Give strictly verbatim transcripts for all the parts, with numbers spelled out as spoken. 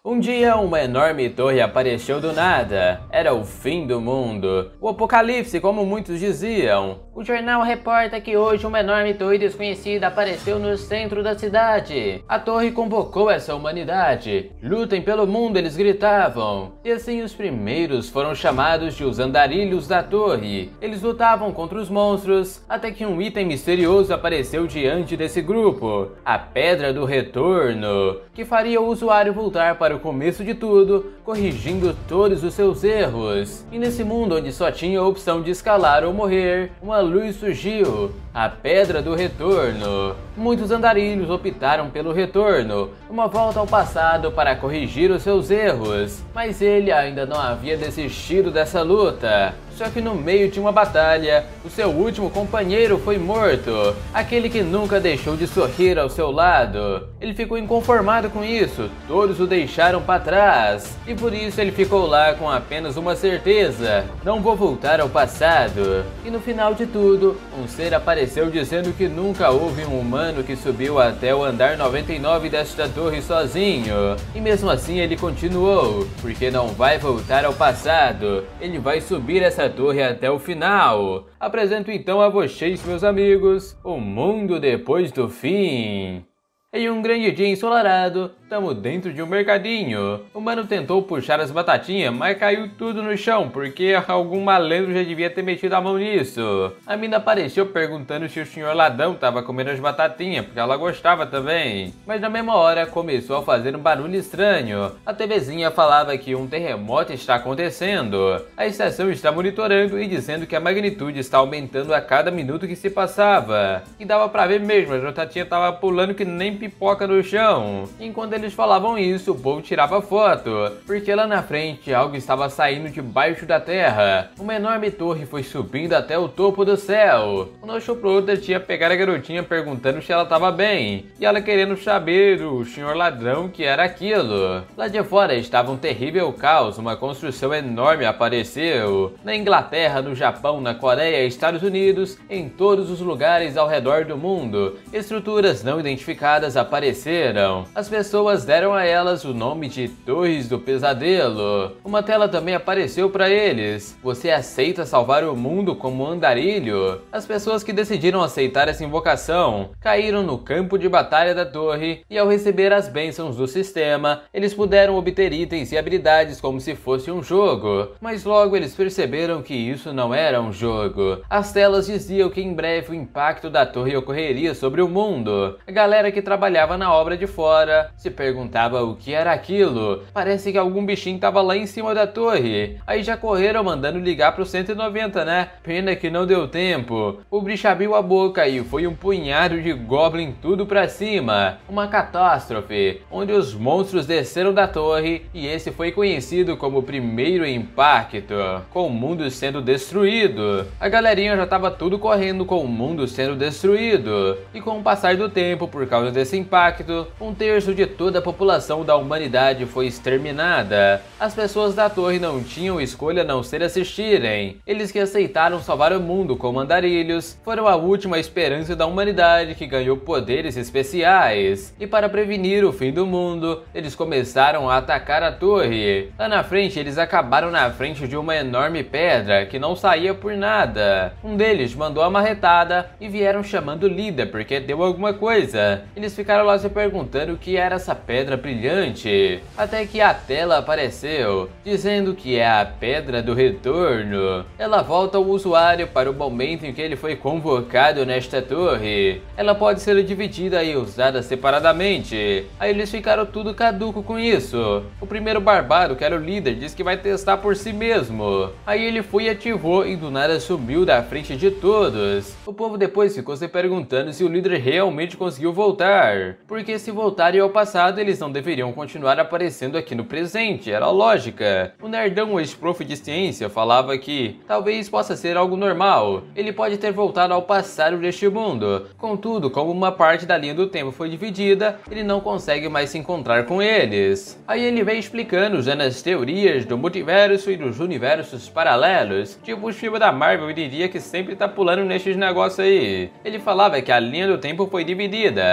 Um dia, uma enorme torre apareceu do nada. Era o fim do mundo. O apocalipse, como muitos diziam. O jornal reporta que hoje uma enorme torre desconhecida apareceu no centro da cidade. A torre convocou essa humanidade. Lutem pelo mundo, eles gritavam. E assim os primeiros foram chamados de os andarilhos da torre. Eles lutavam contra os monstros, até que um item misterioso apareceu diante desse grupo. A Pedra do Retorno, que faria o usuário voltar para o começo de tudo, corrigindo todos os seus erros. E nesse mundo onde só tinha a opção de escalar ou morrer, uma luz surgiu, a Pedra do Retorno. Muitos andarilhos optaram pelo retorno, uma volta ao passado para corrigir os seus erros, mas ele ainda não havia desistido dessa luta. Só que no meio de uma batalha, o seu último companheiro foi morto, aquele que nunca deixou de sorrir ao seu lado. Ele ficou inconformado com isso, todos o deixaram para trás, e por isso ele ficou lá com apenas uma certeza: não vou voltar ao passado. E no final de tudo, um ser apareceu dizendo que nunca houve um humano que subiu até o andar noventa e nove desta torre sozinho. E mesmo assim ele continuou, porque não vai voltar ao passado, ele vai subir essa torre até o final. Apresento então a vocês, meus amigos, o mundo depois do fim. Em um grande dia ensolarado, estamos dentro de um mercadinho. O mano tentou puxar as batatinhas, mas caiu tudo no chão, porque algum malandro já devia ter metido a mão nisso. A mina apareceu perguntando se o senhor ladrão tava comendo as batatinhas, porque ela gostava também. Mas na mesma hora começou a fazer um barulho estranho. A TVzinha falava que um terremoto está acontecendo. A estação está monitorando e dizendo que a magnitude está aumentando a cada minuto que se passava. E dava pra ver mesmo, a batatinha tava pulando que nem pipoca no chão. Enquanto eles falavam isso, o povo tirava foto, porque lá na frente algo estava saindo debaixo da terra. Uma enorme torre foi subindo até o topo do céu. O nosso produtor tinha pegado a garotinha perguntando se ela estava bem, e ela querendo saber do senhor ladrão que era aquilo. Lá de fora estava um terrível caos, uma construção enorme apareceu. Na Inglaterra, no Japão, na Coreia, Estados Unidos, em todos os lugares ao redor do mundo, estruturas não identificadas apareceram. As pessoas deram a elas o nome de Torres do Pesadelo. Uma tela também apareceu para eles: você aceita salvar o mundo como andarilho? As pessoas que decidiram aceitar essa invocação caíram no campo de batalha da torre, e ao receber as bênçãos do sistema, eles puderam obter itens e habilidades como se fosse um jogo. Mas logo eles perceberam que isso não era um jogo. As telas diziam que em breve o impacto da torre ocorreria sobre o mundo. A galera que trabalhava na obra de fora se perguntava o que era aquilo. Parece que algum bichinho tava lá em cima da torre. Aí já correram mandando ligar pro cento e noventa, né? Pena que não deu tempo. O bicho abriu a boca e foi um punhado de goblin tudo pra cima. Uma catástrofe, onde os monstros desceram da torre, e esse foi conhecido como o primeiro impacto, com o mundo sendo destruído. A galerinha já tava tudo correndo com o mundo sendo destruído. E com o passar do tempo, por causa desse impacto, um terço de toda a população da humanidade foi exterminada. As pessoas da torre não tinham escolha a não ser assistirem. Eles que aceitaram salvar o mundo como andarilhos foram a última esperança da humanidade que ganhou poderes especiais. E para prevenir o fim do mundo, eles começaram a atacar a torre. Lá na frente, eles acabaram na frente de uma enorme pedra que não saía por nada. Um deles mandou a marretada e vieram chamando o líder porque deu alguma coisa. Eles ficaram lá se perguntando o que era essa pedra brilhante, até que a tela apareceu, dizendo que é a Pedra do Retorno. Ela volta o usuário para o momento em que ele foi convocado nesta torre. Ela pode ser dividida e usada separadamente. Aí eles ficaram tudo caduco com isso. O primeiro barbado, que era o líder, disse que vai testar por si mesmo. Aí ele foi e ativou, e do nada subiu da frente de todos. O povo depois ficou se perguntando se o líder realmente conseguiu voltar, porque se voltarem ao passado, eles não deveriam continuar aparecendo aqui no presente, era a lógica. O nerdão, ex-prof de ciência, falava que talvez possa ser algo normal. Ele pode ter voltado ao passado deste mundo. Contudo, como uma parte da linha do tempo foi dividida, ele não consegue mais se encontrar com eles. Aí ele vem explicando, usando as teorias do multiverso e dos universos paralelos, tipo o filme da Marvel, diria que sempre tá pulando nesses negócios aí. Ele falava que a linha do tempo foi dividida, o que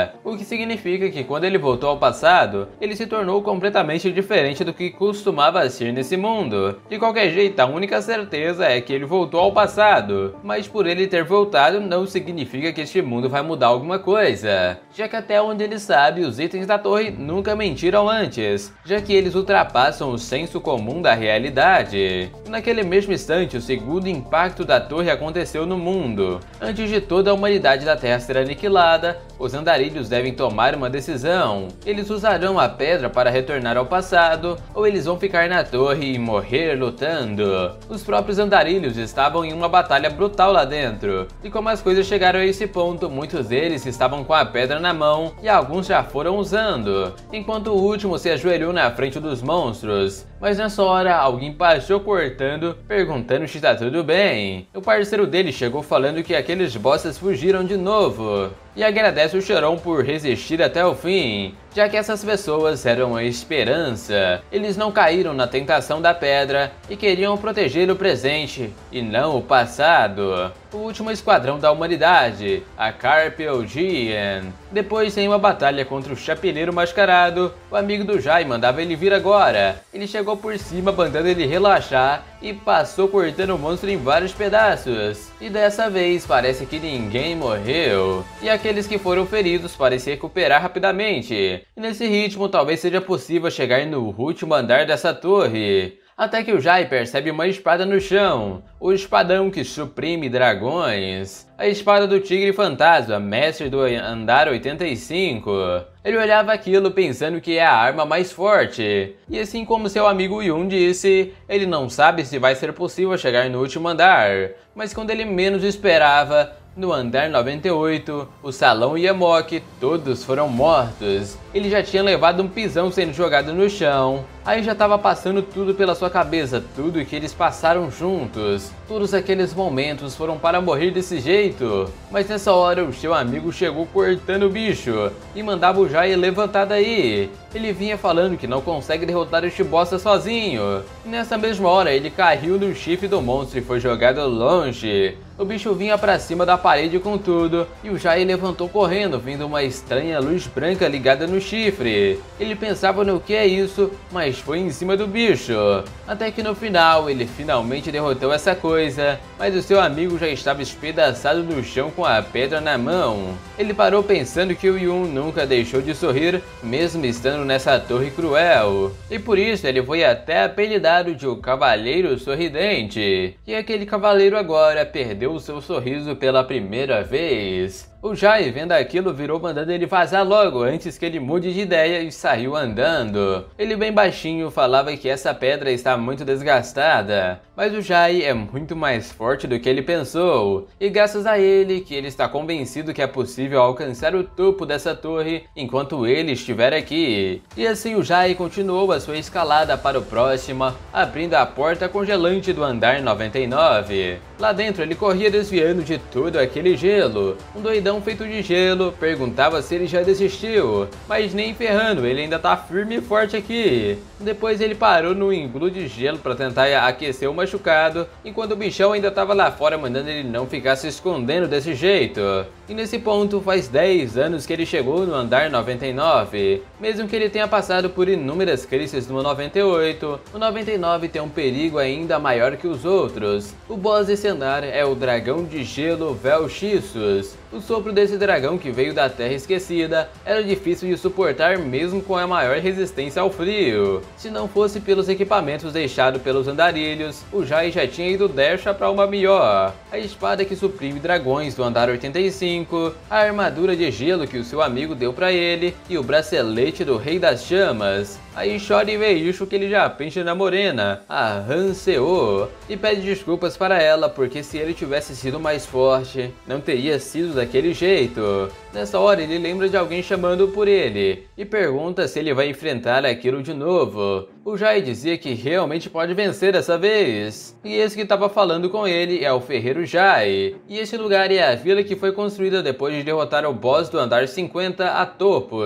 que significa que quando ele voltou ao passado, ele se tornou completamente diferente do que costumava ser nesse mundo. De qualquer jeito, a única certeza é que ele voltou ao passado, mas por ele ter voltado não significa que este mundo vai mudar alguma coisa, já que até onde ele sabe, os itens da torre nunca mentiram antes, já que eles ultrapassam o senso comum da realidade. Naquele mesmo instante, o segundo impacto da torre aconteceu no mundo. Antes de toda a humanidade da Terra ser aniquilada, os andarilhos devem tomar uma decisão. Eles usarão a pedra para retornar ao passado, ou eles vão ficar na torre e morrer lutando. Os próprios andarilhos estavam em uma batalha brutal lá dentro, e como as coisas chegaram a esse ponto, muitos deles estavam com a pedra na mão e alguns já foram usando, enquanto o último se ajoelhou na frente dos monstros. Mas nessa hora, alguém passou cortando, perguntando se está tudo bem. O parceiro dele chegou falando que aqueles bosses fugiram de novo, e agradece o Chorão por resistir até o fim, já que essas pessoas eram a esperança. Eles não caíram na tentação da pedra e queriam proteger o presente e não o passado. O último esquadrão da humanidade, a Carpelgian. Depois em uma batalha contra o Chapeleiro Mascarado, o amigo do Jai mandava ele vir agora. Ele chegou por cima mandando ele relaxar e passou cortando o monstro em vários pedaços. E dessa vez parece que ninguém morreu, e aqueles que foram feridos parecem recuperar rapidamente. E nesse ritmo talvez seja possível chegar no último andar dessa torre. Até que o Jai percebe uma espada no chão, o espadão que suprime dragões. A espada do Tigre Fantasma, mestre do andar oitenta e cinco. Ele olhava aquilo pensando que é a arma mais forte. E assim como seu amigo Yun disse, ele não sabe se vai ser possível chegar no último andar. Mas quando ele menos esperava, no andar noventa e oito, o Salão e Yamok, todos foram mortos. Ele já tinha levado um pisão sendo jogado no chão. Aí já estava passando tudo pela sua cabeça, tudo que eles passaram juntos. Todos aqueles momentos foram para morrer desse jeito. Mas nessa hora o seu amigo chegou cortando o bicho e mandava o Jai levantar daí. Ele vinha falando que não consegue derrotar este bosta sozinho. E nessa mesma hora ele caiu no chifre do monstro e foi jogado longe. O bicho vinha pra cima da parede com tudo, e o Jai levantou correndo, vendo uma estranha luz branca ligada no chifre. Ele pensava no que é isso, mas foi em cima do bicho. Até que no final, ele finalmente derrotou essa coisa, mas o seu amigo já estava espedaçado no chão com a pedra na mão. Ele parou pensando que o Yun nunca deixou de sorrir, mesmo estando nessa torre cruel. E por isso ele foi até apelidado de o Cavaleiro Sorridente. E aquele cavaleiro agora perdeu o seu sorriso pela primeira vez. O Jai, vendo aquilo, virou mandando ele vazar logo antes que ele mude de ideia e saiu andando. Ele bem baixinho falava que essa pedra está muito desgastada, mas o Jai é muito mais forte do que ele pensou, e graças a ele que ele está convencido que é possível alcançar o topo dessa torre enquanto ele estiver aqui. E assim o Jai continuou a sua escalada para o próximo, abrindo a porta congelante do andar noventa e nove. Lá dentro ele corria desviando de todo aquele gelo. Um doidão feito de gelo perguntava se ele já desistiu, mas nem ferrando, ele ainda tá firme e forte aqui. Depois ele parou no englu de gelo para tentar aquecer o machucado, enquanto o bichão ainda tava lá fora mandando ele não ficar se escondendo desse jeito. E nesse ponto faz dez anos que ele chegou no andar noventa e nove. Mesmo que ele tenha passado por inúmeras crises no noventa e oito, o noventa e nove tem um perigo ainda maior que os outros. O boss desse andar é o dragão de gelo Vel'Xissus. O sopro desse dragão que veio da Terra Esquecida era difícil de suportar mesmo com a maior resistência ao frio. Se não fosse pelos equipamentos deixados pelos andarilhos, o Jai já tinha ido deixar para uma melhor. A espada que suprime dragões do andar oitenta e cinco, a armadura de gelo que o seu amigo deu para ele e o bracelete do Rei das Chamas. Aí chora e vê isso que ele já pensa na morena, a Hanseô, e pede desculpas para ela porque se ele tivesse sido mais forte, não teria sido daquele jeito. Nessa hora ele lembra de alguém chamando por ele e pergunta se ele vai enfrentar aquilo de novo. O Jai dizia que realmente pode vencer dessa vez. E esse que estava falando com ele é o Ferreiro Jai. E esse lugar é a vila que foi construída depois de derrotar o boss do andar cinquenta a Topos.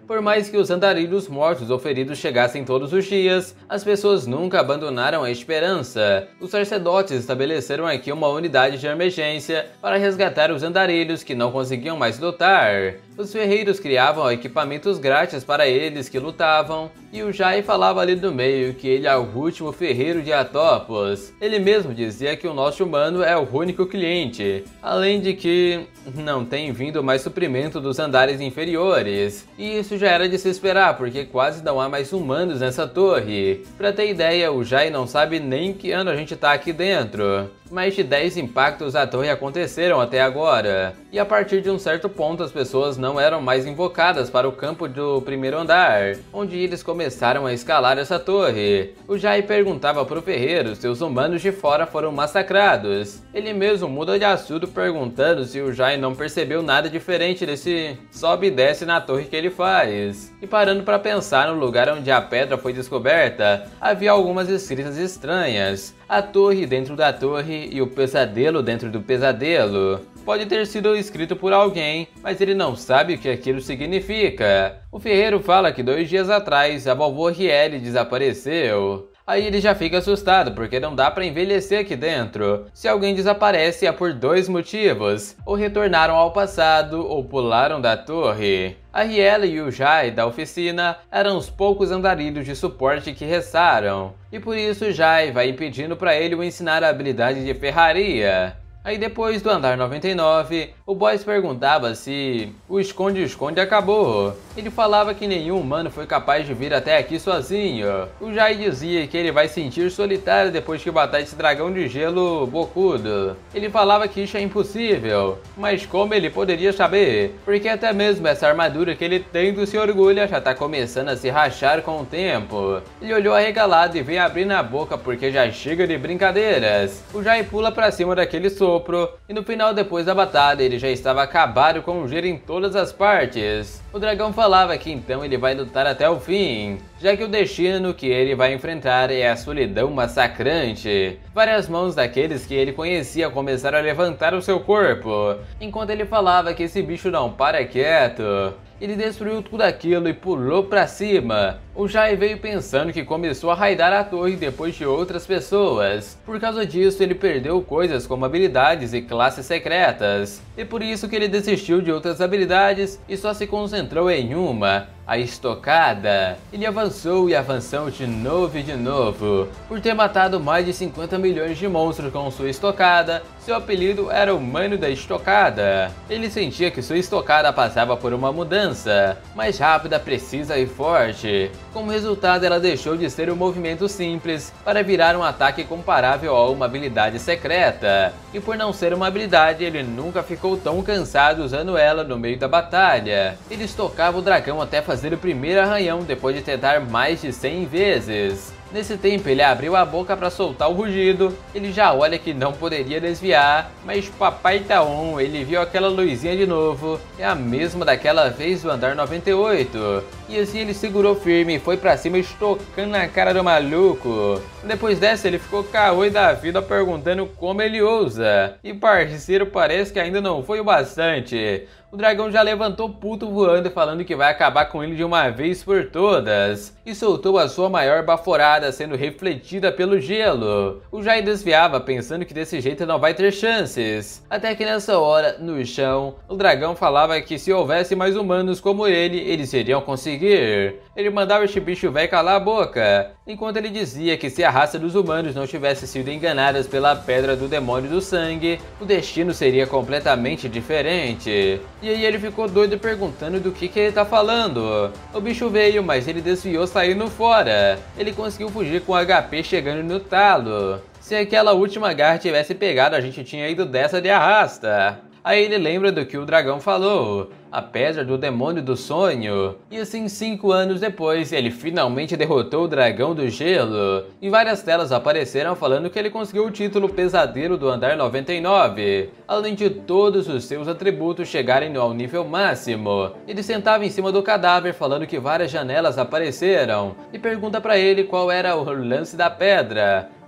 Por mais que os andarilhos mortos ou feridos chegassem todos os dias, as pessoas nunca abandonaram a esperança. Os sacerdotes estabeleceram aqui uma unidade de emergência para resgatar os andarilhos que não conseguiam mais lutar. Os ferreiros criavam equipamentos grátis para eles que lutavam, e o Jai falava ali do meio que ele é o último ferreiro de Atopos. Ele mesmo dizia que o nosso humano é o único cliente, além de que não tem vindo mais suprimento dos andares inferiores. E isso já era de se esperar, porque quase não há mais humanos nessa torre. Pra ter ideia, o Jai não sabe nem que ano a gente tá aqui dentro. Mais de dez impactos à torre aconteceram até agora, e a partir de um certo ponto as pessoas não eram mais invocadas para o campo do primeiro andar, onde eles começaram a escalar essa torre. O Jai perguntava pro ferreiro se os humanos de fora foram massacrados. Ele mesmo muda de assunto perguntando se o Jai não percebeu nada diferente desse sobe e desce na torre que ele faz. E parando para pensar no lugar onde a pedra foi descoberta, havia algumas escritas estranhas. A torre dentro da torre e o pesadelo dentro do pesadelo. Pode ter sido escrito por alguém, mas ele não sabe o que aquilo significa. O ferreiro fala que dois dias atrás a vovó Riele desapareceu. Aí ele já fica assustado, porque não dá pra envelhecer aqui dentro. Se alguém desaparece é por dois motivos: ou retornaram ao passado, ou pularam da torre. A Riele e o Jai da oficina eram os poucos andarilhos de suporte que restaram, e por isso Jai vai impedindo pra ele o ensinar a habilidade de ferraria. Aí depois do andar noventa e nove, o Boss perguntava se o esconde-esconde acabou. Ele falava que nenhum humano foi capaz de vir até aqui sozinho. O Jai dizia que ele vai sentir solitário depois que matar esse dragão de gelo bocudo. Ele falava que isso é impossível, mas como ele poderia saber? Porque até mesmo essa armadura que ele tanto se orgulha já tá começando a se rachar com o tempo. Ele olhou arregalado e veio abrindo a boca porque já chega de brincadeiras. O Jai pula pra cima daquele sopro, e no final, depois da batalha, ele já estava acabado com o gelo em todas as partes. O dragão falava que então ele vai lutar até o fim, já que o destino que ele vai enfrentar é a solidão massacrante. Várias mãos daqueles que ele conhecia começaram a levantar o seu corpo, enquanto ele falava que esse bicho não para quieto. Ele destruiu tudo aquilo e pulou pra cima. O Jai veio pensando que começou a raidar a torre depois de outras pessoas. Por causa disso, ele perdeu coisas como habilidades e classes secretas. E por isso que ele desistiu de outras habilidades e só se concentrou em uma: a estocada. Ele avançou e avançou de novo e de novo. Por ter matado mais de cinquenta milhões de monstros com sua estocada, seu apelido era o Mano da Estocada. Ele sentia que sua estocada passava por uma mudança, mais rápida, precisa e forte. Como resultado, ela deixou de ser um movimento simples para virar um ataque comparável a uma habilidade secreta. E por não ser uma habilidade, ele nunca ficou tão cansado usando ela no meio da batalha. Ele estocava o dragão até fazer o primeiro arranhão depois de tentar mais de cem vezes. Nesse tempo ele abriu a boca para soltar o rugido, ele já olha que não poderia desviar, mas papai tá on, ele viu aquela luzinha de novo, é a mesma daquela vez do andar noventa e oito, e assim ele segurou firme e foi pra cima estocando na cara do maluco. Depois dessa ele ficou caô da vida perguntando como ele ousa, e parceiro, parece que ainda não foi o bastante. O dragão já levantou puto voando, falando que vai acabar com ele de uma vez por todas, e soltou a sua maior baforada, sendo refletida pelo gelo. O Jai desviava, pensando que desse jeito não vai ter chances. Até que nessa hora, no chão, o dragão falava que se houvesse mais humanos como ele, eles iriam conseguir. Ele mandava este bicho velho calar a boca, enquanto ele dizia que se a raça dos humanos não tivesse sido enganadas pela pedra do demônio do sangue, o destino seria completamente diferente. E aí ele ficou doido perguntando do que que ele tá falando. O bicho veio, mas ele desviou saindo fora. Ele conseguiu fugir com o H P chegando no talo. Se aquela última garra tivesse pegado, a gente tinha ido dessa de arrasta. Aí ele lembra do que o dragão falou, a pedra do demônio do sonho. E assim, cinco anos depois, ele finalmente derrotou o dragão do gelo. E várias telas apareceram falando que ele conseguiu o título pesadelo do andar noventa e nove. Além de todos os seus atributos chegarem ao nível máximo. Ele sentava em cima do cadáver falando que várias janelas apareceram. E pergunta pra ele qual era o lance da pedra.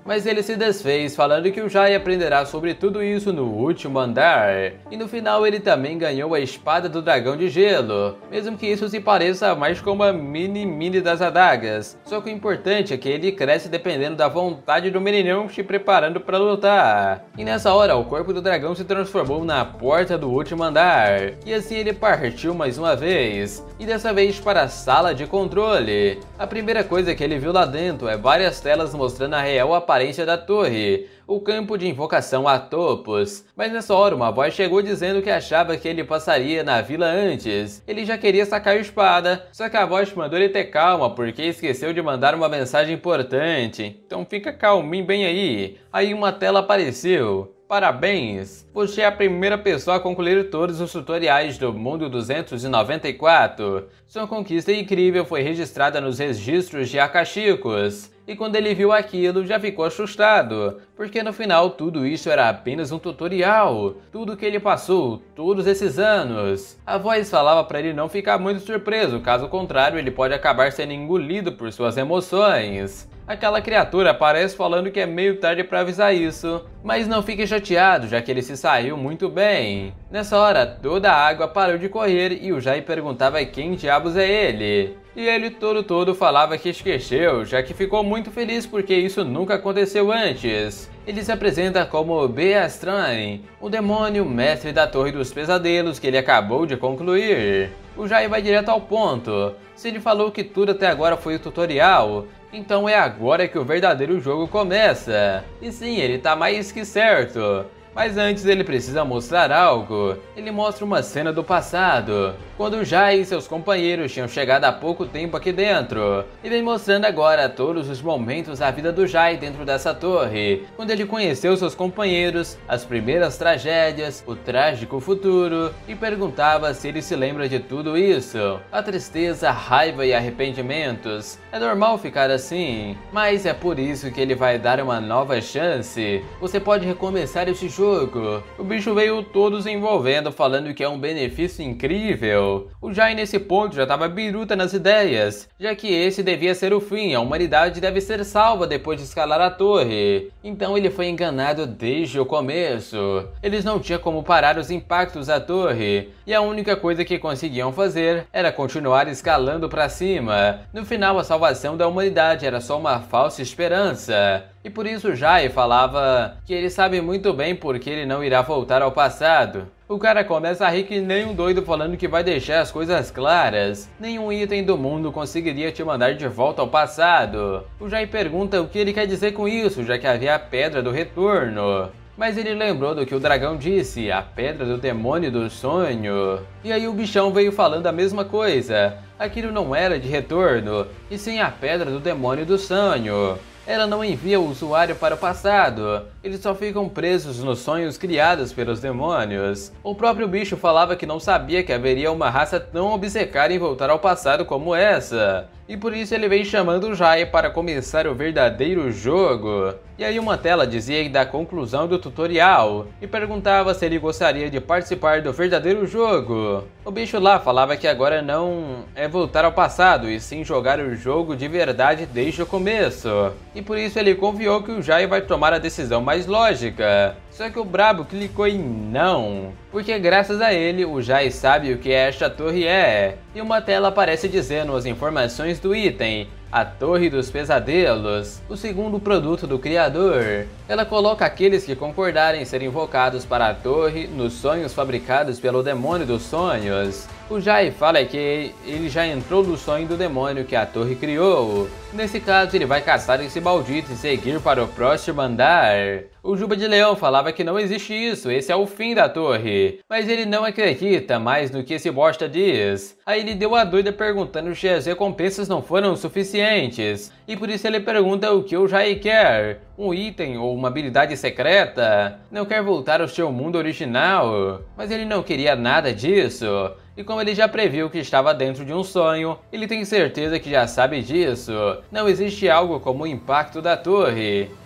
mas ele se desfez falando que o Jai aprenderá sobre tudo isso no último andar. E no final ele também ganhou a espada do dragão de gelo, mesmo que isso se pareça mais com uma mini mini das adagas. Só que o importante é que ele cresce dependendo da vontade do meninão se preparando para lutar. E nessa hora o corpo do dragão se transformou na porta do último andar, e assim ele partiu mais uma vez, e dessa vez para a sala de controle. A primeira coisa que ele viu lá dentro é várias telas mostrando a real aparência da torre, o campo de invocação a topos. Mas nessa hora uma voz chegou dizendo que achava que ele passaria na vila antes. Ele já queria sacar a espada, só que a voz mandou ele ter calma porque esqueceu de mandar uma mensagem importante. Então fica calminho bem aí. Aí uma tela apareceu. Parabéns! Você é a primeira pessoa a concluir todos os tutoriais do Mundo duzentos e noventa e quatro. Sua conquista incrível foi registrada nos registros de Akashicos. E quando ele viu aquilo, já ficou assustado, porque no final tudo isso era apenas um tutorial. Tudo que ele passou, todos esses anos. A voz falava para ele não ficar muito surpreso, caso contrário ele pode acabar sendo engolido por suas emoções. Aquela criatura aparece falando que é meio tarde para avisar isso, mas não fique chateado, já que ele se saiu muito bem. Nessa hora, toda a água parou de correr e o Jai perguntava quem diabos é ele. E ele todo todo falava que esqueceu, já que ficou muito feliz porque isso nunca aconteceu antes. Ele se apresenta como Beastran, o demônio mestre da Torre dos Pesadelos que ele acabou de concluir. O Jai vai direto ao ponto. Se ele falou que tudo até agora foi o tutorial, então é agora que o verdadeiro jogo começa. E sim, ele tá mais que certo. Mas antes ele precisa mostrar algo. Ele mostra uma cena do passado, quando Jai e seus companheiros tinham chegado há pouco tempo aqui dentro. E vem mostrando agora todos os momentos da vida do Jai dentro dessa torre, quando ele conheceu seus companheiros, as primeiras tragédias, o trágico futuro, e perguntava se ele se lembra de tudo isso. A tristeza, a raiva e arrependimentos. É normal ficar assim, mas é por isso que ele vai dar uma nova chance. Você pode recomeçar este jogo. O bicho veio todos envolvendo, falando que é um benefício incrível. O Jai nesse ponto já estava biruta nas ideias, já que esse devia ser o fim, a humanidade deve ser salva depois de escalar a torre. Então ele foi enganado desde o começo. Eles não tinham como parar os impactos da torre, e a única coisa que conseguiam fazer era continuar escalando para cima. No final, a salvação da humanidade era só uma falsa esperança. E por isso Jai falava que ele sabe muito bem porque ele não irá voltar ao passado. O cara começa a rir que nem um doido falando que vai deixar as coisas claras. Nenhum item do mundo conseguiria te mandar de volta ao passado. O Jai pergunta o que ele quer dizer com isso, já que havia a Pedra do Retorno. Mas ele lembrou do que o dragão disse, a Pedra do Demônio do Sonho. E aí o bichão veio falando a mesma coisa. Aquilo não era de retorno, e sim a Pedra do Demônio do Sonho. Ela não envia o usuário para o passado, eles só ficam presos nos sonhos criados pelos demônios. O próprio bicho falava que não sabia que haveria uma raça tão obcecada em voltar ao passado como essa. E por isso ele vem chamando o Jai para começar o verdadeiro jogo. E aí uma tela dizia da conclusão do tutorial, e perguntava se ele gostaria de participar do verdadeiro jogo. O bicho lá falava que agora não é voltar ao passado, e sim jogar o jogo de verdade desde o começo. E por isso ele confiou que o Jai vai tomar a decisão mais lógica. Só que o brabo clicou em não, porque graças a ele o Jai sabe o que esta torre é. E uma tela aparece dizendo as informações do item, a Torre dos Pesadelos, o segundo produto do criador. Ela coloca aqueles que concordarem ser invocados para a torre nos sonhos fabricados pelo demônio dos sonhos. O Jai fala que ele já entrou no sonho do demônio que a torre criou. Nesse caso ele vai caçar esse maldito e seguir para o próximo andar. O Juba de Leão falava que não existe isso, esse é o fim da torre. Mas ele não acredita mais no que esse bosta diz. Aí ele deu a doida perguntando se as recompensas não foram suficientes. E por isso ele pergunta o que o Jai quer. Um item ou uma habilidade secreta? Não quer voltar ao seu mundo original? Mas ele não queria nada disso. E como ele já previu que estava dentro de um sonho, ele tem certeza que já sabe disso. Não existe algo como o impacto da torre.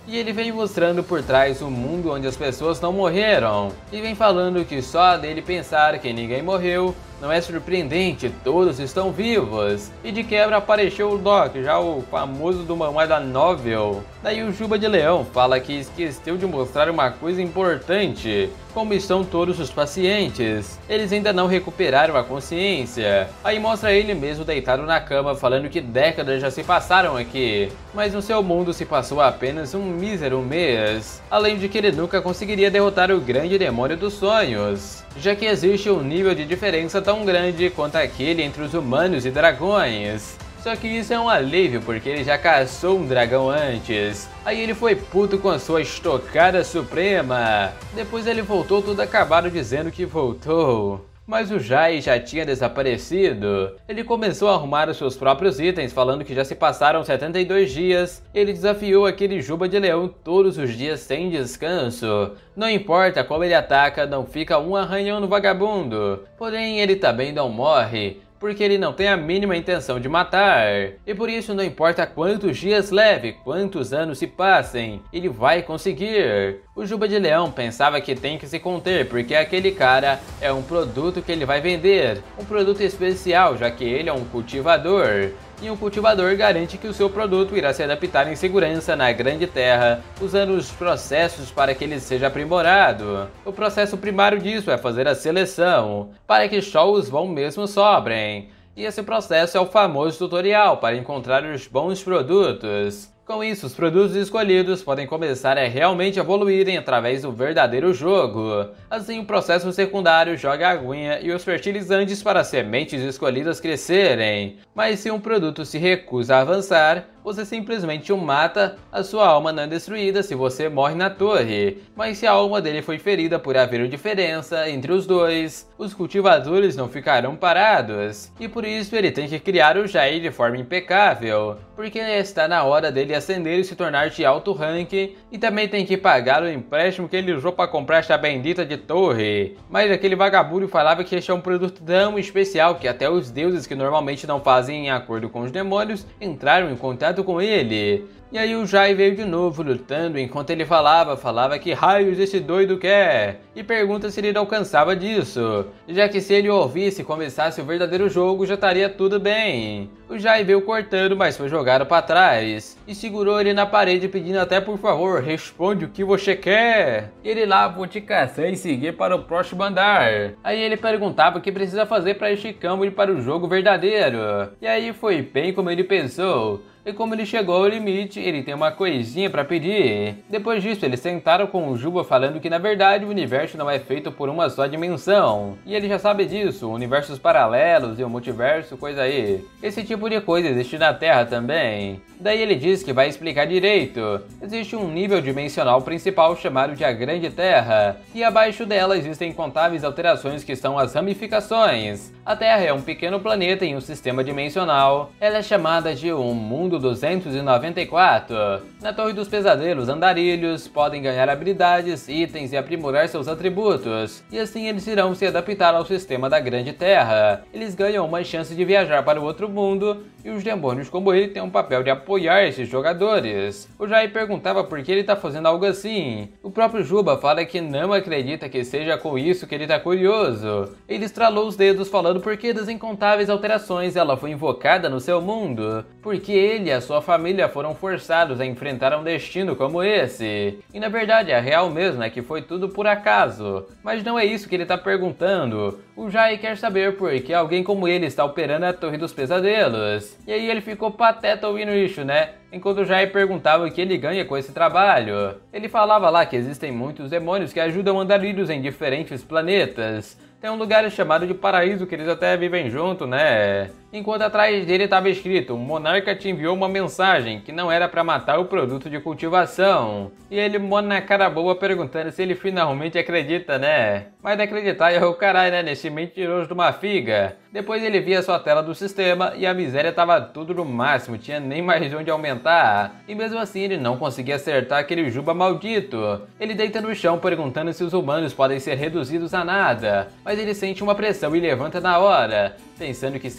E ele vem mostrando por trás um mundo onde as pessoas não morreram, e vem falando que só dele pensar que ninguém morreu não é surpreendente, todos estão vivos. E de quebra apareceu o Doc, já o famoso do mamãe da novel. Daí o Juba de Leão fala que esqueceu de mostrar uma coisa importante: como estão todos os pacientes. Eles ainda não recuperaram a consciência. Aí mostra ele mesmo deitado na cama, falando que décadas já se passaram aqui, mas no seu mundo se passou apenas um mísero mês. Além de que ele nunca conseguiria derrotar o grande demônio dos sonhos, já que existe um nível de diferença tão grande quanto aquele entre os humanos e dragões. Só que isso é um alívio, porque ele já caçou um dragão antes. Aí ele foi puto com a sua estocada suprema. Depois ele voltou todo acabado dizendo que voltou. Mas o Jai já tinha desaparecido. Ele começou a arrumar os seus próprios itens, falando que já se passaram setenta e dois dias. Ele desafiou aquele Juba de Leão todos os dias sem descanso. Não importa como ele ataca, não fica um arranhão no vagabundo. Porém, ele também não morre, porque ele não tem a mínima intenção de matar. E por isso não importa quantos dias leve, quantos anos se passem, ele vai conseguir. O Juba de Leão pensava que tem que se conter, porque aquele cara é um produto que ele vai vender. Um produto especial, já que ele é um cultivador. E um cultivador garante que o seu produto irá se adaptar em segurança na Grande Terra, usando os processos para que ele seja aprimorado. O processo primário disso é fazer a seleção, para que só os bons mesmo sobrem. E esse processo é o famoso tutorial para encontrar os bons produtos. Com isso, os produtos escolhidos podem começar a realmente evoluírem através do verdadeiro jogo. Assim, o processo secundário joga a aguinha e os fertilizantes para as sementes escolhidas crescerem. Mas se um produto se recusa a avançar, você simplesmente o mata, a sua alma não é destruída se você morre na torre. Mas se a alma dele foi ferida por haver diferença entre os dois, os cultivadores não ficarão parados. E por isso ele tem que criar o Jai de forma impecável, porque está na hora dele ascender e se tornar de alto rank, e também tem que pagar o empréstimo que ele usou para comprar esta bendita de torre. Mas aquele vagabundo falava que este é um produto tão especial que até os deuses, que normalmente não fazem em acordo com os demônios, entraram em contato com ele. E aí o Jai veio de novo lutando, enquanto ele falava, falava que raios esse doido quer, e pergunta se ele não cansava disso, já que se ele ouvisse e começasse o verdadeiro jogo já estaria tudo bem. O Jai veio cortando, mas foi jogado para trás, e segurou ele na parede pedindo até por favor, responde o que você quer. E ele lá, vou te caçar e seguir para o próximo andar. Aí ele perguntava o que precisa fazer para este cão ir para o jogo verdadeiro. E aí foi bem como ele pensou. E como ele chegou ao limite, ele tem uma coisinha para pedir. Depois disso, eles sentaram com o Juba falando que na verdade o universo não é feito por uma só dimensão. E ele já sabe disso, universos paralelos e o multiverso, coisa aí. Esse tipo de coisa existe na Terra também. Daí ele diz que vai explicar direito. Existe um nível dimensional principal chamado de a Grande Terra, e abaixo dela existem incontáveis alterações que são as ramificações. A Terra é um pequeno planeta em um sistema dimensional. Ela é chamada de um mundo duzentos e noventa e quatro. Na Torre dos Pesadelos, andarilhos podem ganhar habilidades, itens e aprimorar seus atributos, e assim eles irão se adaptar ao sistema da Grande Terra. Eles ganham uma chance de viajar para o outro mundo, e os demônios como ele têm um papel de apoiar esses jogadores. O Jai perguntava por que ele está fazendo algo assim. O próprio Juba fala que não acredita que seja com isso que ele está curioso. Ele estralou os dedos falando por que das incontáveis alterações ela foi invocada no seu mundo, porque ele e a sua família foram forçados a enfrentar um destino como esse. E na verdade a real mesmo é que foi tudo por acaso. Mas não é isso que ele está perguntando. O Jai quer saber por que alguém como ele está operando a Torre dos Pesadelos. E aí ele ficou pateta ouvindo isso, né? Enquanto o Jai perguntava o que ele ganha com esse trabalho. Ele falava lá que existem muitos demônios que ajudam andarilhos em diferentes planetas. Tem um lugar chamado de Paraíso que eles até vivem junto, né? Enquanto atrás dele estava escrito: o monarca te enviou uma mensagem que não era para matar o produto de cultivação. E ele mona na cara boa perguntando se ele finalmente acredita, né? Mas de acreditar é o caralho, né? Nesse mentiroso de uma figa. Depois ele via sua tela do sistema e a miséria tava tudo no máximo, tinha nem mais onde aumentar. E mesmo assim ele não conseguia acertar aquele Juba maldito. Ele deita no chão perguntando se os humanos podem ser reduzidos a nada. Mas ele sente uma pressão e levanta na hora, pensando que sentiu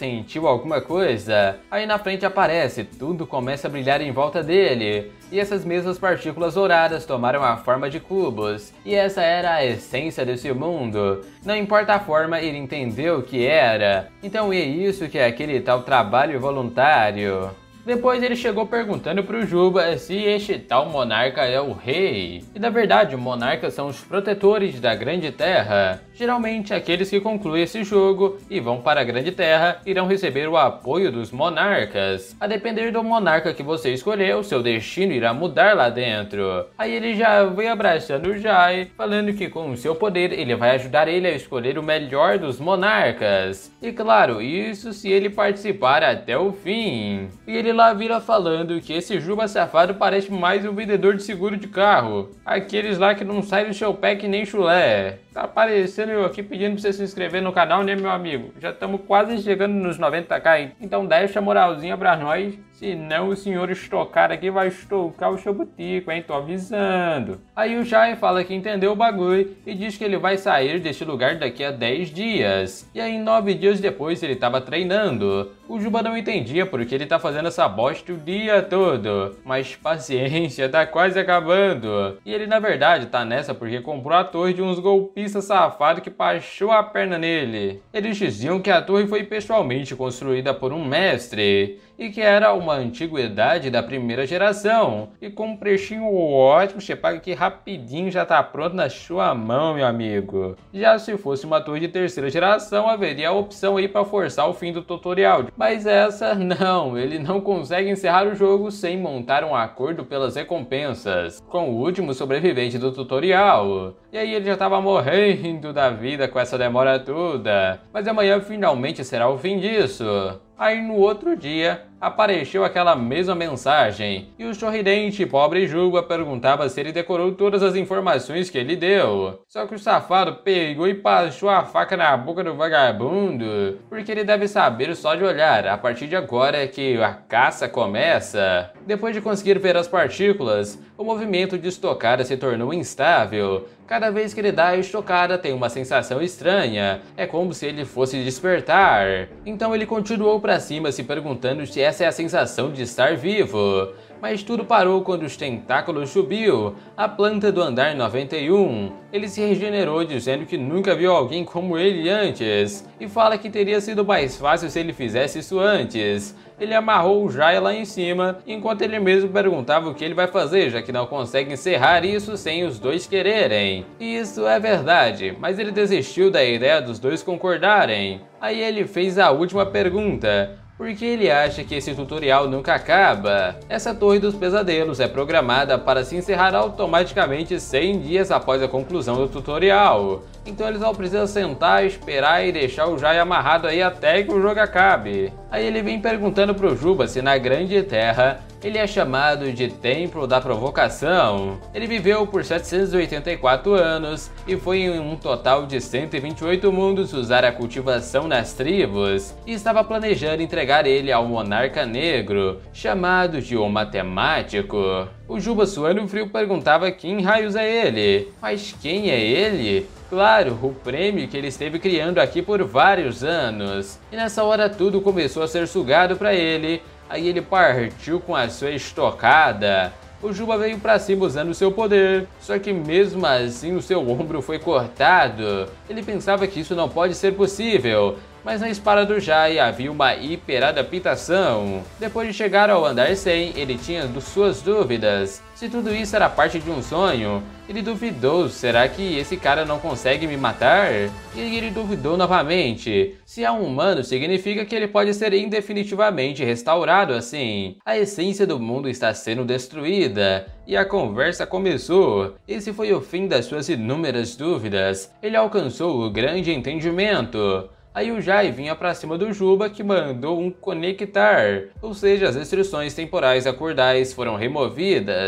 viu alguma coisa. Aí na frente aparece, tudo começa a brilhar em volta dele. E essas mesmas partículas douradas tomaram a forma de cubos. E essa era a essência desse mundo. Não importa a forma, ele entendeu o que era. Então é isso que é aquele tal trabalho voluntário. Depois ele chegou perguntando pro Juba se este tal monarca é o rei. E na verdade, monarcas são os protetores da Grande Terra. Geralmente aqueles que concluem esse jogo e vão para a Grande Terra irão receber o apoio dos monarcas. A depender do monarca que você escolher, o seu destino irá mudar lá dentro. Aí ele já veio abraçando o Jai, falando que com o seu poder ele vai ajudar ele a escolher o melhor dos monarcas. E claro, isso se ele participar até o fim. E ele lá vira falando que esse Juba safado parece mais um vendedor de seguro de carro. Aqueles lá que não saem do seu pé que nem chulé. Tá aparecendo eu aqui pedindo pra você se inscrever no canal, né, meu amigo? Já estamos quase chegando nos noventa k, então deixa a moralzinha pra nós. Senão o senhor estocar aqui vai estocar o seu butico, hein? Tô avisando. Aí o Jai fala que entendeu o bagulho e diz que ele vai sair deste lugar daqui a dez dias. E aí nove dias depois ele tava treinando. O Juba não entendia porque ele tá fazendo essa bosta o dia todo. Mas paciência, tá quase acabando. E ele na verdade tá nessa porque comprou a torre de uns golpistas safados que baixou a perna nele. Eles diziam que a torre foi pessoalmente construída por um mestre. E que era uma antiguidade da primeira geração. E com um precinho ótimo, você paga que rapidinho já tá pronto na sua mão, meu amigo. Já se fosse uma torre de terceira geração, haveria a opção aí para forçar o fim do tutorial. Mas essa não, ele não consegue encerrar o jogo sem montar um acordo pelas recompensas com o último sobrevivente do tutorial. E aí ele já tava morrendo da vida com essa demora toda. Mas amanhã finalmente será o fim disso. Aí no outro dia, apareceu aquela mesma mensagem, e o sorridente pobre Juba perguntava se ele decorou todas as informações que ele deu. Só que o safado pegou e passou a faca na boca do vagabundo, porque ele deve saber só de olhar, a partir de agora é que a caça começa. Depois de conseguir ver as partículas, o movimento de estocada se tornou instável. Cada vez que ele dá a estocada tem uma sensação estranha, é como se ele fosse despertar. Então ele continuou para cima se perguntando se essa é a sensação de estar vivo. Mas tudo parou quando os tentáculos subiu, a planta do andar noventa e um. Ele se regenerou dizendo que nunca viu alguém como ele antes, e fala que teria sido mais fácil se ele fizesse isso antes. Ele amarrou o Jai lá em cima, enquanto ele mesmo perguntava o que ele vai fazer, já que não consegue encerrar isso sem os dois quererem. E isso é verdade, mas ele desistiu da ideia dos dois concordarem. Aí ele fez a última pergunta. Porque ele acha que esse tutorial nunca acaba. Essa torre dos pesadelos é programada para se encerrar automaticamente cem dias após a conclusão do tutorial. Então eles vão precisar sentar, esperar e deixar o Jai amarrado aí até que o jogo acabe. Aí ele vem perguntando pro Juba se na Grande Terra ele é chamado de Templo da Provocação. Ele viveu por setecentos e oitenta e quatro anos e foi em um total de cento e vinte e oito mundos usar a cultivação nas tribos, e estava planejando entregar ele ao monarca negro, chamado de O Matemático. O Juba suando frio perguntava quem raios é ele. Mas quem é ele? Claro, o prêmio que ele esteve criando aqui por vários anos. E nessa hora tudo começou a ser sugado para ele. Aí ele partiu com a sua estocada. O Juba veio pra cima usando seu poder, só que mesmo assim o seu ombro foi cortado. Ele pensava que isso não pode ser possível, mas na espada do Jai havia uma hiperadaptação. Depois de chegar ao andar cem, ele tinha suas dúvidas. Se tudo isso era parte de um sonho, ele duvidou, será que esse cara não consegue me matar? E ele duvidou novamente. Se é um humano, significa que ele pode ser indefinitivamente restaurado assim. A essência do mundo está sendo destruída. E a conversa começou. Esse foi o fim das suas inúmeras dúvidas. Ele alcançou o grande entendimento. Aí o Jai vinha pra cima do Juba, que mandou um conectar, ou seja, as restrições temporais a cordais foram removidas.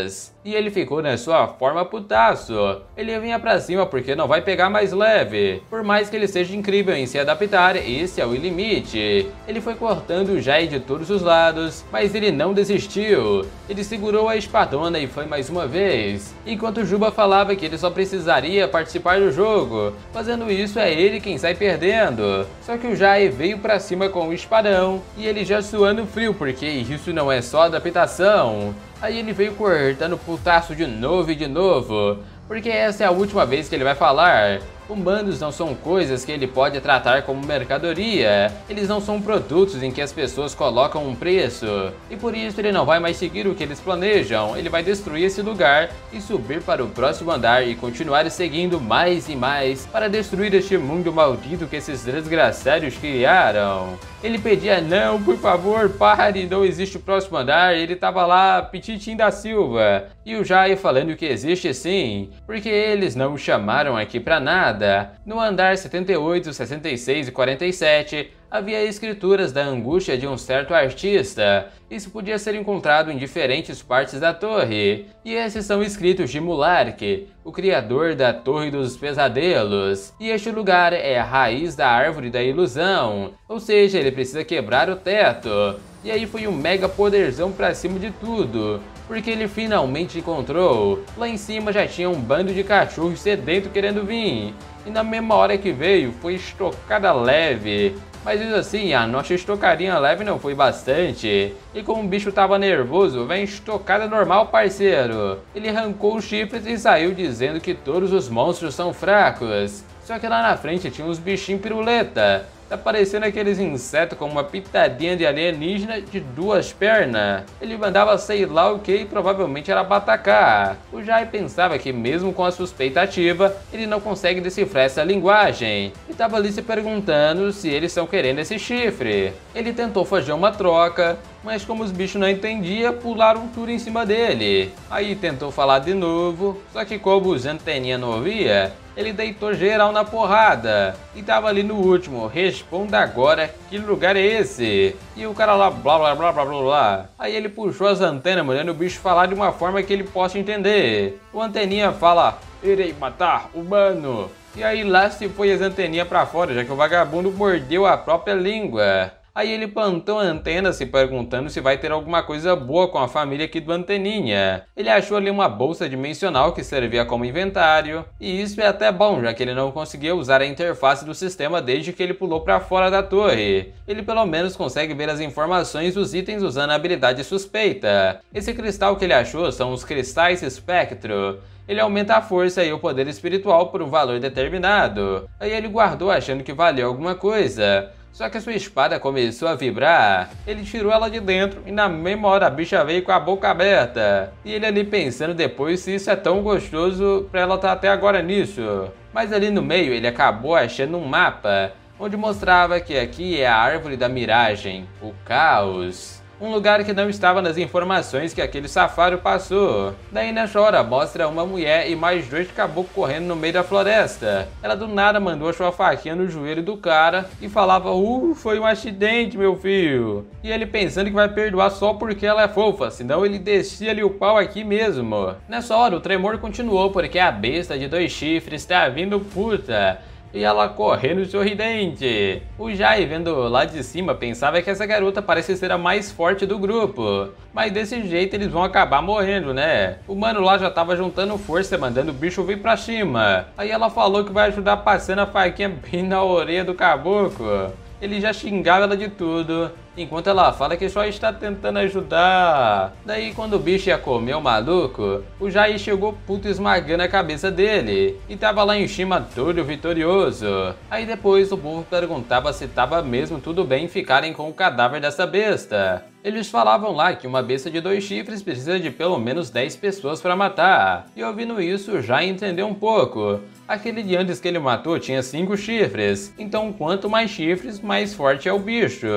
e ele ficou na sua forma putaço. Ele vinha pra cima porque não vai pegar mais leve. Por mais que ele seja incrível em se adaptar, esse é o limite. Ele foi cortando o Jai de todos os lados, mas ele não desistiu. Ele segurou a espadona e foi mais uma vez. Enquanto Juba falava que ele só precisaria participar do jogo. Fazendo isso é ele quem sai perdendo. Só que o Jai veio pra cima com o espadão e ele já suando frio porque isso não é só adaptação. Aí ele veio cortando putaço de novo e de novo, porque essa é a última vez que ele vai falar. Humanos não são coisas que ele pode tratar como mercadoria. Eles não são produtos em que as pessoas colocam um preço. E por isso ele não vai mais seguir o que eles planejam. Ele vai destruir esse lugar e subir para o próximo andar e continuar seguindo mais e mais para destruir este mundo maldito que esses desgraçados criaram. Ele pedia: não, por favor, pare, não existe o próximo andar. Ele tava lá, Petitim da Silva. E o Jai falando que existe sim, porque eles não o chamaram aqui pra nada. No andar setenta e oito, sessenta e seis e quarenta e sete havia escrituras da angústia de um certo artista. Isso podia ser encontrado em diferentes partes da torre. E esses são escritos de Mulark, o criador da Torre dos Pesadelos. E este lugar é a raiz da árvore da ilusão. Ou seja, ele precisa quebrar o teto. E aí foi um mega poderzão pra cima de tudo, porque ele finalmente encontrou. Lá em cima já tinha um bando de cachorros sedento querendo vir. E na mesma hora que veio, foi estocada leve. Mas mesmo assim, a nossa estocarinha leve não foi bastante. E como o bicho tava nervoso, vem estocada normal, parceiro. Ele arrancou os chifres e saiu dizendo que todos os monstros são fracos. Só que lá na frente tinha uns bichinhos piruleta. Tá parecendo aqueles insetos com uma pitadinha de alienígena de duas pernas. Ele mandava sei lá o que e provavelmente era pra atacar. O Jai pensava que mesmo com a suspeita ativa, ele não consegue decifrar essa linguagem. E tava ali se perguntando se eles estão querendo esse chifre. Ele tentou fazer uma troca, mas como os bichos não entendiam, pularam tudo em cima dele. Aí tentou falar de novo, só que como os anteninha não ouvia, ele deitou geral na porrada. E tava ali no último: responda agora, que lugar é esse? E o cara lá, blá blá blá blá blá blá. Aí ele puxou as antenas, mandando o bicho falar de uma forma que ele possa entender. O anteninha fala: irei matar humano. E aí lá se foi as anteninhas pra fora, já que o vagabundo mordeu a própria língua. Aí ele plantou a antena se perguntando se vai ter alguma coisa boa com a família aqui do Anteninha. Ele achou ali uma bolsa dimensional que servia como inventário, e isso é até bom, já que ele não conseguia usar a interface do sistema desde que ele pulou para fora da torre. Ele pelo menos consegue ver as informações dos itens usando a habilidade suspeita. Esse cristal que ele achou são os cristais espectro. Ele aumenta a força e o poder espiritual por um valor determinado. Aí ele guardou achando que valeu alguma coisa. Só que a sua espada começou a vibrar. Ele tirou ela de dentro e na mesma hora a bicha veio com a boca aberta. E ele ali pensando depois se isso é tão gostoso pra ela estar até agora nisso. Mas ali no meio ele acabou achando um mapa, onde mostrava que aqui é a árvore da miragem, o caos. Um lugar que não estava nas informações que aquele safário passou. Daí nessa hora mostra uma mulher e mais dois caboclos correndo no meio da floresta. Ela do nada mandou a sua faquinha no joelho do cara e falava: uh, foi um acidente, meu filho. E ele pensando que vai perdoar só porque ela é fofa, senão ele descia-lhe o pau aqui mesmo. Nessa hora o tremor continuou porque a besta de dois chifres tá vindo puta. E ela correndo sorridente. O Jai, vendo lá de cima, pensava que essa garota parece ser a mais forte do grupo. Mas desse jeito eles vão acabar morrendo, né? O mano lá já tava juntando força, mandando o bicho vir pra cima. Aí ela falou que vai ajudar passando a faquinha bem na orelha do caboclo. Ele já xingava ela de tudo, enquanto ela fala que só está tentando ajudar. Daí quando o bicho ia comer o maluco, o Jai chegou puto esmagando a cabeça dele. E tava lá em cima todo vitorioso. Aí depois o povo perguntava se tava mesmo tudo bem ficarem com o cadáver dessa besta. Eles falavam lá que uma besta de dois chifres precisa de pelo menos dez pessoas para matar. E ouvindo isso, já entendeu um pouco. Aquele de antes que ele matou tinha cinco chifres, então quanto mais chifres, mais forte é o bicho.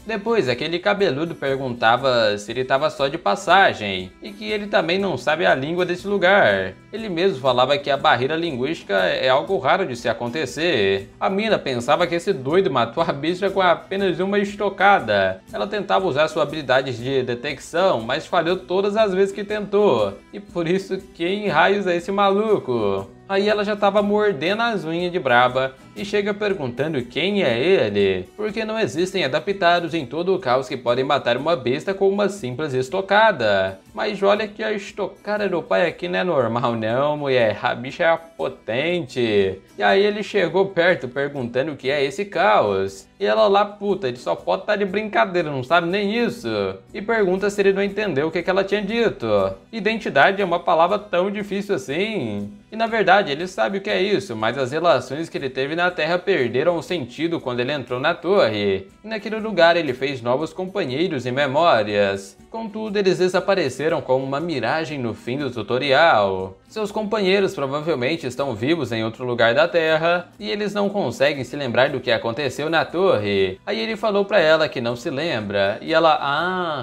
Depois, aquele cabeludo perguntava se ele estava só de passagem e que ele também não sabe a língua desse lugar. Ele mesmo falava que a barreira linguística é algo raro de se acontecer. A mina pensava que esse doido matou a bicha com apenas uma estocada. Ela tentava usar suas habilidades de detecção, mas falhou todas as vezes que tentou. E por isso, quem raios é esse maluco? Aí ela já tava mordendo as unhas de braba e chega perguntando quem é ele, porque não existem adaptados em todo o caos que podem matar uma besta com uma simples estocada. Mas olha que a estocada do pai aqui não é normal não, mulher, a bicha é potente. E aí ele chegou perto perguntando o que é esse caos. E ela lá, puta, ele só pode estar de brincadeira, não sabe nem isso. E pergunta se ele não entendeu o que, que ela tinha dito. Identidade é uma palavra tão difícil assim. E na verdade ele sabe o que é isso, mas as relações que ele teve na Terra perderam o sentido quando ele entrou na torre. E naquele lugar ele fez novos companheiros e memórias. Contudo, eles desapareceram como uma miragem no fim do tutorial. Seus companheiros provavelmente estão vivos em outro lugar da Terra e eles não conseguem se lembrar do que aconteceu na torre. Aí ele falou pra ela que não se lembra e ela, ah,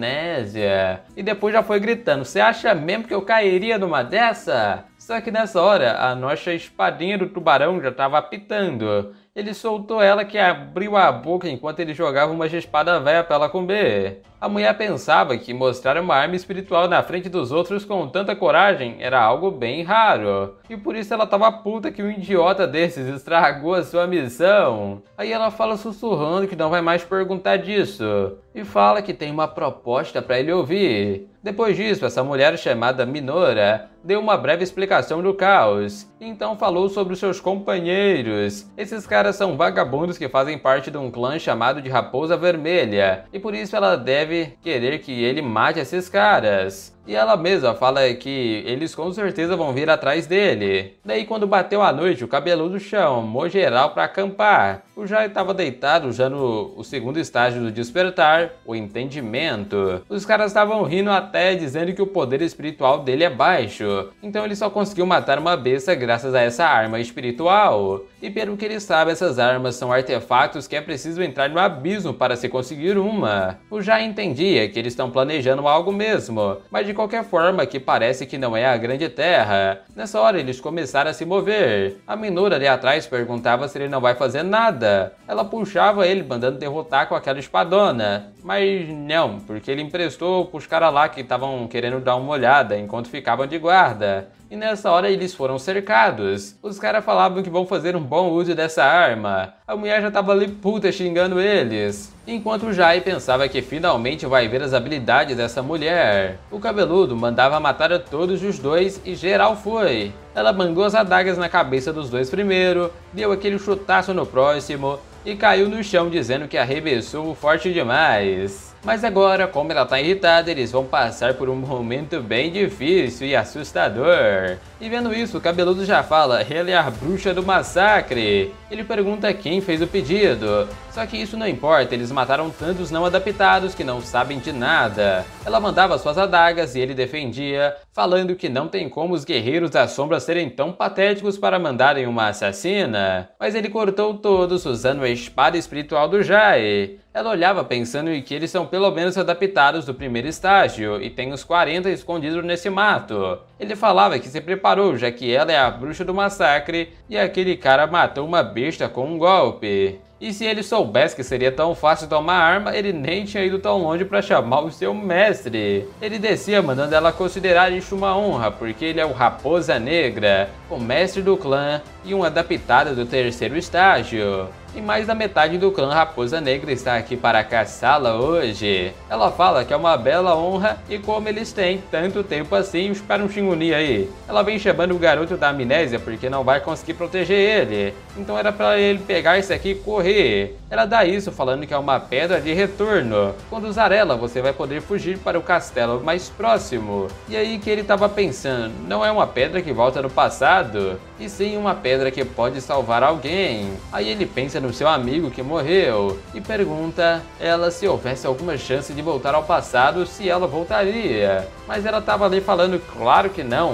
amnésia. E depois já foi gritando, você acha mesmo que eu cairia numa dessa? Só que nessa hora, a nossa espadinha do tubarão já estava apitando. Ele soltou ela que abriu a boca enquanto ele jogava uma espada velha para ela comer. A mulher pensava que mostrar uma arma espiritual na frente dos outros com tanta coragem era algo bem raro. E por isso ela tava puta que um idiota desses estragou a sua missão. Aí ela fala sussurrando que não vai mais perguntar disso. E fala que tem uma proposta para ele ouvir. Depois disso, essa mulher chamada Minora deu uma breve explicação do caos. Então falou sobre os seus companheiros. Esses caras são vagabundos que fazem parte de um clã chamado de Raposa Vermelha. E por isso ela deve querer que ele mate esses caras. E ela mesma fala que eles com certeza vão vir atrás dele. Daí quando bateu a noite, o cabeludo chamou geral para acampar. O Jai estava deitado usando o segundo estágio do despertar, o entendimento. Os caras estavam rindo até dizendo que o poder espiritual dele é baixo. Então ele só conseguiu matar uma besta graças a essa arma espiritual. E pelo que ele sabe, essas armas são artefatos que é preciso entrar no abismo para se conseguir uma. O Jai entendia que eles estão planejando algo mesmo, mas de qualquer forma que parece que não é a Grande Terra. Nessa hora eles começaram a se mover. A Minora ali atrás perguntava se ele não vai fazer nada. Ela puxava ele mandando derrotar com aquela espadona. Mas não, porque ele emprestou pros caras lá que estavam querendo dar uma olhada enquanto ficavam de guarda. E nessa hora eles foram cercados. Os caras falavam que vão fazer um bom uso dessa arma. A mulher já tava ali puta xingando eles. Enquanto o Jai pensava que finalmente vai ver as habilidades dessa mulher. O cabeludo mandava matar a todos os dois e geral foi. Ela mandou as adagas na cabeça dos dois primeiro, deu aquele chutaço no próximo e caiu no chão dizendo que arremessou forte demais. Mas agora, como ela tá irritada, eles vão passar por um momento bem difícil e assustador. E vendo isso, o cabeludo já fala, ela é a bruxa do massacre. Ele pergunta quem fez o pedido. Só que isso não importa, eles mataram tantos não adaptados que não sabem de nada. Ela mandava suas adagas e ele defendia, falando que não tem como os guerreiros da sombra serem tão patéticos para mandarem uma assassina. Mas ele cortou todos usando a espada espiritual do Jai. Ela olhava pensando em que eles são pelo menos adaptados do primeiro estágio e tem os quarenta escondidos nesse mato. Ele falava que se preparou já que ela é a bruxa do massacre e aquele cara matou uma besta com um golpe. E se ele soubesse que seria tão fácil tomar arma, ele nem tinha ido tão longe para chamar o seu mestre. Ele descia mandando ela considerar isso uma honra, porque ele é o Raposa Negra, o mestre do clã e um adaptado do terceiro estágio. E mais da metade do clã Raposa Negra está aqui para caçá-la hoje. Ela fala que é uma bela honra e como eles têm tanto tempo assim, espera um xinguni aí. Ela vem chamando o garoto da amnésia porque não vai conseguir proteger ele. Então era para ele pegar isso aqui e correr. Ela dá isso falando que é uma pedra de retorno. Quando usar ela, você vai poder fugir para o castelo mais próximo. E aí que ele estava pensando, não é uma pedra que volta no passado, e sim uma pedra que pode salvar alguém. Aí ele pensa no seu amigo que morreu e pergunta ela se houvesse alguma chance de voltar ao passado, se ela voltaria. Mas ela estava ali falando claro que não.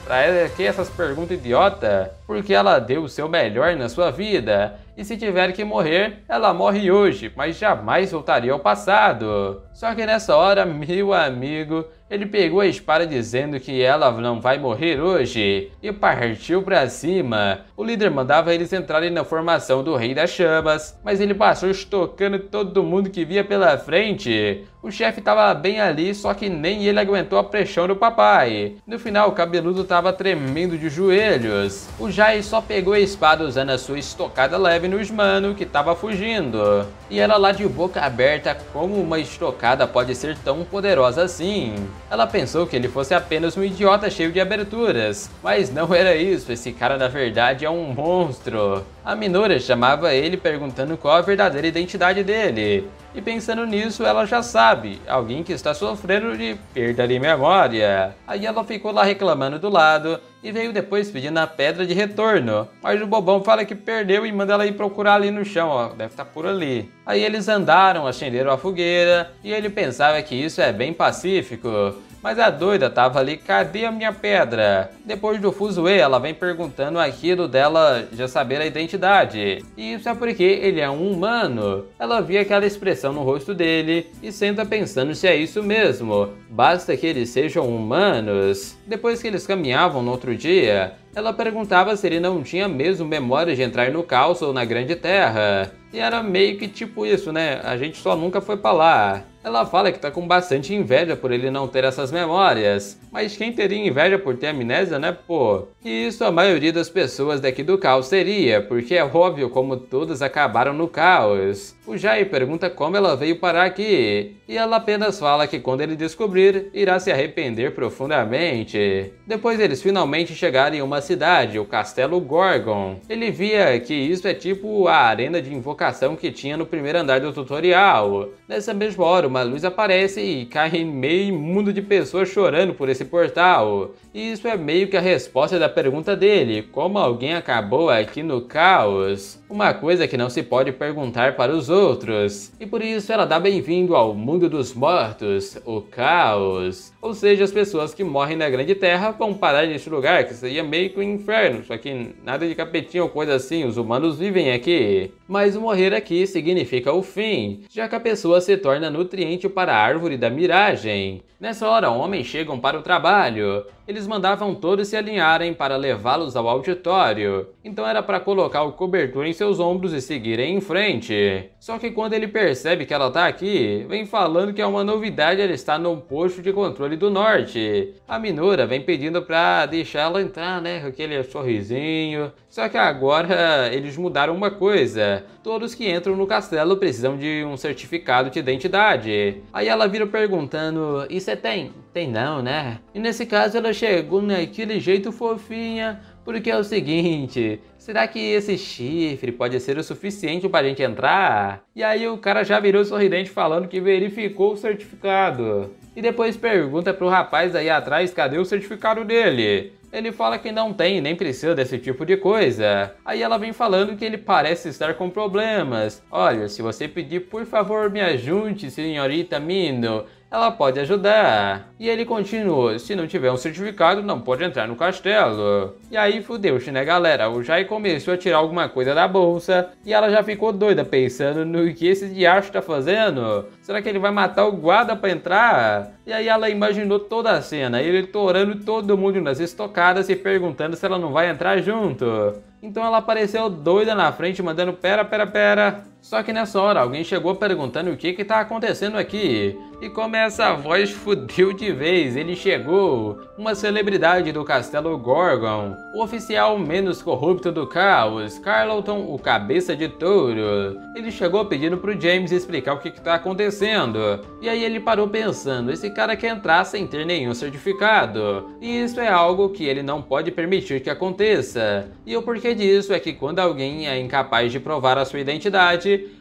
Pra que essas perguntas idiota? Porque ela deu o seu melhor na sua vida. E se tiver que morrer, ela morre hoje, mas jamais voltaria ao passado. Só que nessa hora, meu amigo, ele pegou a espada dizendo que ela não vai morrer hoje e partiu pra cima. O líder mandava eles entrarem na formação do Rei das Chamas, mas ele passou estocando todo mundo que via pela frente. O chefe tava bem ali, só que nem ele aguentou a pressão do papai. No final, o cabeludo tava tremendo de joelhos. O Jai só pegou a espada usando a sua estocada leve nos mano que tava fugindo. E ela lá de boca aberta, como uma estocada pode ser tão poderosa assim? Ela pensou que ele fosse apenas um idiota cheio de aberturas, mas não era isso, esse cara na verdade é um monstro. A Minora chamava ele perguntando qual a verdadeira identidade dele. E pensando nisso, ela já sabe, alguém que está sofrendo de perda de memória. Aí ela ficou lá reclamando do lado e veio depois pedindo a pedra de retorno. Mas o bobão fala que perdeu e manda ela ir procurar ali no chão, ó, deve estar por ali. Aí eles andaram, acenderam a fogueira e ele pensava que isso é bem pacífico. Mas a doida tava ali, cadê a minha pedra? Depois do fuzuê, ela vem perguntando aquilo dela já saber a identidade. E isso é porque ele é um humano. Ela via aquela expressão no rosto dele e senta pensando se é isso mesmo. Basta que eles sejam humanos. Depois que eles caminhavam no outro dia, ela perguntava se ele não tinha mesmo memória de entrar no caos ou na Grande Terra. E era meio que tipo isso, né? A gente só nunca foi pra lá. Ela fala que tá com bastante inveja por ele não ter essas memórias. Mas quem teria inveja por ter amnésia, né, pô? E isso a maioria das pessoas daqui do caos teria, porque é óbvio como todas acabaram no caos. O Jai pergunta como ela veio parar aqui. E ela apenas fala que quando ele descobrir, irá se arrepender profundamente. Depois eles finalmente chegaram em uma cidade, o Castelo Gorgon. Ele via que isso é tipo a arena de invocação que tinha no primeiro andar do tutorial. Nessa mesma hora, uma luz aparece e cai em meio mundo de pessoas chorando por esse portal. E isso é meio que a resposta da pergunta dele, como alguém acabou aqui no caos? Uma coisa que não se pode perguntar para os outros. E por isso ela dá bem-vindo ao mundo dos mortos, o caos. Ou seja, as pessoas que morrem na Grande Terra vão parar neste lugar, que seria meio que um inferno, só que nada de capetinho ou coisa assim, os humanos vivem aqui. Mas morrer aqui significa o fim, já que a pessoa se torna nutriente para a árvore da miragem. Nessa hora, homens chegam para o trabalho. Eles mandavam todos se alinharem para levá-los ao auditório. Então era para colocar o cobertor em seus ombros e seguirem em frente. Só que quando ele percebe que ela tá aqui, vem falando que é uma novidade ela estar no posto de controle do norte. A Minora vem pedindo para deixar ela entrar, né, com aquele sorrisinho. Só que agora eles mudaram uma coisa. Todos que entram no castelo precisam de um certificado de identidade. Aí ela vira perguntando, e você tem? Tem não, né? E nesse caso ela chegou naquele jeito fofinha, porque é o seguinte, será que esse chifre pode ser o suficiente para a gente entrar? E aí o cara já virou sorridente falando que verificou o certificado. E depois pergunta pro rapaz aí atrás cadê o certificado dele. Ele fala que não tem, nem precisa desse tipo de coisa. Aí ela vem falando que ele parece estar com problemas. Olha, se você pedir por favor me ajude, senhorita Mino, ela pode ajudar. E ele continua, se não tiver um certificado não pode entrar no castelo. E aí fudeu-se, né galera, o Jai começou a tirar alguma coisa da bolsa e ela já ficou doida pensando no que esse diacho tá fazendo. Será que ele vai matar o guarda pra entrar? E aí ela imaginou toda a cena, ele torando todo mundo nas estocadas e perguntando se ela não vai entrar junto. Então ela apareceu doida na frente, mandando pera, pera, pera. Só que nessa hora alguém chegou perguntando o que que tá acontecendo aqui. E como essa voz fudeu de vez, ele chegou, uma celebridade do Castelo Gorgon, o oficial menos corrupto do caos, Carlton, o cabeça de touro. Ele chegou pedindo pro James explicar o que que tá acontecendo. E aí ele parou pensando, esse cara quer entrar sem ter nenhum certificado. E isso é algo que ele não pode permitir que aconteça. E o porquê disso é que quando alguém é incapaz de provar a sua identidade,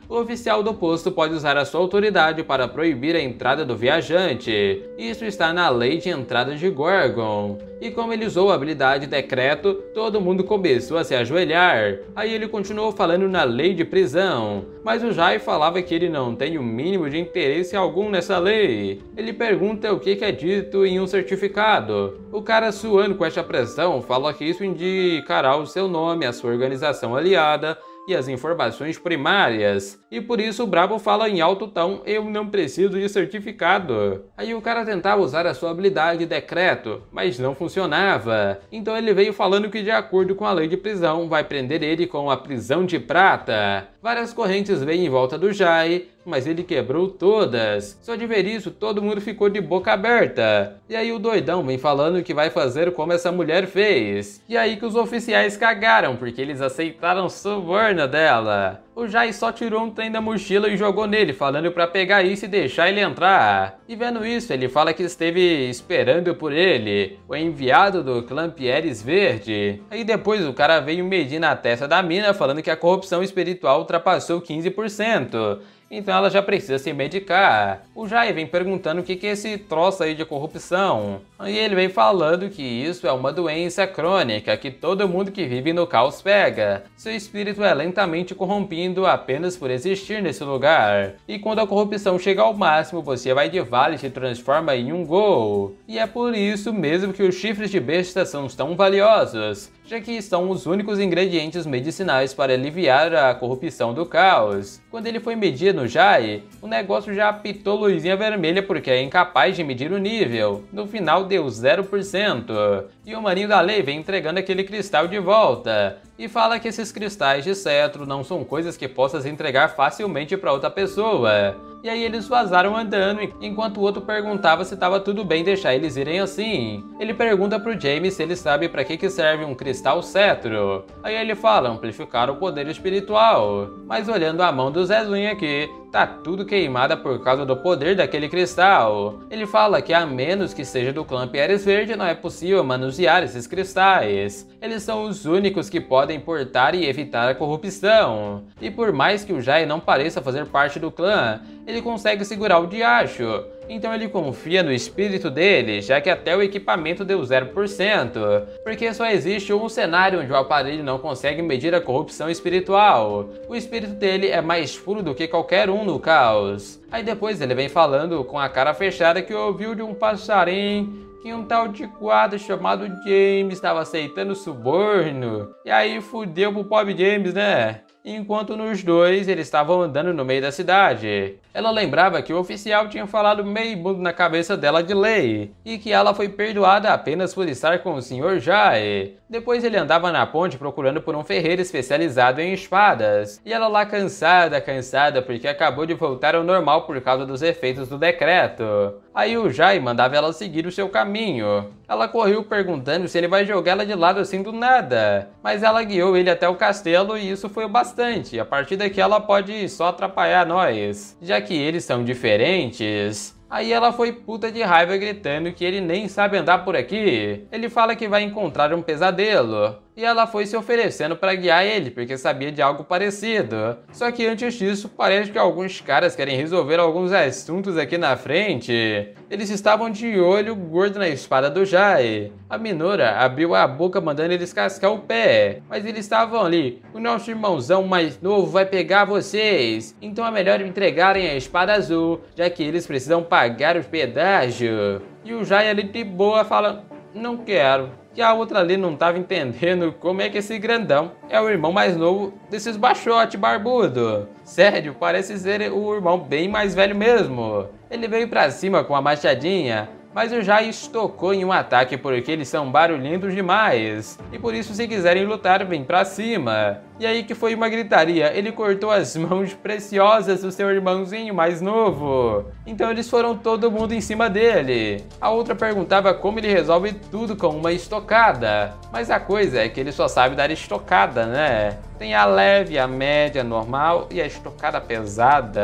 o oficial do posto pode usar a sua autoridade para proibir a entrada do viajante. Isso está na lei de entrada de Gorgon. E como ele usou a habilidade Decreto, todo mundo começou a se ajoelhar. Aí ele continuou falando na lei de prisão, mas o Jai falava que ele não tem o mínimo de interesse algum nessa lei. Ele pergunta o que é dito em um certificado. O cara, suando com essa pressão, fala que isso indicará o seu nome, a sua organização aliada e as informações primárias. E por isso o Brabo fala em alto tom: eu não preciso de certificado. Aí o cara tentava usar a sua habilidade Decreto, mas não funcionava. Então ele veio falando que, de acordo com a lei de prisão, vai prender ele com a prisão de prata. Várias correntes veio em volta do Jai, mas ele quebrou todas. Só de ver isso, todo mundo ficou de boca aberta. E aí o doidão vem falando que vai fazer como essa mulher fez. E aí que os oficiais cagaram, porque eles aceitaram suborno dela. O Jai só tirou um trem da mochila e jogou nele, falando pra pegar isso e deixar ele entrar. E vendo isso, ele fala que esteve esperando por ele, o enviado do clã Pieres Verde. Aí depois o cara veio medir na testa da mina, falando que a corrupção espiritual ultrapassou quinze por cento. Então ela já precisa se medicar. O Jai vem perguntando o que é esse troço aí de corrupção. E ele vem falando que isso é uma doença crônica que todo mundo que vive no caos pega. Seu espírito é lentamente corrompido apenas por existir nesse lugar. E quando a corrupção chega ao máximo, você vai de vale e se transforma em um gol. E é por isso mesmo que os chifres de besta são tão valiosos, já que são os únicos ingredientes medicinais para aliviar a corrupção do caos. Quando ele foi medir no Jai, o negócio já apitou luzinha vermelha porque é incapaz de medir o nível. No final deu zero por cento. E o maninho da lei vem entregando aquele cristal de volta. E fala que esses cristais de cetro não são coisas que possas entregar facilmente para outra pessoa. E aí eles vazaram andando, enquanto o outro perguntava se estava tudo bem deixar eles irem assim. Ele pergunta pro James se ele sabe para que que serve um cristal cetro. Aí ele fala: amplificar o poder espiritual. Mas olhando a mão do Zezinho aqui, tá tudo queimada por causa do poder daquele cristal. Ele fala que a menos que seja do clã Pieres Verde, não é possível manusear esses cristais. Eles são os únicos que podem portar e evitar a corrupção. E por mais que o Jai não pareça fazer parte do clã, ele consegue segurar o diacho. Então ele confia no espírito dele, já que até o equipamento deu zero por cento, porque só existe um cenário onde o aparelho não consegue medir a corrupção espiritual. O espírito dele é mais puro do que qualquer um no caos. Aí depois ele vem falando com a cara fechada que ouviu de um passarinho que um tal de quadro chamado James estava aceitando suborno. E aí fudeu pro pobre James, né? Enquanto nos dois eles estavam andando no meio da cidade. Ela lembrava que o oficial tinha falado meio mundo na cabeça dela de lei, e que ela foi perdoada apenas por estar com o senhor Jai. Depois ele andava na ponte procurando por um ferreiro especializado em espadas, e ela lá cansada, cansada porque acabou de voltar ao normal por causa dos efeitos do decreto. Aí o Jai mandava ela seguir o seu caminho. Ela correu perguntando se ele vai jogá-la de lado assim do nada, mas ela guiou ele até o castelo e isso foi o bastante. A partir daqui ela pode só atrapalhar nós, já que eles são diferentes. Aí ela foi puta de raiva gritando que ele nem sabe andar por aqui. Ele fala que vai encontrar um pesadelo. E ela foi se oferecendo para guiar ele, porque sabia de algo parecido. Só que antes disso, parece que alguns caras querem resolver alguns assuntos aqui na frente. Eles estavam de olho gordo na espada do Jai. A Minora abriu a boca mandando eles cascar o pé. Mas eles estavam ali: o nosso irmãozão mais novo vai pegar vocês. Então é melhor entregarem a espada azul, já que eles precisam pagar o pedágio. E o Jai ali de boa fala: não quero. E a outra ali não estava entendendo como é que esse grandão é o irmão mais novo desses baixote barbudo. Sério, parece ser o irmão bem mais velho mesmo. Ele veio pra cima com a machadinha, mas o Jai estocou em um ataque porque eles são barulhentos demais. E por isso, se quiserem lutar, vem pra cima. E aí que foi uma gritaria, ele cortou as mãos preciosas do seu irmãozinho mais novo. Então eles foram todo mundo em cima dele. A outra perguntava como ele resolve tudo com uma estocada. Mas a coisa é que ele só sabe dar estocada, né? Tem a leve, a média, a normal e a estocada pesada.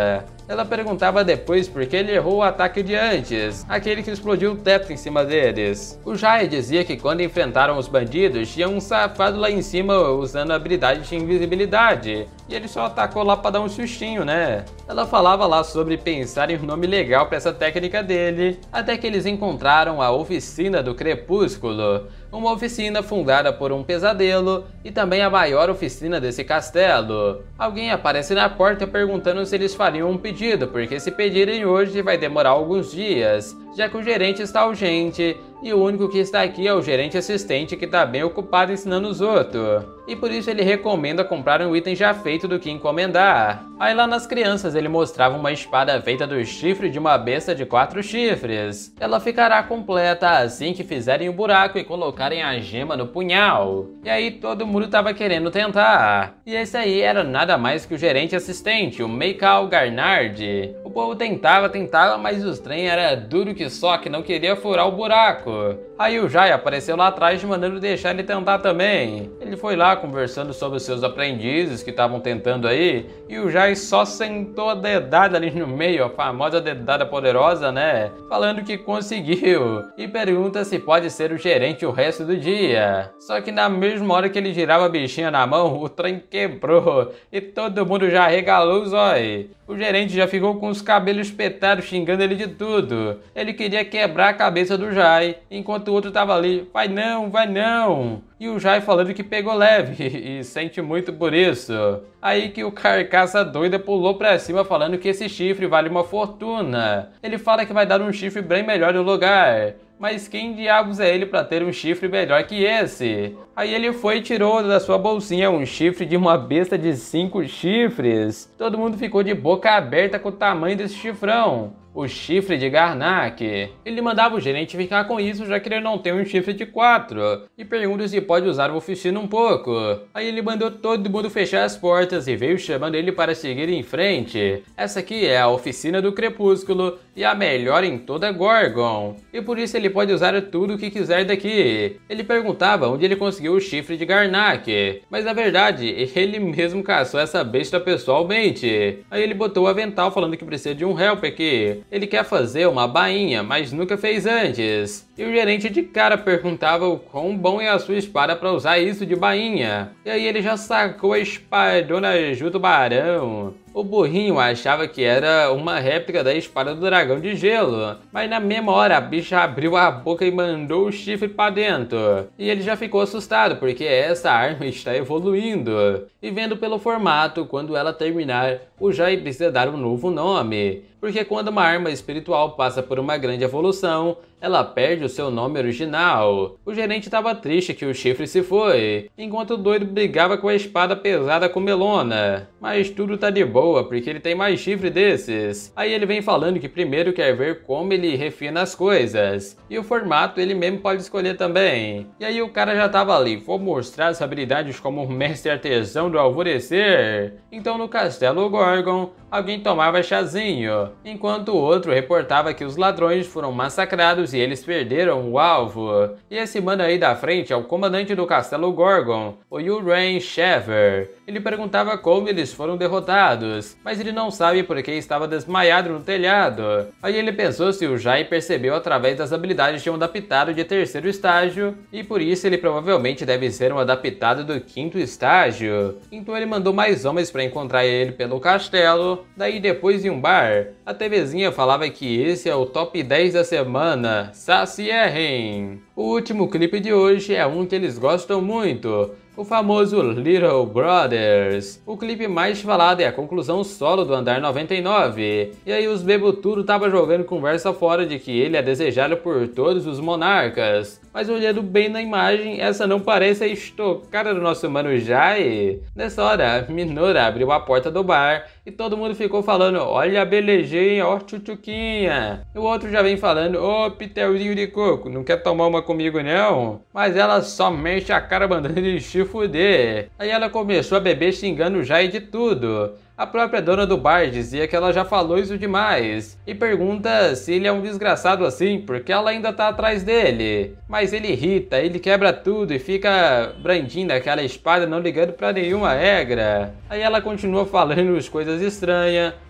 Ela perguntava depois por que ele errou o ataque de antes, aquele que explodiu o teto em cima deles. O Jai dizia que quando enfrentaram os bandidos, tinha um safado lá em cima usando a habilidade de invisibilidade, e ele só atacou lá pra dar um sustinho, né? Ela falava lá sobre pensar em um nome legal pra essa técnica dele, até que eles encontraram a Oficina do Crepúsculo, uma oficina fundada por um pesadelo e também a maior oficina desse castelo. Alguém aparece na porta perguntando se eles fariam um pedido, porque se pedirem hoje vai demorar alguns dias, já que o gerente está ausente e o único que está aqui é o gerente assistente, que está bem ocupado ensinando os outros. E por isso ele recomenda comprar um item já feito do que encomendar. Aí lá nas crianças ele mostrava uma espada feita do chifre de uma besta de quatro chifres. Ela ficará completa assim que fizerem o buraco e colocarem a gema no punhal. E aí todo mundo tava querendo tentar. E esse aí era nada mais que o gerente assistente, o Michael Garnard. O povo tentava, tentava, mas os trem era duro que só, que não queria furar o buraco. Aí o Jai apareceu lá atrás mandando deixar ele tentar também. Ele foi lá conversando sobre os seus aprendizes que estavam tentando aí, e o Jai só sentou a dedada ali no meio, a famosa dedada poderosa, né? Falando que conseguiu, e pergunta se pode ser o gerente o resto do dia. Só que na mesma hora que ele girava a bichinha na mão, o trem quebrou, e todo mundo já regalou os olhos. O gerente já ficou com os cabelos espetados, xingando ele de tudo. Ele queria quebrar a cabeça do Jai, enquanto o outro tava ali, vai não, vai não. E o Jai falando que pegou leve e sente muito por isso. Aí que o carcaça doida pulou pra cima falando que esse chifre vale uma fortuna. Ele fala que vai dar um chifre bem melhor no lugar. Mas quem diabos é ele para ter um chifre melhor que esse? Aí ele foi e tirou da sua bolsinha um chifre de uma besta de cinco chifres. Todo mundo ficou de boca aberta com o tamanho desse chifrão. O chifre de Garnak. Ele mandava o gerente ficar com isso, já que ele não tem um chifre de quatro, e pergunta se pode usar a oficina um pouco. Aí ele mandou todo mundo fechar as portas e veio chamando ele para seguir em frente. Essa aqui é a Oficina do Crepúsculo e a melhor em toda Gorgon, e por isso ele pode usar tudo o que quiser daqui. Ele perguntava onde ele conseguiu o chifre de Garnak, mas na verdade ele mesmo caçou essa besta pessoalmente. Aí ele botou o avental falando que precisa de um help aqui. Ele quer fazer uma bainha, mas nunca fez antes. E o gerente de cara perguntava o quão bom é a sua espada para usar isso de bainha. E aí ele já sacou a espadona Juto Barão. O burrinho achava que era uma réplica da espada do dragão de gelo, mas na mesma hora a bicha abriu a boca e mandou o chifre para dentro. E ele já ficou assustado, porque essa arma está evoluindo. E vendo pelo formato, quando ela terminar, o Jai precisa dar um novo nome. Porque quando uma arma espiritual passa por uma grande evolução, ela perde o seu nome original. O gerente estava triste que o chifre se foi, enquanto o doido brigava com a espada pesada com Melona. Mas tudo tá de boa, porque ele tem mais chifre desses. Aí ele vem falando que primeiro quer ver como ele refina as coisas, e o formato ele mesmo pode escolher também. E aí o cara já tava ali, vou mostrar as habilidades como um mestre artesão do alvorecer. Então no Castelo Gorgon, alguém tomava chazinho, enquanto o outro reportava que os ladrões foram massacrados e eles perderam o alvo. E esse mano aí da frente é o comandante do Castelo Gorgon, o Urain Shever. Ele perguntava como eles foram derrotados, mas ele não sabe porque estava desmaiado no telhado. Aí ele pensou se o Jai percebeu através das habilidades de um adaptado de terceiro estágio, e por isso ele provavelmente deve ser um adaptado do quinto estágio. Então ele mandou mais homens para encontrar ele pelo castelo. Daí depois em um bar, a TVzinha falava que esse é o top dez da semana, Sacierren. O último clipe de hoje é um que eles gostam muito, o famoso Little Brothers. O clipe mais falado é a conclusão solo do Andar noventa e nove. E aí os bebo tudo tava jogando conversa fora de que ele é desejado por todos os monarcas. Mas olhando bem na imagem, essa não parece a estocada do nosso mano Jai. Nessa hora, a Minora abriu a porta do bar e todo mundo ficou falando, olha a belezinha, ó tchutchuquinha. E o outro já vem falando, ô Pitelzinho de coco, não quer tomar uma comigo não? Mas ela só mexe a cara mandando ele se fuder. Aí ela começou a beber xingando o Jai de tudo. A própria dona do bar dizia que ela já falou isso demais e pergunta se ele é um desgraçado assim porque ela ainda tá atrás dele. Mas ele irrita, ele quebra tudo e fica brandindo aquela espada não ligando pra nenhuma regra. Aí ela continua falando as coisas estranhas,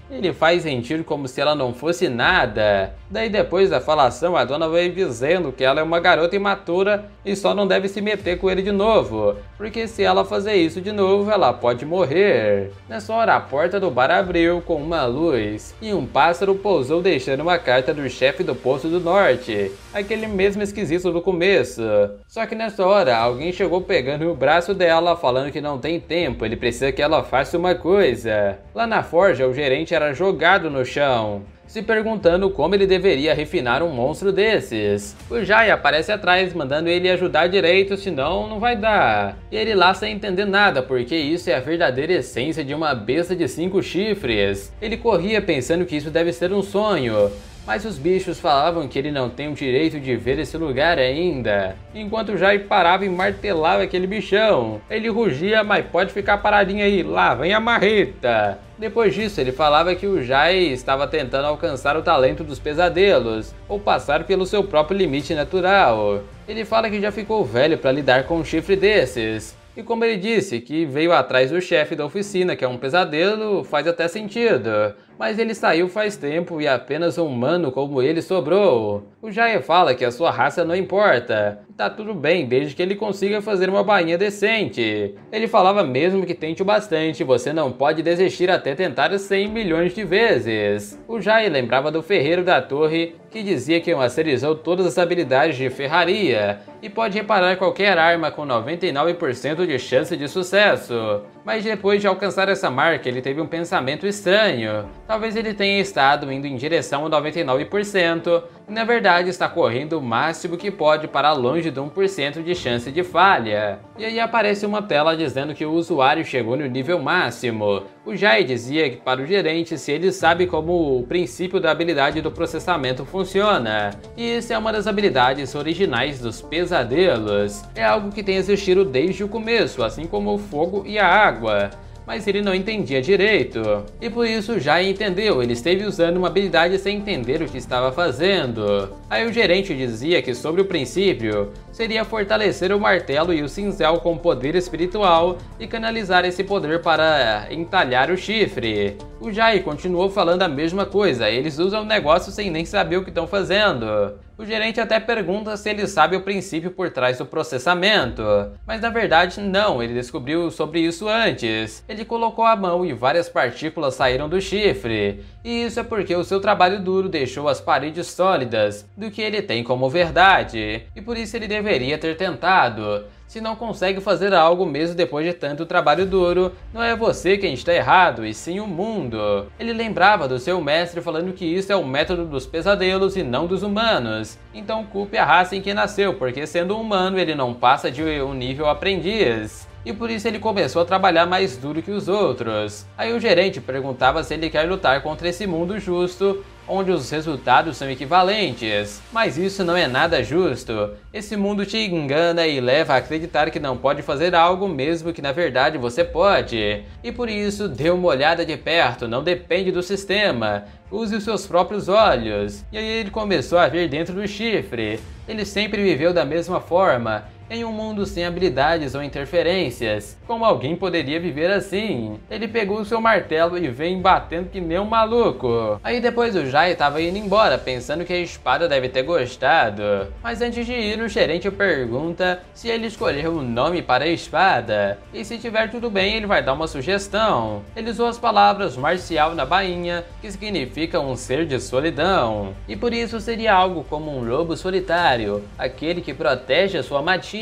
Ele faz sentir como se ela não fosse nada. Daí depois da falação, a dona vai dizendo que ela é uma garota imatura e só não deve se meter com ele de novo, porque se ela fazer isso de novo, ela pode morrer. Nessa hora, a porta do bar abriu com uma luz e um pássaro pousou deixando uma carta do chefe do Poço do Norte, aquele mesmo esquisito do começo. Só que nessa hora, alguém chegou pegando o braço dela, falando que não tem tempo, ele precisa que ela faça uma coisa. Lá na forja, o gerente era jogado no chão, se perguntando como ele deveria refinar um monstro desses. O Jai aparece atrás, mandando ele ajudar direito, senão não vai dar. E ele lá sem entender nada, porque isso é a verdadeira essência de uma besta de cinco chifres. Ele corria pensando que isso deve ser um sonho, mas os bichos falavam que ele não tem o direito de ver esse lugar ainda. Enquanto o Jai parava e martelava aquele bichão, ele rugia, mas pode ficar paradinho aí, lá vem a marreta. Depois disso, ele falava que o Jai estava tentando alcançar o talento dos pesadelos, ou passar pelo seu próprio limite natural. Ele fala que já ficou velho para lidar com um chifre desses. E como ele disse que veio atrás do chefe da oficina, que é um pesadelo, faz até sentido. Mas ele saiu faz tempo e apenas um humano como ele sobrou. O Jai fala que a sua raça não importa. Tá tudo bem, desde que ele consiga fazer uma bainha decente. Ele falava mesmo que tente o bastante, você não pode desistir até tentar cem milhões de vezes. O Jai lembrava do ferreiro da torre, que dizia que masterizou todas as habilidades de ferraria e pode reparar qualquer arma com noventa e nove por cento de chance de sucesso. Mas depois de alcançar essa marca, ele teve um pensamento estranho. Talvez ele tenha estado indo em direção ao noventa e nove por cento e na verdade está correndo o máximo que pode para longe de um por cento de chance de falha. E aí aparece uma tela dizendo que o usuário chegou no nível máximo. O Jai dizia que para o gerente se ele sabe como o princípio da habilidade do processamento funciona. E isso é uma das habilidades originais dos pesadelos. É algo que tem existido desde o começo, assim como o fogo e a água. Mas ele não entendia direito. E por isso já entendeu, ele esteve usando uma habilidade sem entender o que estava fazendo. Aí o gerente dizia que sobre o princípio, seria fortalecer o martelo e o cinzel com poder espiritual e canalizar esse poder para entalhar o chifre. O Jai continuou falando a mesma coisa, eles usam o negócio sem nem saber o que estão fazendo. O gerente até pergunta se ele sabe o princípio por trás do processamento, mas na verdade não, ele descobriu sobre isso antes. Ele colocou a mão e várias partículas saíram do chifre, e isso é porque o seu trabalho duro deixou as paredes sólidas do que ele tem como verdade, e por isso ele deveria ter tentado. Se não consegue fazer algo mesmo depois de tanto trabalho duro, não é você quem está errado, e sim o mundo. Ele lembrava do seu mestre falando que isso é o método dos pesadelos e não dos humanos. Então culpe a raça em que nasceu, porque sendo humano ele não passa de um nível aprendiz. E por isso ele começou a trabalhar mais duro que os outros. Aí o gerente perguntava se ele quer lutar contra esse mundo justo, onde os resultados são equivalentes. Mas isso não é nada justo. Esse mundo te engana e leva a acreditar que não pode fazer algo mesmo que na verdade você pode. E por isso, dê uma olhada de perto, não depende do sistema. Use os seus próprios olhos. E aí ele começou a ver dentro do chifre. Ele sempre viveu da mesma forma, em um mundo sem habilidades ou interferências. Como alguém poderia viver assim? Ele pegou o seu martelo e vem batendo que nem um maluco. Aí depois o Jai estava indo embora, pensando que a espada deve ter gostado. Mas antes de ir, o gerente pergunta se ele escolheu um nome para a espada. E se tiver tudo bem, ele vai dar uma sugestão. Ele usou as palavras marcial na bainha, que significa um ser de solidão. E por isso seria algo como um lobo solitário, aquele que protege a sua matilha.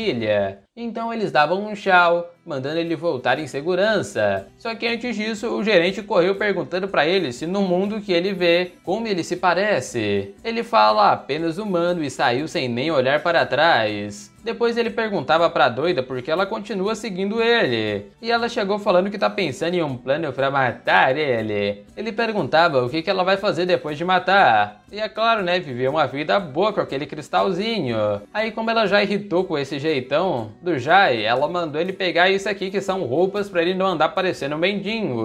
Então eles davam um tchau, mandando ele voltar em segurança. Só que antes disso, o gerente correu perguntando para ele se no mundo que ele vê, como ele se parece. Ele fala apenas humano e saiu sem nem olhar para trás. Depois ele perguntava pra doida porque ela continua seguindo ele. E ela chegou falando que tá pensando em um plano pra matar ele. Ele perguntava o que, que ela vai fazer depois de matar. E é claro, né, viver uma vida boa com aquele cristalzinho. Aí como ela já irritou com esse jeitão do Jai, ela mandou ele pegar isso aqui que são roupas pra ele não andar parecendo um mendigo.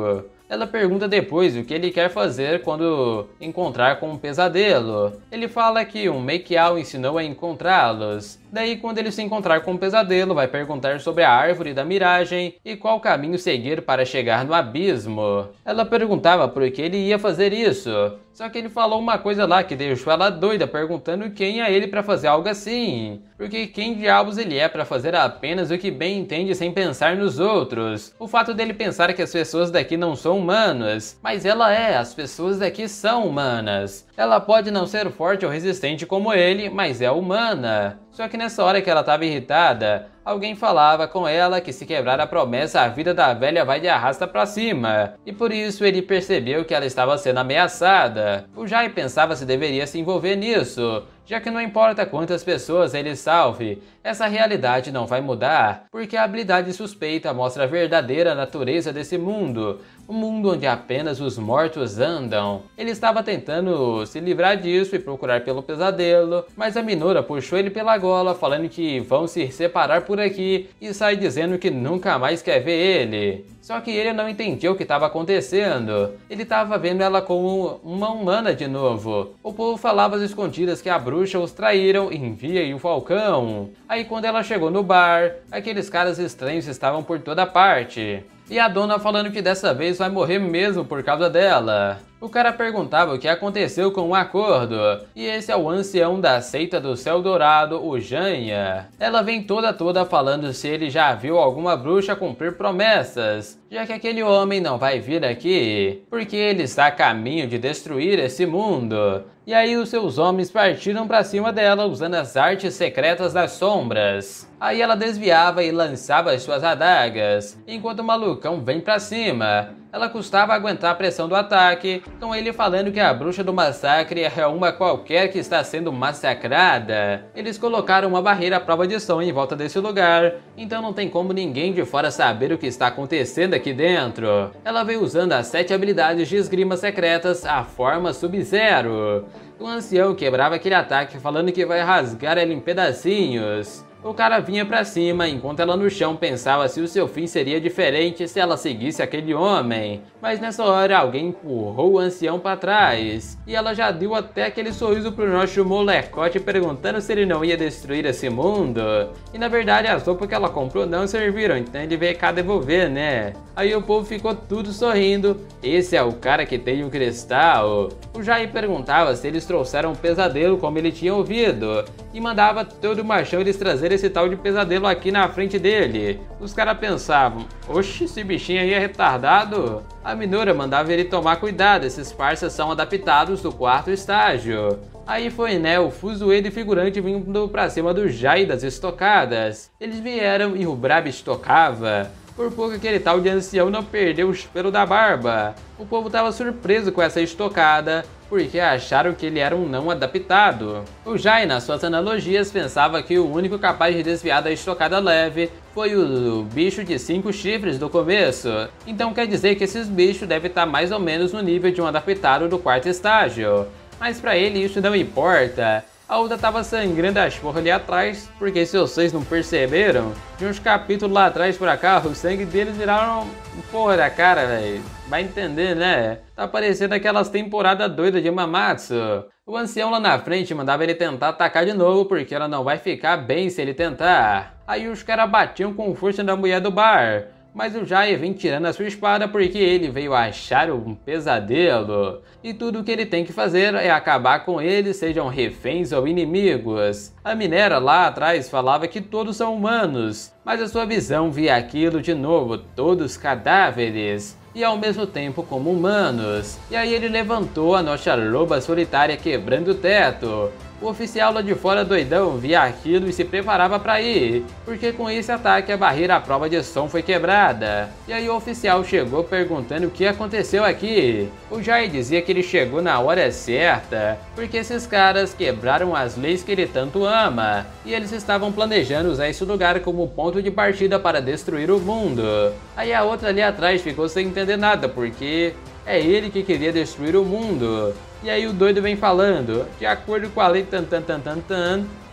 Ela pergunta depois o que ele quer fazer quando encontrar com um pesadelo. Ele fala que um Mekiau ensinou a encontrá-los. Daí, quando ele se encontrar com um pesadelo, vai perguntar sobre a árvore da miragem e qual caminho seguir para chegar no abismo. Ela perguntava por que ele ia fazer isso, só que ele falou uma coisa lá que deixou ela doida, perguntando quem é ele para fazer algo assim. Porque quem diabos ele é para fazer apenas o que bem entende sem pensar nos outros? O fato dele pensar que as pessoas daqui não são humanas, mas ela é, as pessoas daqui são humanas. Ela pode não ser forte ou resistente como ele, mas é humana. Só que nessa hora que ela estava irritada, alguém falava com ela que se quebrar a promessa, a vida da velha vai de arrasta pra cima. E por isso ele percebeu que ela estava sendo ameaçada. O Jai pensava se deveria se envolver nisso, já que não importa quantas pessoas ele salve, essa realidade não vai mudar, porque a habilidade suspeita mostra a verdadeira natureza desse mundo, um mundo onde apenas os mortos andam. Ele estava tentando se livrar disso e procurar pelo pesadelo, mas a Minora puxou ele pela gola, falando que vão se separar por aqui e sai dizendo que nunca mais quer ver ele. Só que ele não entendia o que estava acontecendo. Ele estava vendo ela como uma humana de novo. O povo falava às escondidas que a bruxa os traíram, envia e o falcão. Aí quando ela chegou no bar, aqueles caras estranhos estavam por toda parte. E a dona falando que dessa vez vai morrer mesmo por causa dela. O cara perguntava o que aconteceu com o acordo, e esse é o ancião da seita do Céu Dourado, o Janha. Ela vem toda toda falando se ele já viu alguma bruxa cumprir promessas, já que aquele homem não vai vir aqui, porque ele está a caminho de destruir esse mundo. E aí os seus homens partiram para cima dela usando as artes secretas das sombras. Aí ela desviava e lançava as suas adagas, enquanto o malucão vem para cima. Ela custava aguentar a pressão do ataque, com ele falando que a bruxa do massacre é uma qualquer que está sendo massacrada. Eles colocaram uma barreira à prova de som em volta desse lugar, então não tem como ninguém de fora saber o que está acontecendo aqui dentro. Ela veio usando as sete habilidades de esgrima secretas, a forma Sub-Zero. O ancião quebrava aquele ataque falando que vai rasgar ela em pedacinhos. O cara vinha pra cima, enquanto ela no chão pensava se o seu fim seria diferente se ela seguisse aquele homem. Mas nessa hora alguém empurrou o ancião pra trás, e ela já deu até aquele sorriso pro nosso molecote perguntando se ele não ia destruir esse mundo. E na verdade as roupas que ela comprou não serviram, então ele veio cá devolver, né? Aí o povo ficou tudo sorrindo. Esse é o cara que tem o cristal. O Jair perguntava se eles trouxeram um pesadelo como ele tinha ouvido, e mandava todo machão eles trazerem esse tal de pesadelo aqui na frente dele. Os caras pensavam, oxe, esse bichinho aí é retardado? A Minora mandava ele tomar cuidado, esses parças são adaptados do quarto estágio. Aí foi, né, o fuzuê de figurante vindo pra cima do Jai das estocadas. Eles vieram e o Brab estocava. Por pouco aquele tal de ancião não perdeu o pelo da barba. O povo tava surpreso com essa estocada, porque acharam que ele era um não adaptado. O Jai, nas suas analogias, pensava que o único capaz de desviar da estocada leve foi o bicho de cinco chifres do começo. Então quer dizer que esses bichos devem estar mais ou menos no nível de um adaptado do quarto estágio. Mas pra ele isso não importa. A outra tava sangrando as porra ali atrás, porque se vocês não perceberam, de uns capítulos lá atrás pra cá, o sangue deles viraram porra da cara, velho. Vai entender, né? Tá parecendo aquelas temporadas doidas de Mamatsu. O ancião lá na frente mandava ele tentar atacar de novo, porque ela não vai ficar bem se ele tentar. Aí os caras batiam com força na mulher do bar. Mas o Jai vem tirando a sua espada porque ele veio achar um pesadelo. E tudo o que ele tem que fazer é acabar com eles, sejam reféns ou inimigos. A Minera lá atrás falava que todos são humanos, mas a sua visão via aquilo de novo, todos cadáveres. E ao mesmo tempo como humanos. E aí ele levantou a nossa loba solitária quebrando o teto. O oficial lá de fora doidão via aquilo e se preparava para ir, porque com esse ataque a barreira à prova de som foi quebrada. E aí o oficial chegou perguntando o que aconteceu aqui. O Jai dizia que ele chegou na hora certa, porque esses caras quebraram as leis que ele tanto ama, e eles estavam planejando usar esse lugar como ponto de partida para destruir o mundo. Aí a outra ali atrás ficou sem entender nada, porque é ele que queria destruir o mundo. E aí o doido vem falando, de acordo com a lei tan tan tan tan tan,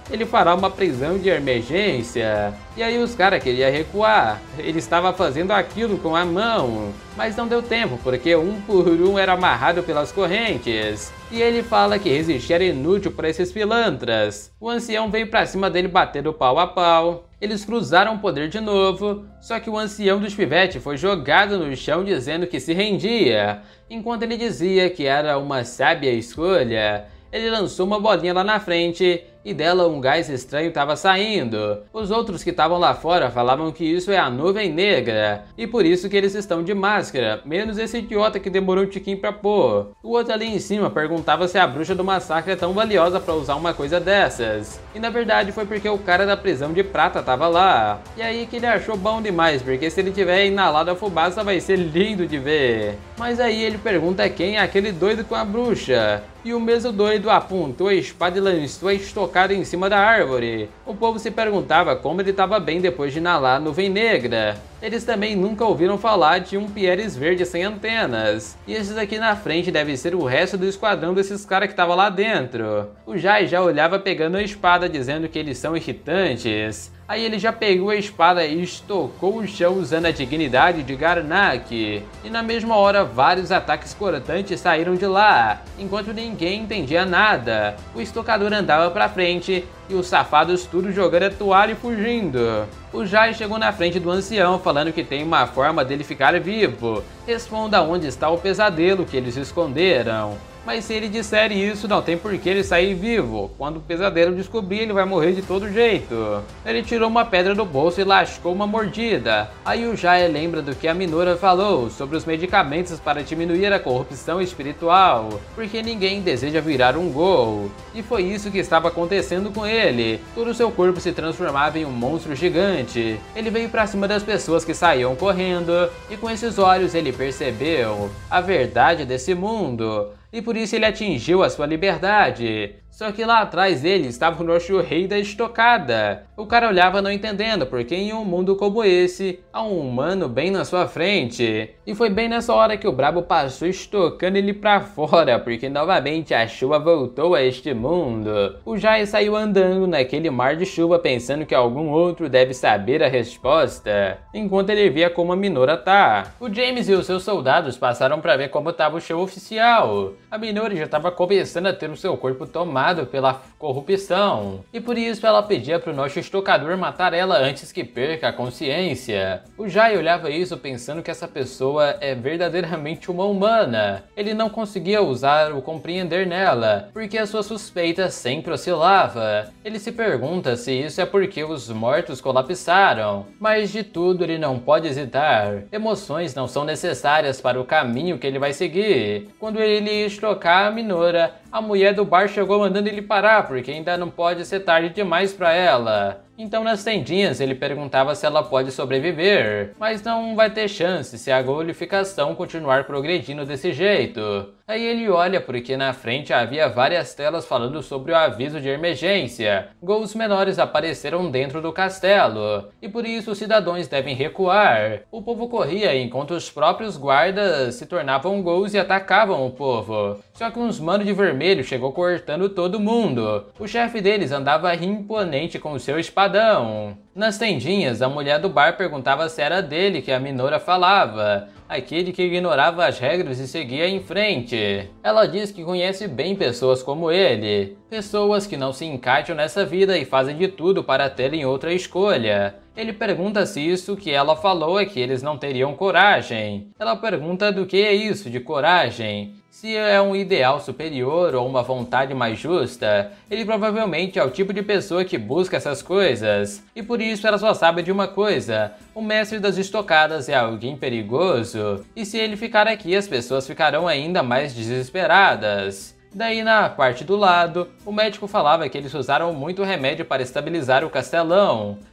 ele fará uma prisão de emergência. E aí os caras queriam recuar, ele estava fazendo aquilo com a mão, mas não deu tempo porque um por um era amarrado pelas correntes. E ele fala que resistir era inútil para esses pilantras. O ancião veio para cima dele batendo pau a pau. Eles cruzaram o poder de novo, só que o ancião dos pivetes foi jogado no chão dizendo que se rendia. Enquanto ele dizia que era uma sábia escolha, ele lançou uma bolinha lá na frente e dela um gás estranho estava saindo. Os outros que estavam lá fora falavam que isso é a nuvem negra e por isso que eles estão de máscara, menos esse idiota que demorou um tiquinho pra pôr. O outro ali em cima perguntava se a bruxa do massacre é tão valiosa pra usar uma coisa dessas. E na verdade foi porque o cara da prisão de prata tava lá. E aí que ele achou bom demais, porque se ele tiver inalado a fumaça vai ser lindo de ver. Mas aí ele pergunta quem é aquele doido com a bruxa. E o mesmo doido apontou a espada e lançou a estocada em cima da árvore. O povo se perguntava como ele estava bem depois de inalar a nuvem negra. Eles também nunca ouviram falar de um Pieres verde sem antenas. E esses aqui na frente deve ser o resto do esquadrão desses caras que estavam lá dentro. O Jai já olhava pegando a espada dizendo que eles são irritantes. Aí ele já pegou a espada e estocou o chão usando a dignidade de Garnak. E na mesma hora vários ataques cortantes saíram de lá, enquanto ninguém entendia nada. O estocador andava pra frente e os safados tudo jogando a toalha e fugindo. O Jai chegou na frente do ancião falando que tem uma forma dele ficar vivo. Responda onde está o pesadelo que eles esconderam. Mas se ele disser isso, não tem por que ele sair vivo. Quando o pesadelo descobrir, ele vai morrer de todo jeito. Ele tirou uma pedra do bolso e lascou uma mordida. Aí o Jai lembra do que a Minora falou sobre os medicamentos para diminuir a corrupção espiritual, porque ninguém deseja virar um gol. E foi isso que estava acontecendo com ele. Todo o seu corpo se transformava em um monstro gigante. Ele veio para cima das pessoas que saíam correndo, e com esses olhos ele percebeu a verdade desse mundo. E por isso ele atingiu a sua liberdade. Só que lá atrás dele estava o nosso rei da estocada. O cara olhava não entendendo, porque em um mundo como esse, há um humano bem na sua frente. E foi bem nessa hora que o brabo passou estocando ele pra fora, porque novamente a chuva voltou a este mundo. O Jai saiu andando naquele mar de chuva pensando que algum outro deve saber a resposta, enquanto ele via como a Minora tá. O James e os seus soldados passaram pra ver como estava o show oficial. A Minora já estava começando a ter o seu corpo tomado pela corrupção, e por isso ela pedia para o nosso estocador matar ela antes que perca a consciência. O Jai olhava isso pensando que essa pessoa é verdadeiramente uma humana. Ele não conseguia usar o compreender nela, porque a sua suspeita sempre oscilava. Ele se pergunta se isso é porque os mortos colapsaram, mas de tudo ele não pode hesitar. Emoções não são necessárias para o caminho que ele vai seguir. Quando ele ia estocar a Minora, a mulher do bar chegou mandando ele parar, porque ainda não pode ser tarde demais para ela. Então nas tendinhas ele perguntava se ela pode sobreviver, mas não vai ter chance se a glorificação continuar progredindo desse jeito. Aí ele olha porque na frente havia várias telas falando sobre o aviso de emergência. Gols menores apareceram dentro do castelo, e por isso os cidadãos devem recuar. O povo corria enquanto os próprios guardas se tornavam gols e atacavam o povo. Só que uns mano de vermelho chegou cortando todo mundo. O chefe deles andava imponente com o seu espadão. Nas tendinhas, a mulher do bar perguntava se era dele que a Minora falava, aquele que ignorava as regras e seguia em frente. Ela diz que conhece bem pessoas como ele, pessoas que não se encaixam nessa vida e fazem de tudo para terem outra escolha. Ele pergunta se isso que ela falou é que eles não teriam coragem. Ela pergunta do que é isso de coragem. Se é um ideal superior ou uma vontade mais justa, ele provavelmente é o tipo de pessoa que busca essas coisas. E por isso ela só sabe de uma coisa: o mestre das estocadas é alguém perigoso, e se ele ficar aqui as pessoas ficarão ainda mais desesperadas. Daí na parte do lado, o médico falava que eles usaram muito remédio para estabilizar o castelão.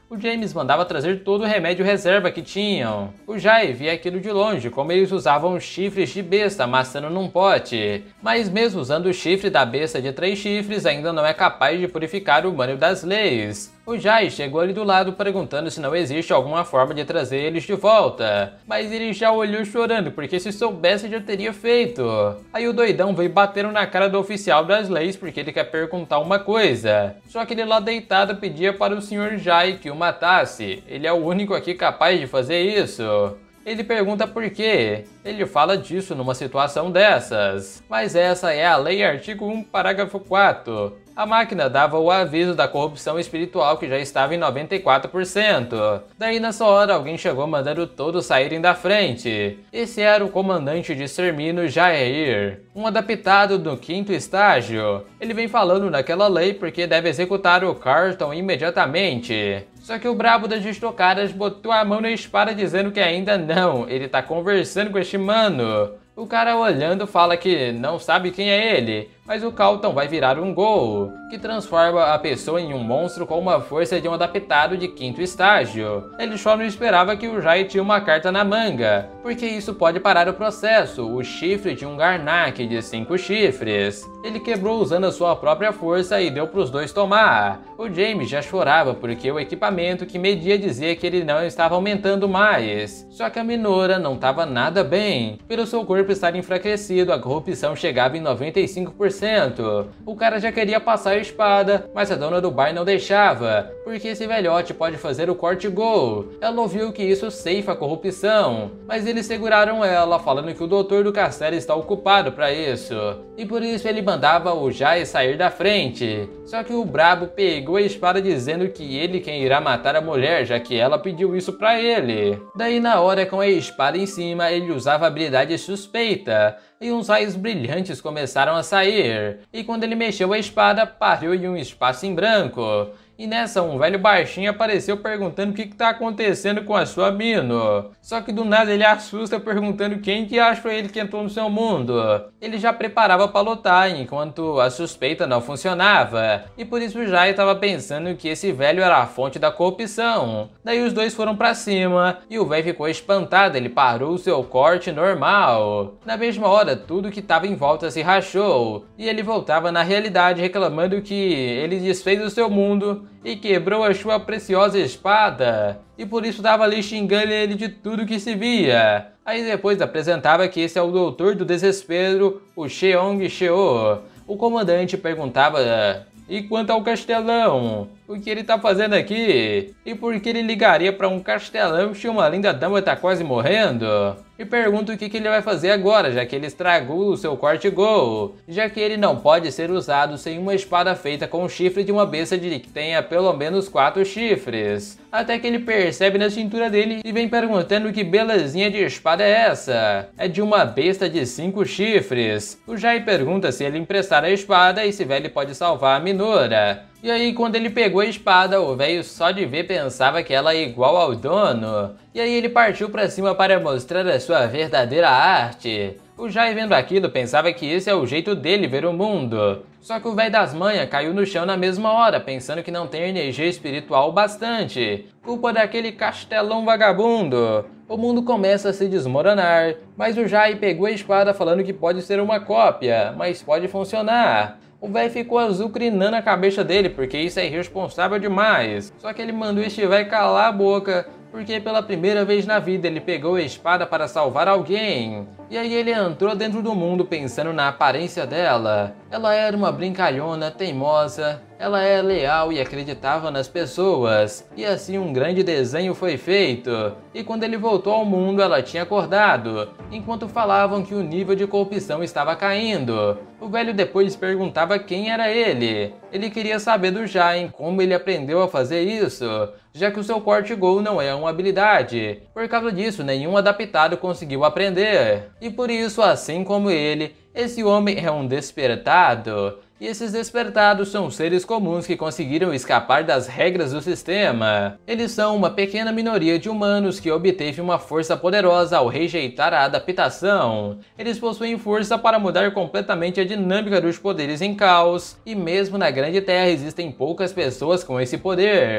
o James mandava trazer todo o remédio reserva que tinham. O Jai via aquilo de longe, como eles usavam chifres de besta amassando num pote. Mas mesmo usando o chifre da besta de três chifres, ainda não é capaz de purificar o banho das leis. O Jai chegou ali do lado perguntando se não existe alguma forma de trazer eles de volta. Mas ele já olhou chorando, porque se soubesse já teria feito. Aí o doidão veio batendo na cara do oficial das leis porque ele quer perguntar uma coisa. Só que ele lá deitado pedia para o senhor Jai que o matasse. Ele é o único aqui capaz de fazer isso. Ele pergunta por quê. Ele fala disso numa situação dessas. Mas essa é a lei artigo um, parágrafo quatro. A máquina dava o aviso da corrupção espiritual que já estava em noventa e quatro por cento. Daí nessa hora alguém chegou mandando todos saírem da frente. Esse era o comandante de extermínio Jair, um adaptado do quinto estágio. Ele vem falando naquela lei porque deve executar o Carlton imediatamente. Só que o brabo das estocadas botou a mão na espada dizendo que ainda não, ele tá conversando com este mano. O cara olhando fala que não sabe quem é ele, mas o Carlton vai virar um gol, que transforma a pessoa em um monstro com uma força de um adaptado de quinto estágio. Ele só não esperava que o Jai tinha uma carta na manga, porque isso pode parar o processo, o chifre de um Garnak de cinco chifres. Ele quebrou usando a sua própria força e deu para os dois tomar. O James já chorava porque o equipamento que media dizia que ele não estava aumentando mais. Só que a Minora não estava nada bem. Pelo seu corpo estar enfraquecido, a corrupção chegava em noventa e cinco por cento. O cara já queria passar a espada, mas a dona do bar não deixava, porque esse velhote pode fazer o corte gol. Ela ouviu que isso ceifa a corrupção, mas eles seguraram ela, falando que o doutor do castelo está ocupado para isso. E por isso ele mandava o Jai sair da frente. Só que o brabo pegou a espada dizendo que ele quem irá matar a mulher, já que ela pediu isso para ele. Daí na hora com a espada em cima, ele usava a habilidade suspeita, e uns raios brilhantes começaram a sair. E quando ele mexeu a espada, parou em um espaço em branco. E nessa, um velho baixinho apareceu perguntando o que está acontecendo com a sua Mino. Só que do nada ele assusta perguntando quem que achou ele que entrou no seu mundo. Ele já preparava para lutar enquanto a suspeita não funcionava. E por isso já estava pensando que esse velho era a fonte da corrupção. Daí os dois foram para cima e o velho ficou espantado, ele parou o seu corte normal. Na mesma hora, tudo que estava em volta se rachou. E ele voltava na realidade reclamando que ele desfez o seu mundo e quebrou a sua preciosa espada, e por isso estava ali xingando ele de tudo que se via. Aí depois apresentava que esse é o doutor do desespero, o Cheong Cheo. O comandante perguntava: e quanto ao castelão? O que ele tá fazendo aqui? E por que ele ligaria para um castelão se uma linda dama tá quase morrendo? E pergunta o que, que ele vai fazer agora, já que ele estragou o seu corte gol, já que ele não pode ser usado sem uma espada feita com o chifre de uma besta de que tenha pelo menos quatro chifres. Até que ele percebe na cintura dele e vem perguntando que belezinha de espada é essa? É de uma besta de cinco chifres. O Jai pergunta se ele emprestar a espada e se velho pode salvar a Minora. E aí quando ele pegou a espada, o velho só de ver pensava que ela é igual ao dono. E aí ele partiu pra cima para mostrar a sua verdadeira arte. O Jai vendo aquilo pensava que esse é o jeito dele ver o mundo. Só que o velho das manhas caiu no chão na mesma hora, pensando que não tem energia espiritual bastante. Culpa daquele castelão vagabundo. O mundo começa a se desmoronar, mas o Jai pegou a espada falando que pode ser uma cópia, mas pode funcionar. O velho ficou azucrinando a cabeça dele, porque isso é irresponsável demais. Só que ele mandou este velho calar a boca, porque pela primeira vez na vida ele pegou a espada para salvar alguém. E aí ele entrou dentro do mundo pensando na aparência dela. Ela era uma brincalhona, teimosa, ela é leal e acreditava nas pessoas. E assim um grande desenho foi feito. E quando ele voltou ao mundo, ela tinha acordado, enquanto falavam que o nível de corrupção estava caindo. O velho depois perguntava quem era ele. Ele queria saber do Jai como ele aprendeu a fazer isso, já que o seu corte gol não é uma habilidade. Por causa disso, nenhum adaptado conseguiu aprender. E por isso, assim como ele, esse homem é um despertado. E esses despertados são seres comuns que conseguiram escapar das regras do sistema. Eles são uma pequena minoria de humanos que obteve uma força poderosa ao rejeitar a adaptação. Eles possuem força para mudar completamente a dinâmica dos poderes em caos, e mesmo na Grande Terra existem poucas pessoas com esse poder.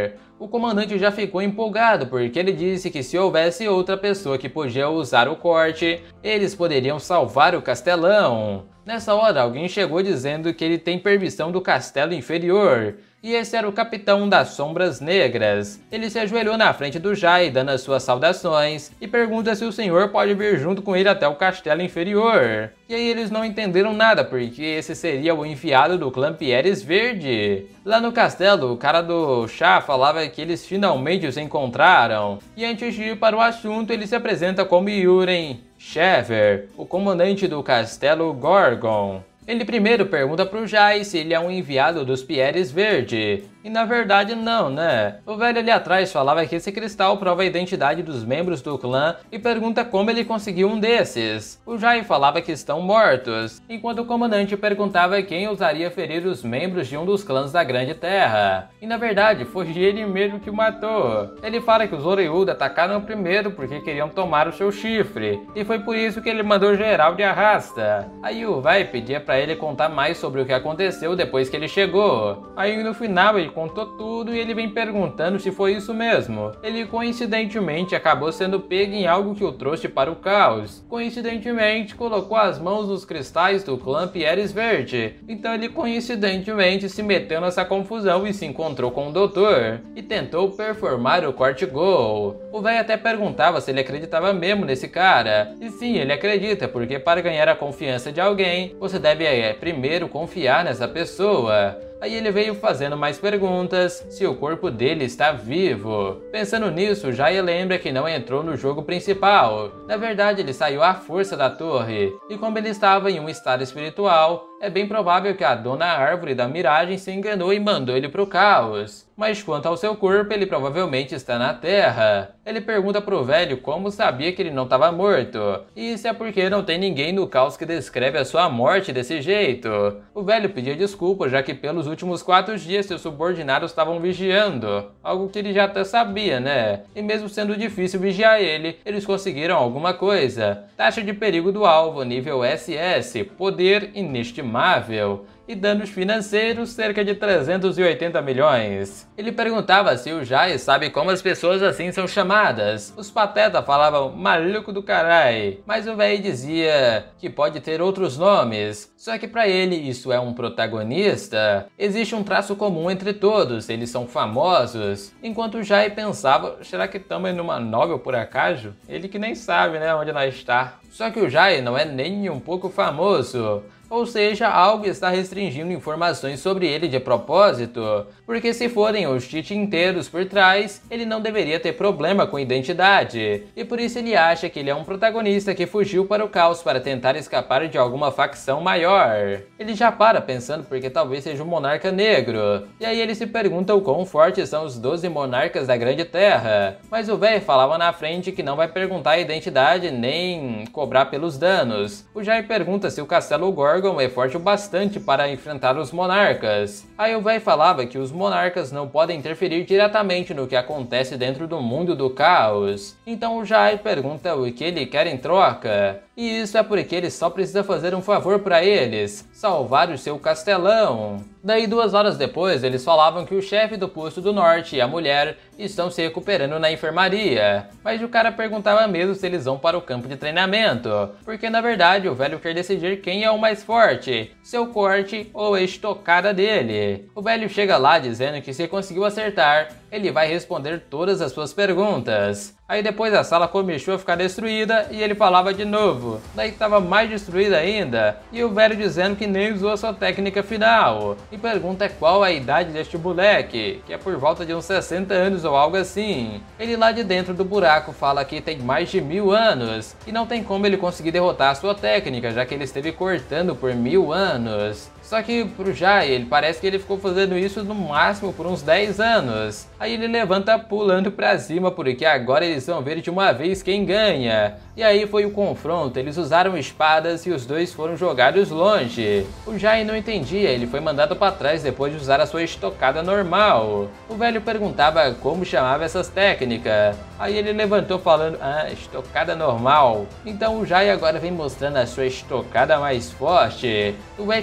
o comandante já ficou empolgado porque ele disse que se houvesse outra pessoa que podia usar o corte, eles poderiam salvar o castelão. Nessa hora, alguém chegou dizendo que ele tem permissão do castelo inferior, e esse era o capitão das Sombras Negras. Ele se ajoelhou na frente do Jai, dando as suas saudações, e pergunta se o senhor pode vir junto com ele até o castelo inferior. E aí eles não entenderam nada, porque esse seria o enviado do clã Pieres Verde. Lá no castelo, o cara do chá falava que eles finalmente se encontraram, e antes de ir para o assunto, ele se apresenta como Yuren Shever, o comandante do castelo Gorgon. Ele primeiro pergunta pro Jai se ele é um enviado dos Pieres Verde, e na verdade não, né? O velho ali atrás falava que esse cristal prova a identidade dos membros do clã e pergunta como ele conseguiu um desses. O Jai falava que estão mortos, enquanto o comandante perguntava quem ousaria ferir os membros de um dos clãs da Grande Terra. E na verdade foi ele mesmo que o matou. Ele fala que os Oreiuda atacaram primeiro porque queriam tomar o seu chifre, e foi por isso que ele mandou geral de arrasta. Aí o velho pedia pra ele contar mais sobre o que aconteceu depois que ele chegou. Aí no final ele contou tudo e ele vem perguntando se foi isso mesmo. Ele coincidentemente acabou sendo pego em algo que o trouxe para o caos. Coincidentemente colocou as mãos nos cristais do clã Pieres Verde. Então ele coincidentemente se meteu nessa confusão e se encontrou com o doutor. E tentou performar o corte gol. O velho até perguntava se ele acreditava mesmo nesse cara. E sim, ele acredita, porque para ganhar a confiança de alguém, você deve é, primeiro confiar nessa pessoa. Aí ele veio fazendo mais perguntas, se o corpo dele está vivo. Pensando nisso, Jai lembra que não entrou no jogo principal. Na verdade, ele saiu à força da torre. E como ele estava em um estado espiritual, é bem provável que a Dona Árvore da Miragem se enganou e mandou ele pro caos. Mas quanto ao seu corpo, ele provavelmente está na Terra. Ele pergunta pro velho como sabia que ele não estava morto. E isso é porque não tem ninguém no caos que descreve a sua morte desse jeito. O velho pedia desculpa, já que pelos últimos quatro dias seus subordinados estavam vigiando. Algo que ele já até sabia, né? E mesmo sendo difícil vigiar ele, eles conseguiram alguma coisa. Taxa de perigo do alvo, nível S S, poder inestimável. E danos financeiros, cerca de trezentos e oitenta milhões. Ele perguntava se o Jai sabe como as pessoas assim são chamadas. Os patetas falavam maluco do carai, mas o velho dizia que pode ter outros nomes. Só que para ele isso é um protagonista. Existe um traço comum entre todos, eles são famosos. Enquanto o Jai pensava, será que estamos numa novel por acaso? Ele que nem sabe, né, onde nós está. Só que o Jai não é nem um pouco famoso. Ou seja, algo está restringindo informações sobre ele de propósito, porque se forem os cheats inteiros por trás, ele não deveria ter problema com identidade, e por isso ele acha que ele é um protagonista que fugiu para o caos para tentar escapar de alguma facção maior. Ele já para pensando porque talvez seja um monarca negro, e aí ele se pergunta o quão fortes são os doze monarcas da Grande Terra, mas o velho falava na frente que não vai perguntar a identidade nem cobrar pelos danos. O Jai pergunta se o castelo Gorgon é forte o bastante para enfrentar os monarcas. Aí o velho falava que os monarcas não podem interferir diretamente no que acontece dentro do mundo do caos. Então o Jai pergunta o que ele quer em troca. E isso é porque ele só precisa fazer um favor para eles, salvar o seu castelão. Daí duas horas depois eles falavam que o chefe do posto do norte e a mulher estão se recuperando na enfermaria. Mas o cara perguntava mesmo se eles vão para o campo de treinamento, porque na verdade o velho quer decidir quem é o mais forte, seu corte ou a estocada dele. O velho chega lá dizendo que se conseguiu acertar, ele vai responder todas as suas perguntas. Aí depois a sala começou a ficar destruída e ele falava de novo. Daí estava mais destruída ainda, e o velho dizendo que nem usou a sua técnica final. E pergunta qual a idade deste moleque, que é por volta de uns sessenta anos ou algo assim. Ele lá de dentro do buraco fala que tem mais de mil anos, e não tem como ele conseguir derrotar a sua técnica, já que ele esteve cortando por mil anos. Só que pro Jai, ele parece que ele ficou fazendo isso no máximo por uns dez anos. Aí ele levanta pulando pra cima, porque agora eles vão ver de uma vez quem ganha. E aí foi o confronto, eles usaram espadas e os dois foram jogados longe. O Jai não entendia, ele foi mandado pra trás depois de usar a sua estocada normal. O velho perguntava como chamava essas técnicas. Aí ele levantou falando, ah, estocada normal. Então o Jai agora vem mostrando a sua estocada mais forte. O velho ficava de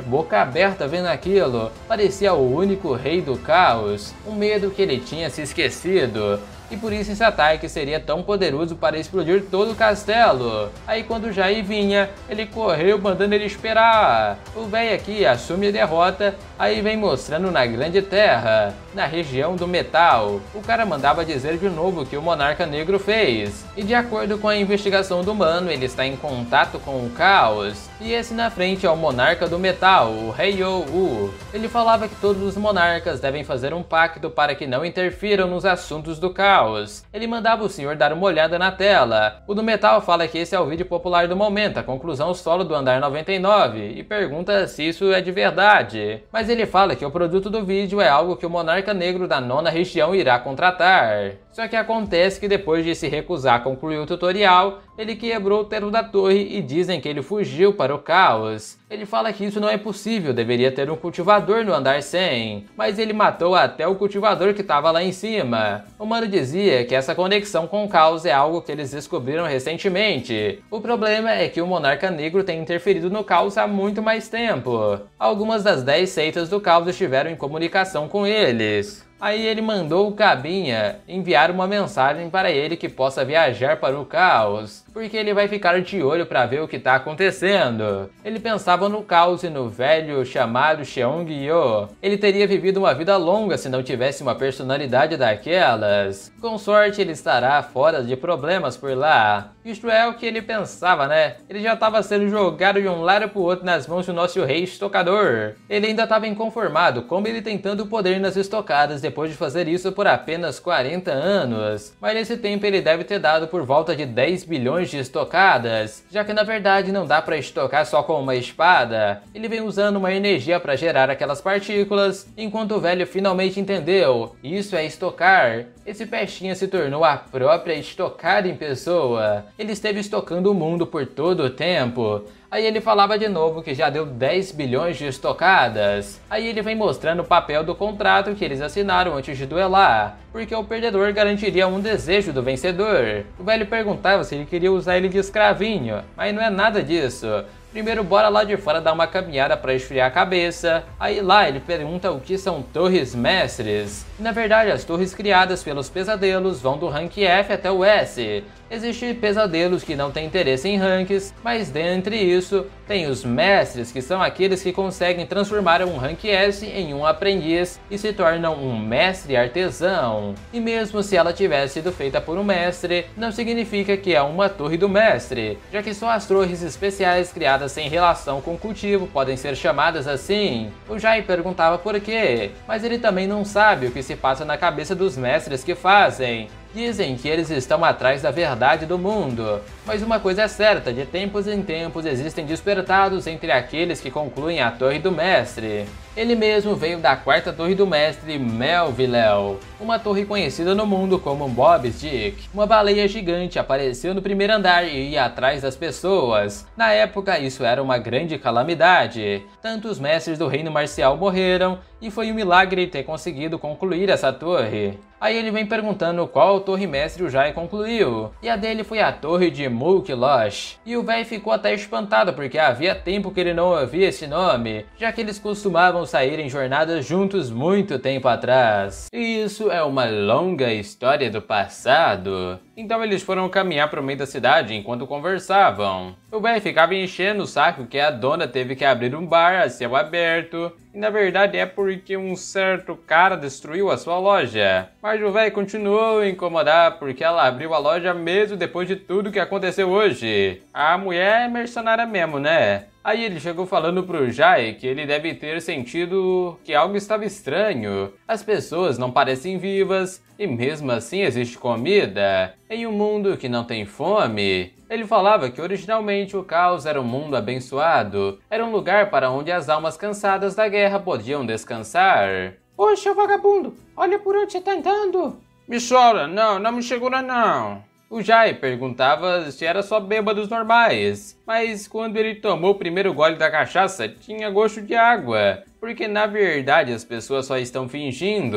boca aberta vendo aquilo. Parecia o único rei do caos, um medo que ele tinha se esquecido. E por isso esse ataque seria tão poderoso para explodir todo o castelo. Aí quando o Jai vinha, ele correu mandando ele esperar. O velho aqui assume a derrota, aí vem mostrando na Grande Terra, na região do metal. O cara mandava dizer de novo o que o Monarca Negro fez. E de acordo com a investigação do mano, ele está em contato com o caos. E esse na frente é o Monarca do Metal, o Rei-Oh-Uh. Ele falava que todos os monarcas devem fazer um pacto para que não interfiram nos assuntos do caos. Ele mandava o senhor dar uma olhada na tela. O do Metal fala que esse é o vídeo popular do momento, a conclusão solo do andar noventa e nove, e pergunta se isso é de verdade. Mas ele fala que o produto do vídeo é algo que o Monarca Negro da nona região irá contratar. Só que acontece que depois de se recusar a concluir o tutorial, ele quebrou o teto da torre e dizem que ele fugiu para o caos. Ele fala que isso não é possível, deveria ter um cultivador no andar cem, mas ele matou até o cultivador que estava lá em cima. O mano dizia que essa conexão com o caos é algo que eles descobriram recentemente. O problema é que o Monarca Negro tem interferido no caos há muito mais tempo. Algumas das dez seitas do caos estiveram em comunicação com eles. Aí ele mandou o Cabinha enviar uma mensagem para ele que possa viajar para o caos, porque ele vai ficar de olho para ver o que está acontecendo. Ele pensava no caos e no velho chamado Cheong-Yo. Ele teria vivido uma vida longa se não tivesse uma personalidade daquelas. Com sorte ele estará fora de problemas por lá. Isto é o que ele pensava, né? Ele já estava sendo jogado de um lado para o outro nas mãos do nosso rei estocador. Ele ainda estava inconformado, como ele tem tanto poder nas estocadas depois de fazer isso por apenas quarenta anos. Mas nesse tempo ele deve ter dado por volta de dez bilhões de estocadas, já que na verdade não dá para estocar só com uma espada. Ele vem usando uma energia para gerar aquelas partículas, enquanto o velho finalmente entendeu. Isso é estocar. Esse pestinha se tornou a própria estocada em pessoa. Ele esteve estocando o mundo por todo o tempo. Aí ele falava de novo que já deu dez bilhões de estocadas. Aí ele vem mostrando o papel do contrato que eles assinaram antes de duelar, porque o perdedor garantiria um desejo do vencedor. O velho perguntava se ele queria usar ele de escravinho, mas não é nada disso. Primeiro bora lá de fora dar uma caminhada para esfriar a cabeça. Aí lá ele pergunta o que são torres mestres. E, na verdade as torres criadas pelos pesadelos vão do rank F até o S. Existem pesadelos que não têm interesse em ranks, mas dentre isso tem os mestres, que são aqueles que conseguem transformar um rank S em um aprendiz e se tornam um mestre artesão. E mesmo se ela tivesse sido feita por um mestre, não significa que é uma torre do mestre, já que só as torres especiais criadas sem relação com o cultivo podem ser chamadas assim. O Jai perguntava por quê, mas ele também não sabe o que se passa na cabeça dos mestres que fazem. Dizem que eles estão atrás da verdade do mundo, mas uma coisa é certa, de tempos em tempos existem despertados entre aqueles que concluem a Torre do Mestre. Ele mesmo veio da quarta Torre do Mestre Melvillel, uma torre conhecida no mundo como Bob's Dick. Uma baleia gigante apareceu no primeiro andar e ia atrás das pessoas. Na época isso era uma grande calamidade. Tantos mestres do reino marcial morreram e foi um milagre ter conseguido concluir essa torre. Aí ele vem perguntando qual torre mestre o Jai concluiu, e a dele foi a torre de Mulkilosh. E o velho ficou até espantado porque havia tempo que ele não ouvia esse nome, já que eles costumavam sair em jornadas juntos muito tempo atrás. E isso é uma longa história do passado. Então eles foram caminhar para o meio da cidade enquanto conversavam. O velho ficava enchendo o saco que a dona teve que abrir um bar a céu aberto, e na verdade é porque um certo cara destruiu a sua loja. Mas o velho continuou a incomodar porque ela abriu a loja mesmo depois de tudo que aconteceu hoje. A mulher é mercenária mesmo, né? Aí ele chegou falando pro Jai que ele deve ter sentido que algo estava estranho. As pessoas não parecem vivas e mesmo assim existe comida. Em um mundo que não tem fome. Ele falava que originalmente o caos era um mundo abençoado. Era um lugar para onde as almas cansadas da guerra podiam descansar. Poxa, vagabundo, olha por onde você tá andando. Me chora, não, não me segura não. O Jai perguntava se era só bêbados normais, mas quando ele tomou o primeiro gole da cachaça, tinha gosto de água, porque na verdade as pessoas só estão fingindo.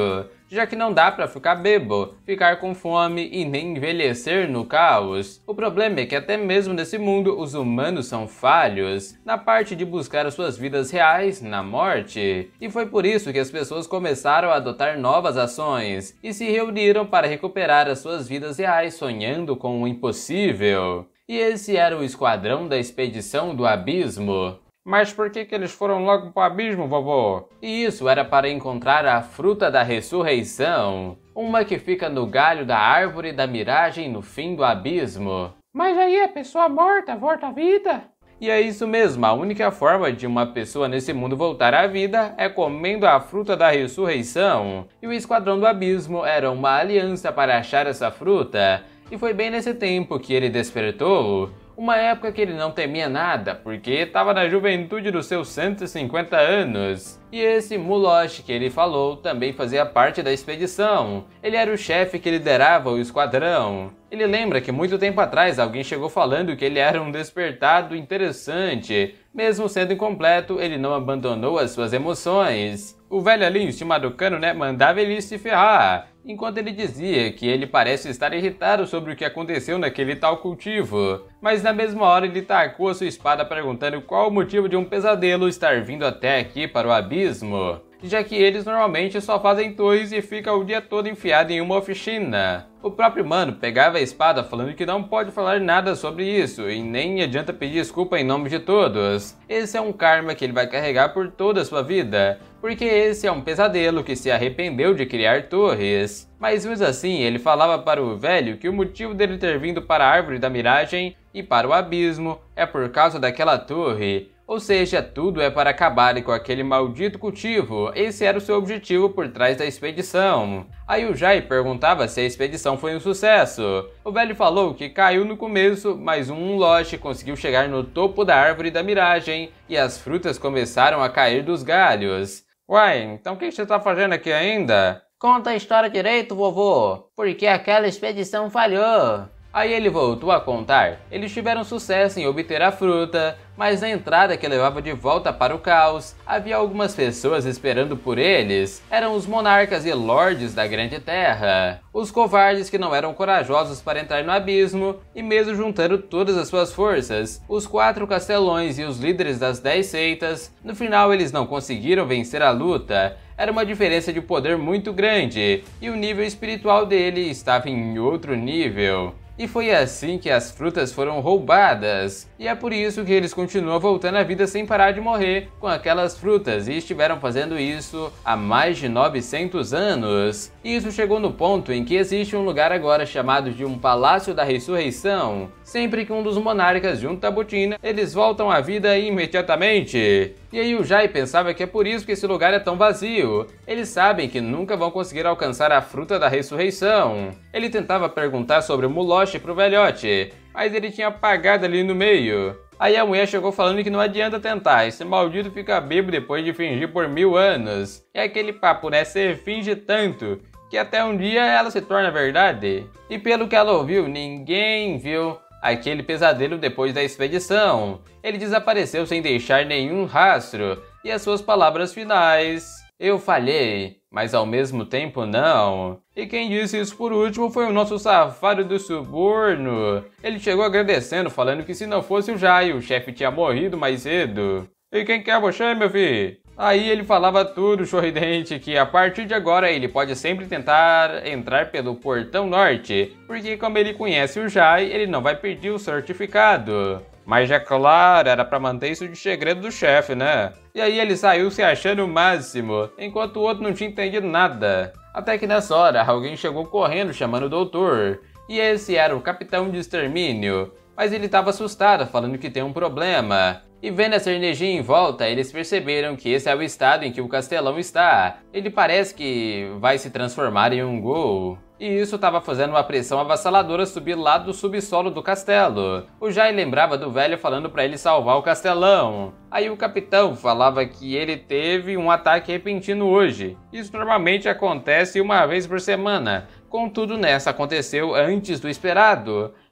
já que não dá pra ficar bebo, ficar com fome e nem envelhecer no caos. O problema é que até mesmo nesse mundo os humanos são falhos na parte de buscar as suas vidas reais na morte. E foi por isso que as pessoas começaram a adotar novas ações e se reuniram para recuperar as suas vidas reais sonhando com o impossível. E esse era o esquadrão da Expedição do Abismo. Mas por que que eles foram logo pro abismo, vovô? E isso era para encontrar a fruta da ressurreição, uma que fica no galho da árvore da miragem no fim do abismo. Mas aí a pessoa morta volta à vida? E é isso mesmo, a única forma de uma pessoa nesse mundo voltar à vida é comendo a fruta da ressurreição. E o Esquadrão do Abismo era uma aliança para achar essa fruta. E foi bem nesse tempo que ele despertou, uma época que ele não temia nada, porque estava na juventude dos seus cento e cinquenta anos. E esse Mulosh que ele falou também fazia parte da expedição. Ele era o chefe que liderava o esquadrão. Ele lembra que muito tempo atrás alguém chegou falando que ele era um despertado interessante. Mesmo sendo incompleto, ele não abandonou as suas emoções. O velho ali, chamado Cano, né, mandava ele se ferrar, enquanto ele dizia que ele parece estar irritado sobre o que aconteceu naquele tal cultivo. Mas na mesma hora ele tacou a sua espada perguntando qual o motivo de um pesadelo estar vindo até aqui para o abismo, já que eles normalmente só fazem torres e ficam o dia todo enfiado em uma oficina. O próprio mano pegava a espada falando que não pode falar nada sobre isso e nem adianta pedir desculpa em nome de todos. Esse é um karma que ele vai carregar por toda a sua vida, porque esse é um pesadelo que se arrependeu de criar torres. Mas mesmo assim, ele falava para o velho que o motivo dele ter vindo para a árvore da miragem e para o abismo é por causa daquela torre. Ou seja, tudo é para acabar com aquele maldito cultivo. Esse era o seu objetivo por trás da expedição. Aí o Jai perguntava se a expedição foi um sucesso. O velho falou que caiu no começo, mas um Lost conseguiu chegar no topo da árvore da miragem e as frutas começaram a cair dos galhos. Uai, então o que você está fazendo aqui ainda? Conta a história direito, vovô, porque aquela expedição falhou. Aí ele voltou a contar. Eles tiveram sucesso em obter a fruta, mas na entrada que levava de volta para o caos, havia algumas pessoas esperando por eles. Eram os monarcas e lordes da Grande Terra. Os covardes que não eram corajosos para entrar no abismo, e mesmo juntando todas as suas forças, os quatro castelões e os líderes das dez seitas, no final eles não conseguiram vencer a luta. Era uma diferença de poder muito grande, e o nível espiritual dele estava em outro nível. E foi assim que as frutas foram roubadas. E é por isso que eles continuam voltando à vida sem parar de morrer com aquelas frutas. E estiveram fazendo isso há mais de novecentos anos. E isso chegou no ponto em que existe um lugar agora chamado de um Palácio da Ressurreição. Sempre que um dos monarcas junta a botina, eles voltam à vida imediatamente. E aí o Jai pensava que é por isso que esse lugar é tão vazio. Eles sabem que nunca vão conseguir alcançar a fruta da ressurreição. Ele tentava perguntar sobre o Mulosh pro velhote, mas ele tinha apagado ali no meio. Aí a mulher chegou falando que não adianta tentar, esse maldito fica bêbado depois de fingir por mil anos. É aquele papo, né? Você finge tanto que até um dia ela se torna verdade. E pelo que ela ouviu, ninguém viu aquele pesadelo depois da expedição. Ele desapareceu sem deixar nenhum rastro. E as suas palavras finais: eu falhei, mas ao mesmo tempo não. E quem disse isso por último foi o nosso safado do suborno. Ele chegou agradecendo, falando que se não fosse o Jai, o chefe tinha morrido mais cedo. E quem que é você, meu filho? Aí ele falava tudo sorridente, que a partir de agora ele pode sempre tentar entrar pelo portão norte, porque como ele conhece o Jai, ele não vai pedir o certificado. Mas é claro, era pra manter isso de segredo do chefe, né? E aí ele saiu se achando o máximo, enquanto o outro não tinha entendido nada. Até que nessa hora, alguém chegou correndo chamando o doutor, e esse era o capitão de extermínio. Mas ele estava assustado, falando que tem um problema. E vendo essa energia em volta, eles perceberam que esse é o estado em que o castelão está. Ele parece que vai se transformar em um gol. E isso estava fazendo uma pressão avassaladora subir lá do subsolo do castelo. O Jai lembrava do velho falando para ele salvar o castelão. Aí o capitão falava que ele teve um ataque repentino hoje. Isso normalmente acontece uma vez por semana. Contudo, nessa aconteceu antes do esperado.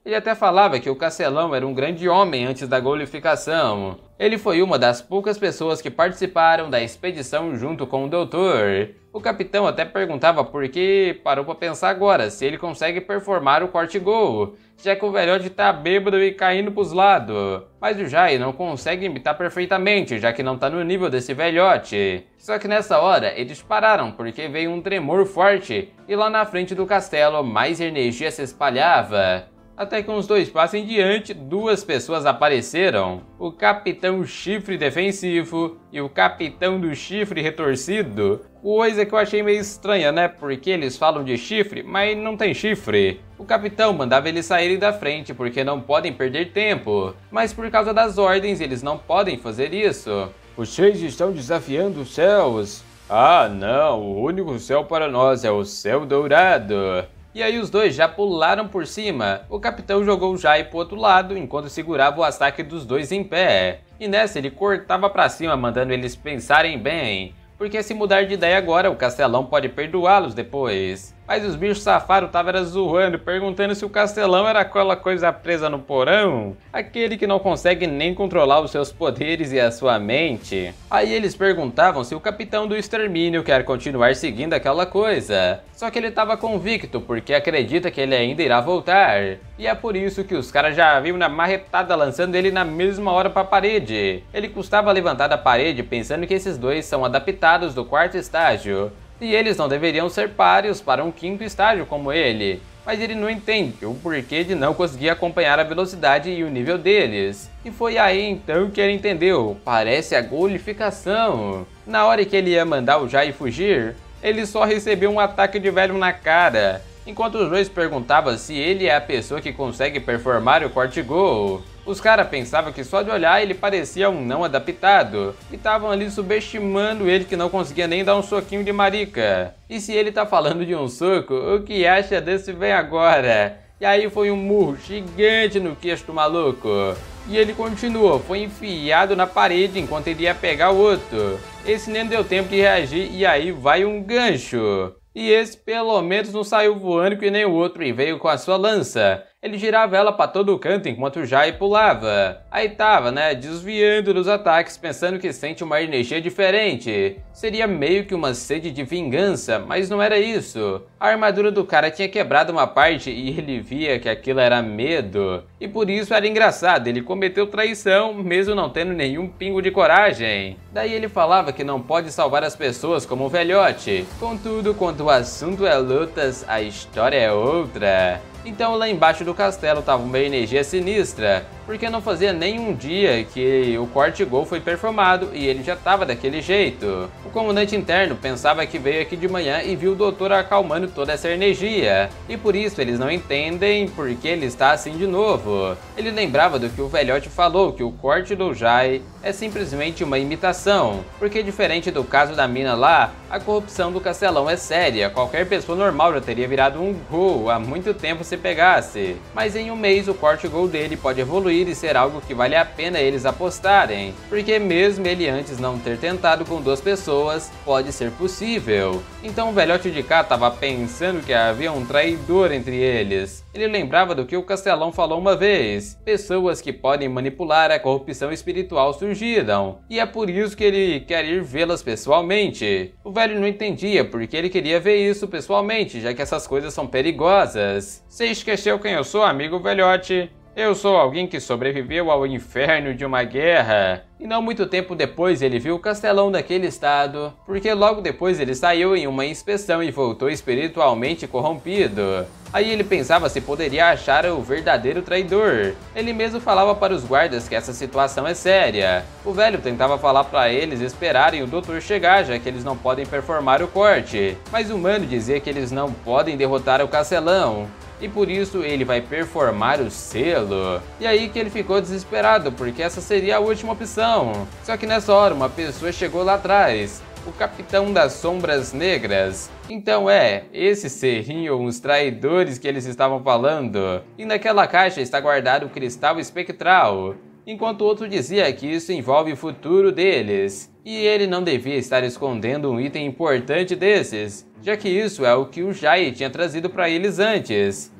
Ele até falava que o Castelão era um grande homem antes da golificação. Ele foi uma das poucas pessoas que participaram da expedição junto com o doutor. O capitão até perguntava por que parou para pensar agora se ele consegue performar o corte-gol, já que o velhote tá bêbado e caindo pros lados. Mas o Jai não consegue imitar perfeitamente, já que não tá no nível desse velhote. Só que nessa hora eles pararam porque veio um tremor forte e lá na frente do castelo mais energia se espalhava. Até que uns dois passos em diante, duas pessoas apareceram. O Capitão Chifre Defensivo e o Capitão do Chifre Retorcido. Coisa que eu achei meio estranha, né? Porque eles falam de chifre, mas não tem chifre. O capitão mandava eles saírem da frente porque não podem perder tempo. Mas por causa das ordens, eles não podem fazer isso. Vocês estão desafiando os céus. Ah, não. O único céu para nós é o céu dourado. E aí os dois já pularam por cima. O capitão jogou o Jai pro outro lado enquanto segurava o ataque dos dois em pé. E nessa ele cortava pra cima, mandando eles pensarem bem. Porque se mudar de ideia agora, o Castelão pode perdoá-los depois. Mas os bichos safados estavam zoando, perguntando se o Castelão era aquela coisa presa no porão. Aquele que não consegue nem controlar os seus poderes e a sua mente. Aí eles perguntavam se o capitão do extermínio quer continuar seguindo aquela coisa. Só que ele estava convicto, porque acredita que ele ainda irá voltar. E é por isso que os caras já viram na marretada lançando ele na mesma hora para a parede. Ele custava levantar da parede pensando que esses dois são adaptados do quarto estágio. E eles não deveriam ser páreos para um quinto estágio como ele. Mas ele não entende o porquê de não conseguir acompanhar a velocidade e o nível deles. E foi aí então que ele entendeu, parece a golificação. Na hora que ele ia mandar o Jai fugir, ele só recebeu um ataque de velho na cara. Enquanto os dois perguntavam se ele é a pessoa que consegue performar o corte-gol. Os caras pensavam que só de olhar ele parecia um não adaptado. E estavam ali subestimando ele que não conseguia nem dar um soquinho de marica. E se ele tá falando de um soco, o que acha desse vem agora? E aí foi um murro gigante no queixo do maluco. E ele continuou, foi enfiado na parede enquanto ele ia pegar o outro. Esse nem deu tempo de reagir e aí vai um gancho. E esse pelo menos não saiu voando que nem o outro e veio com a sua lança. Ele girava ela para todo o canto enquanto o Jai pulava. Aí tava, né, desviando dos ataques, pensando que sente uma energia diferente. Seria meio que uma sede de vingança, mas não era isso. A armadura do cara tinha quebrado uma parte e ele via que aquilo era medo. E por isso era engraçado, ele cometeu traição, mesmo não tendo nenhum pingo de coragem. Daí ele falava que não pode salvar as pessoas como o velhote. Contudo, quando o assunto é lutas, a história é outra. Então lá embaixo do castelo tava uma energia sinistra, porque não fazia nem um dia que o corte-gol foi performado e ele já tava daquele jeito. O comandante interno pensava que veio aqui de manhã e viu o doutor acalmando toda essa energia, e por isso eles não entendem por que ele está assim de novo. Ele lembrava do que o velhote falou, que o corte do Jai é simplesmente uma imitação, porque diferente do caso da mina lá, a corrupção do Castelão é séria, qualquer pessoa normal já teria virado um gol há muito tempo se pegasse. Mas em um mês o corte-gol dele pode evoluir e ser algo que vale a pena eles apostarem, porque mesmo ele antes não ter tentado com duas pessoas, pode ser possível. Então o velhote de cá tava pensando que havia um traidor entre eles. Ele lembrava do que o Castelão falou uma vez, pessoas que podem manipular a corrupção espiritual surgiram, e é por isso que ele quer ir vê-las pessoalmente. O velho não entendia porque ele queria ver isso pessoalmente, já que essas coisas são perigosas. Você esqueceu quem eu sou, amigo velhote? Eu sou alguém que sobreviveu ao inferno de uma guerra. E não muito tempo depois ele viu o Castelão daquele estado, porque logo depois ele saiu em uma inspeção e voltou espiritualmente corrompido. Aí ele pensava se poderia achar o verdadeiro traidor. Ele mesmo falava para os guardas que essa situação é séria. O velho tentava falar para eles esperarem o doutor chegar, já que eles não podem performar o corte. Mas o humano dizia que eles não podem derrotar o Castelão. E por isso ele vai performar o selo. E aí que ele ficou desesperado, porque essa seria a última opção. Só que nessa hora uma pessoa chegou lá atrás, o Capitão das Sombras Negras. Então é, esses seriam os traidores que eles estavam falando. E naquela caixa está guardado o cristal espectral. Enquanto o outro dizia que isso envolve o futuro deles. E ele não devia estar escondendo um item importante desses, já que isso é o que o Jai tinha trazido para eles antes.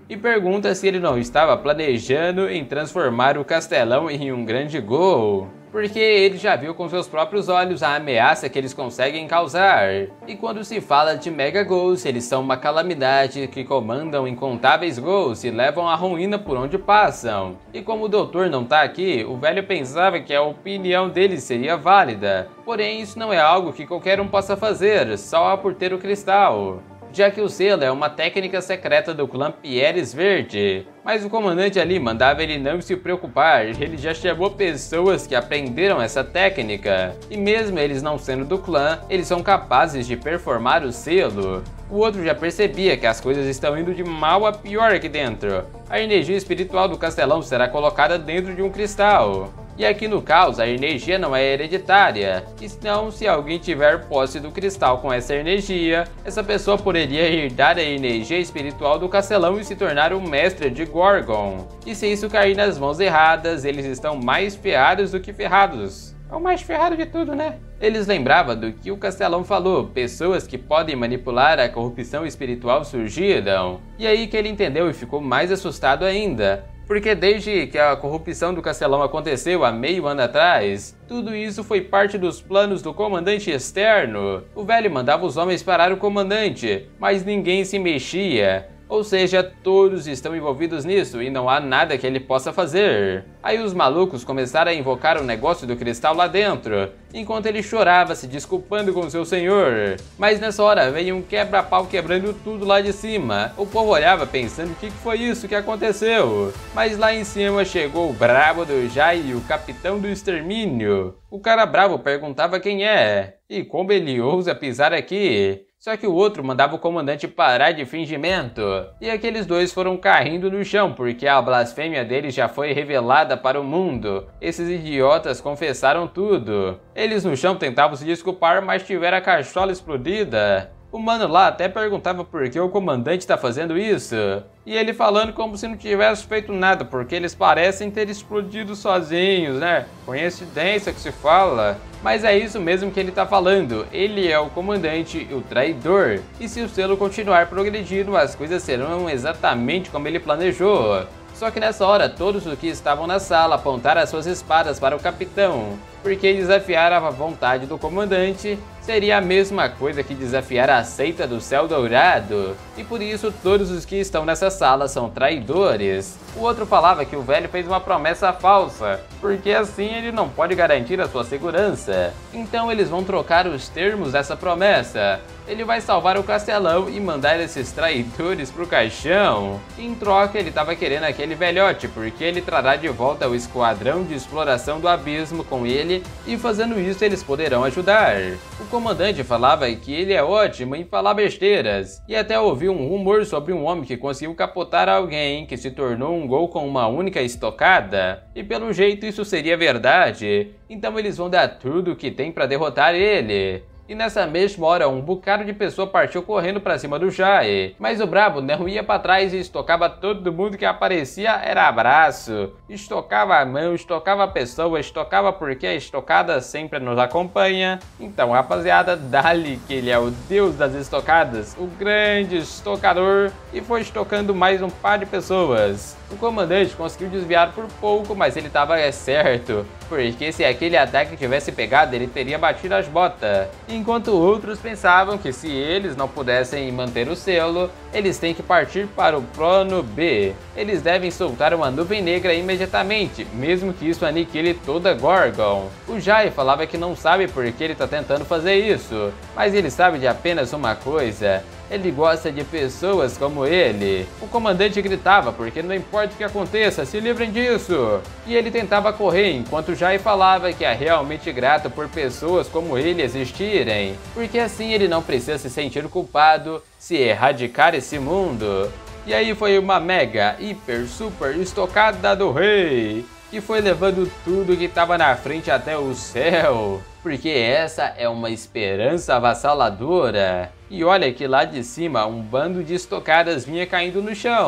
e pergunta se ele não estava planejando em transformar o castelão em um grande gol, porque ele já viu com seus próprios olhos a ameaça que eles conseguem causar. E quando se fala de Mega Ghouls, eles são uma calamidade que comandam incontáveis Ghouls e levam a ruína por onde passam. E como o doutor não tá aqui, o velho pensava que a opinião dele seria válida. Porém, isso não é algo que qualquer um possa fazer, só por ter o cristal, já que o selo é uma técnica secreta do clã Pieres Verde. Mas o comandante ali mandava ele não se preocupar, ele já chamou pessoas que aprenderam essa técnica, e mesmo eles não sendo do clã, eles são capazes de performar o selo. O outro já percebia que as coisas estão indo de mal a pior aqui dentro. A energia espiritual do castelão será colocada dentro de um cristal. E aqui no caos, a energia não é hereditária, e senão, se alguém tiver posse do cristal com essa energia, essa pessoa poderia herdar a energia espiritual do castelão e se tornar um mestre de Gorgon. E se isso cair nas mãos erradas, eles estão mais ferrados do que ferrados. É o mais ferrado de tudo, né? Eles lembravam do que o castelão falou, pessoas que podem manipular a corrupção espiritual surgiram. E aí que ele entendeu e ficou mais assustado ainda. Porque desde que a corrupção do castelão aconteceu há meio ano atrás, tudo isso foi parte dos planos do comandante externo. O velho mandava os homens parar o comandante, mas ninguém se mexia. Ou seja, todos estão envolvidos nisso e não há nada que ele possa fazer. Aí os malucos começaram a invocar o negócio do cristal lá dentro, enquanto ele chorava se desculpando com seu senhor. Mas nessa hora veio um quebra-pau quebrando tudo lá de cima. O povo olhava pensando o que foi isso que aconteceu. Mas lá em cima chegou o brabo do Jai e o capitão do extermínio. O cara bravo perguntava quem é e como ele ousa pisar aqui. Só que o outro mandava o comandante parar de fingimento, e aqueles dois foram caindo no chão porque a blasfêmia deles já foi revelada para o mundo. Esses idiotas confessaram tudo. Eles no chão tentavam se desculpar, mas tiveram a cachola explodida. O mano lá até perguntava por que o comandante está fazendo isso, e ele falando como se não tivesse feito nada, porque eles parecem ter explodido sozinhos, né? Coincidência que se fala. Mas é isso mesmo que ele tá falando, ele é o comandante e o traidor, e se o selo continuar progredindo, as coisas serão exatamente como ele planejou. Só que nessa hora, todos os que estavam na sala apontaram as suas espadas para o capitão, porque desafiar a vontade do comandante seria a mesma coisa que desafiar a seita do Céu Dourado, e por isso todos os que estão nessa sala são traidores. O outro falava que o velho fez uma promessa falsa, porque assim ele não pode garantir a sua segurança. Então eles vão trocar os termos dessa promessa. Ele vai salvar o castelão e mandar esses traidores pro caixão. Em troca, ele estava querendo aquele velhote, porque ele trará de volta o esquadrão de exploração do abismo com ele, e fazendo isso eles poderão ajudar. O comandante falava que ele é ótimo em falar besteiras, e até ouviu um rumor sobre um homem que conseguiu capotar alguém que se tornou um gol com uma única estocada, e pelo jeito isso seria verdade, então eles vão dar tudo o que tem para derrotar ele. E nessa mesma hora, um bocado de pessoa partiu correndo pra cima do Jai. Mas o brabo não ia pra trás e estocava todo mundo que aparecia, era abraço. Estocava a mão, estocava a pessoa, estocava porque a estocada sempre nos acompanha. Então, rapaziada, dá-lhe que ele é o deus das estocadas, o grande estocador, e foi estocando mais um par de pessoas. O comandante conseguiu desviar por pouco, mas ele estava certo, porque se aquele ataque tivesse pegado, ele teria batido as botas. Enquanto outros pensavam que se eles não pudessem manter o selo, eles têm que partir para o plano B. Eles devem soltar uma nuvem negra imediatamente, mesmo que isso aniquile toda Gorgon. O Jai falava que não sabe por que ele está tentando fazer isso, mas ele sabe de apenas uma coisa: ele gosta de pessoas como ele. O comandante gritava porque não importa o que aconteça, se livrem disso. E ele tentava correr enquanto Jai falava que é realmente grato por pessoas como ele existirem, porque assim ele não precisa se sentir culpado se erradicar esse mundo. E aí foi uma mega, hiper, super estocada do rei, que foi levando tudo que estava na frente até o céu, porque essa é uma esperança avassaladora. E olha que lá de cima um bando de estocadas vinha caindo no chão.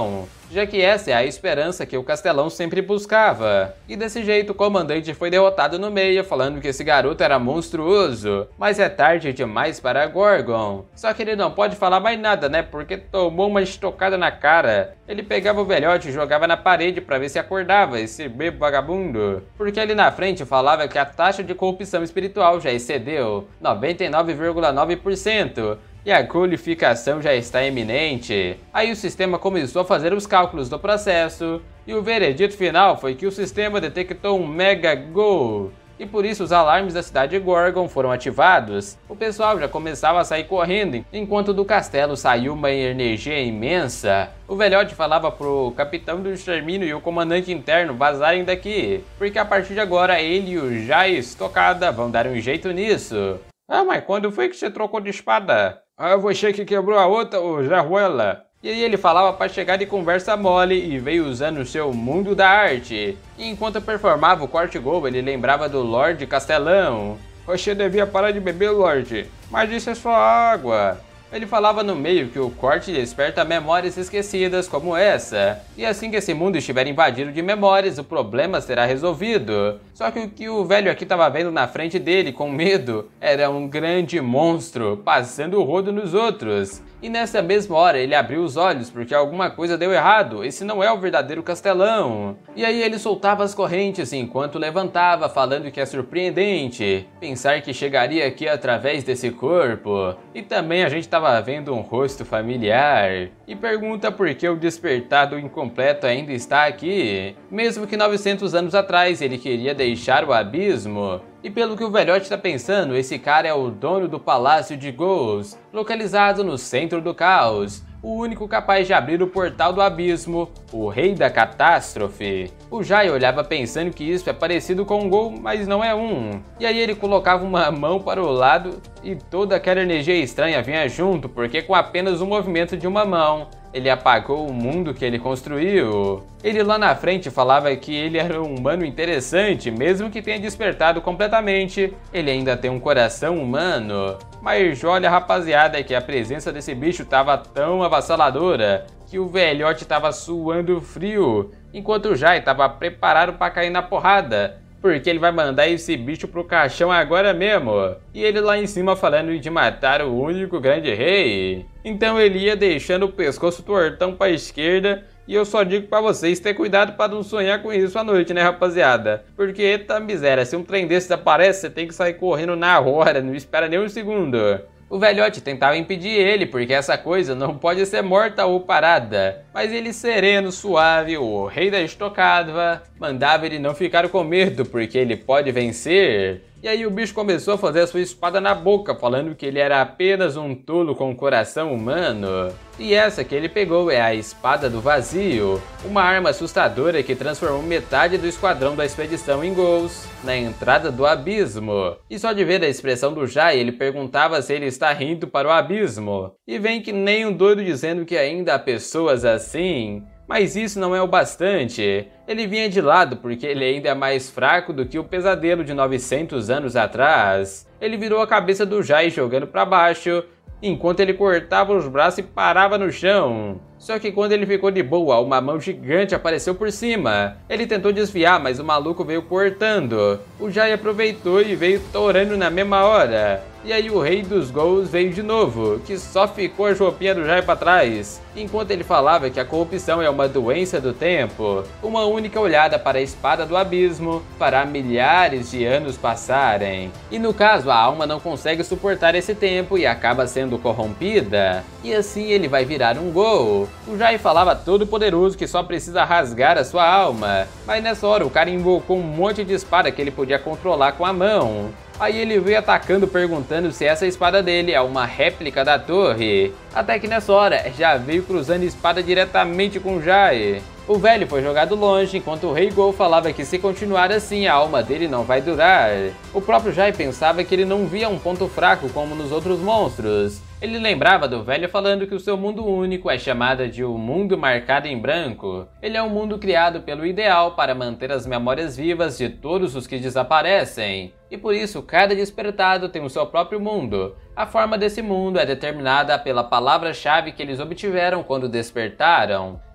já que essa é a esperança que o Castelão sempre buscava. E desse jeito o comandante foi derrotado no meio, falando que esse garoto era monstruoso, mas é tarde demais para Gorgon. Só que ele não pode falar mais nada, né, porque tomou uma estocada na cara. Ele pegava o velhote e jogava na parede para ver se acordava, esse bebo vagabundo. Porque ali na frente falava que a taxa de corrupção espiritual já excedeu noventa e nove vírgula nove por cento. E a qualificação já está iminente. Aí o sistema começou a fazer os cálculos do processo, e o veredito final foi que o sistema detectou um Mega Gol. E por isso os alarmes da cidade de Gorgon foram ativados. O pessoal já começava a sair correndo, enquanto do castelo saiu uma energia imensa. O velhote falava pro capitão do extermínio e o comandante interno vazarem daqui, porque a partir de agora ele e o Jai Estocada vão dar um jeito nisso. Ah, mas quando foi que você trocou de espada? Ah, você que quebrou a outra, ô Jarruela. E aí ele falava para chegar de conversa mole e veio usando o seu mundo da arte. E enquanto performava o corte gol, ele lembrava do Lorde Castelão. Você devia parar de beber, Lorde, mas isso é só água. Ele falava no meio que o corte desperta memórias esquecidas como essa. E assim que esse mundo estiver invadido de memórias, o problema será resolvido. Só que o que o velho aqui estava vendo na frente dele com medo era um grande monstro passando o rodo nos outros. E nessa mesma hora ele abriu os olhos porque alguma coisa deu errado, esse não é o verdadeiro Castelão. E aí ele soltava as correntes enquanto levantava, falando que é surpreendente pensar que chegaria aqui através desse corpo. E também a gente estava vendo um rosto familiar. E pergunta por que o despertado incompleto ainda está aqui, mesmo que novecentos anos atrás ele queria deixar o abismo. E pelo que o velhote está pensando, esse cara é o dono do Palácio de Ghost, localizado no centro do caos, o único capaz de abrir o portal do abismo, o rei da catástrofe. O Jai olhava pensando que isso é parecido com um gol, mas não é um. E aí ele colocava uma mão para o lado e toda aquela energia estranha vinha junto, porque com apenas o movimento de uma mão, ele apagou o mundo que ele construiu. Ele lá na frente falava que ele era um humano interessante, mesmo que tenha despertado completamente, ele ainda tem um coração humano. Mas olha, rapaziada, que a presença desse bicho tava tão avassaladora que o velhote tava suando frio, enquanto o Jai tava preparado para cair na porrada, porque ele vai mandar esse bicho pro caixão agora mesmo. E ele lá em cima falando de matar o único grande rei. Então ele ia deixando o pescoço tortão pra esquerda. E eu só digo pra vocês ter cuidado pra não sonhar com isso à noite, né, rapaziada? Porque, eita miséria, se um trem desse aparece, você tem que sair correndo na hora, não espera nem um segundo. O velhote tentava impedir ele, porque essa coisa não pode ser morta ou parada. Mas ele sereno, suave, o rei da estocada, mandava ele não ficar com medo, porque ele pode vencer. E aí o bicho começou a fazer a sua espada na boca, falando que ele era apenas um tolo com coração humano. E essa que ele pegou é a Espada do Vazio, uma arma assustadora que transformou metade do esquadrão da expedição em Ghost na entrada do abismo. E só de ver a expressão do Jai, ele perguntava se ele está rindo para o abismo. E vem que nem um doido dizendo que ainda há pessoas assim. Mas isso não é o bastante. Ele vinha de lado porque ele ainda é mais fraco do que o pesadelo de novecentos anos atrás. Ele virou a cabeça do Jai jogando para baixo, enquanto ele cortava os braços e parava no chão. Só que quando ele ficou de boa, uma mão gigante apareceu por cima. Ele tentou desviar, mas o maluco veio cortando. O Jai aproveitou e veio torando na mesma hora. E aí o rei dos gols veio de novo, que só ficou a roupinha do Jai para trás. Enquanto ele falava que a corrupção é uma doença do tempo, uma única olhada para a espada do abismo fará milhares de anos passarem. E no caso, a alma não consegue suportar esse tempo e acaba sendo corrompida. E assim ele vai virar um gol. O Jai falava todo poderoso que só precisa rasgar a sua alma. Mas nessa hora o cara invocou um monte de espada que ele podia controlar com a mão. Aí ele veio atacando, perguntando se essa espada dele é uma réplica da torre. Até que nessa hora já veio cruzando espada diretamente com o Jai. O velho foi jogado longe, enquanto o Rei Gol falava que se continuar assim a alma dele não vai durar. O próprio Jai pensava que ele não via um ponto fraco como nos outros monstros. Ele lembrava do velho falando que o seu mundo único é chamado de um mundo marcado em branco. Ele é um mundo criado pelo ideal para manter as memórias vivas de todos os que desaparecem. E por isso cada despertado tem o seu próprio mundo. A forma desse mundo é determinada pela palavra-chave que eles obtiveram quando despertaram.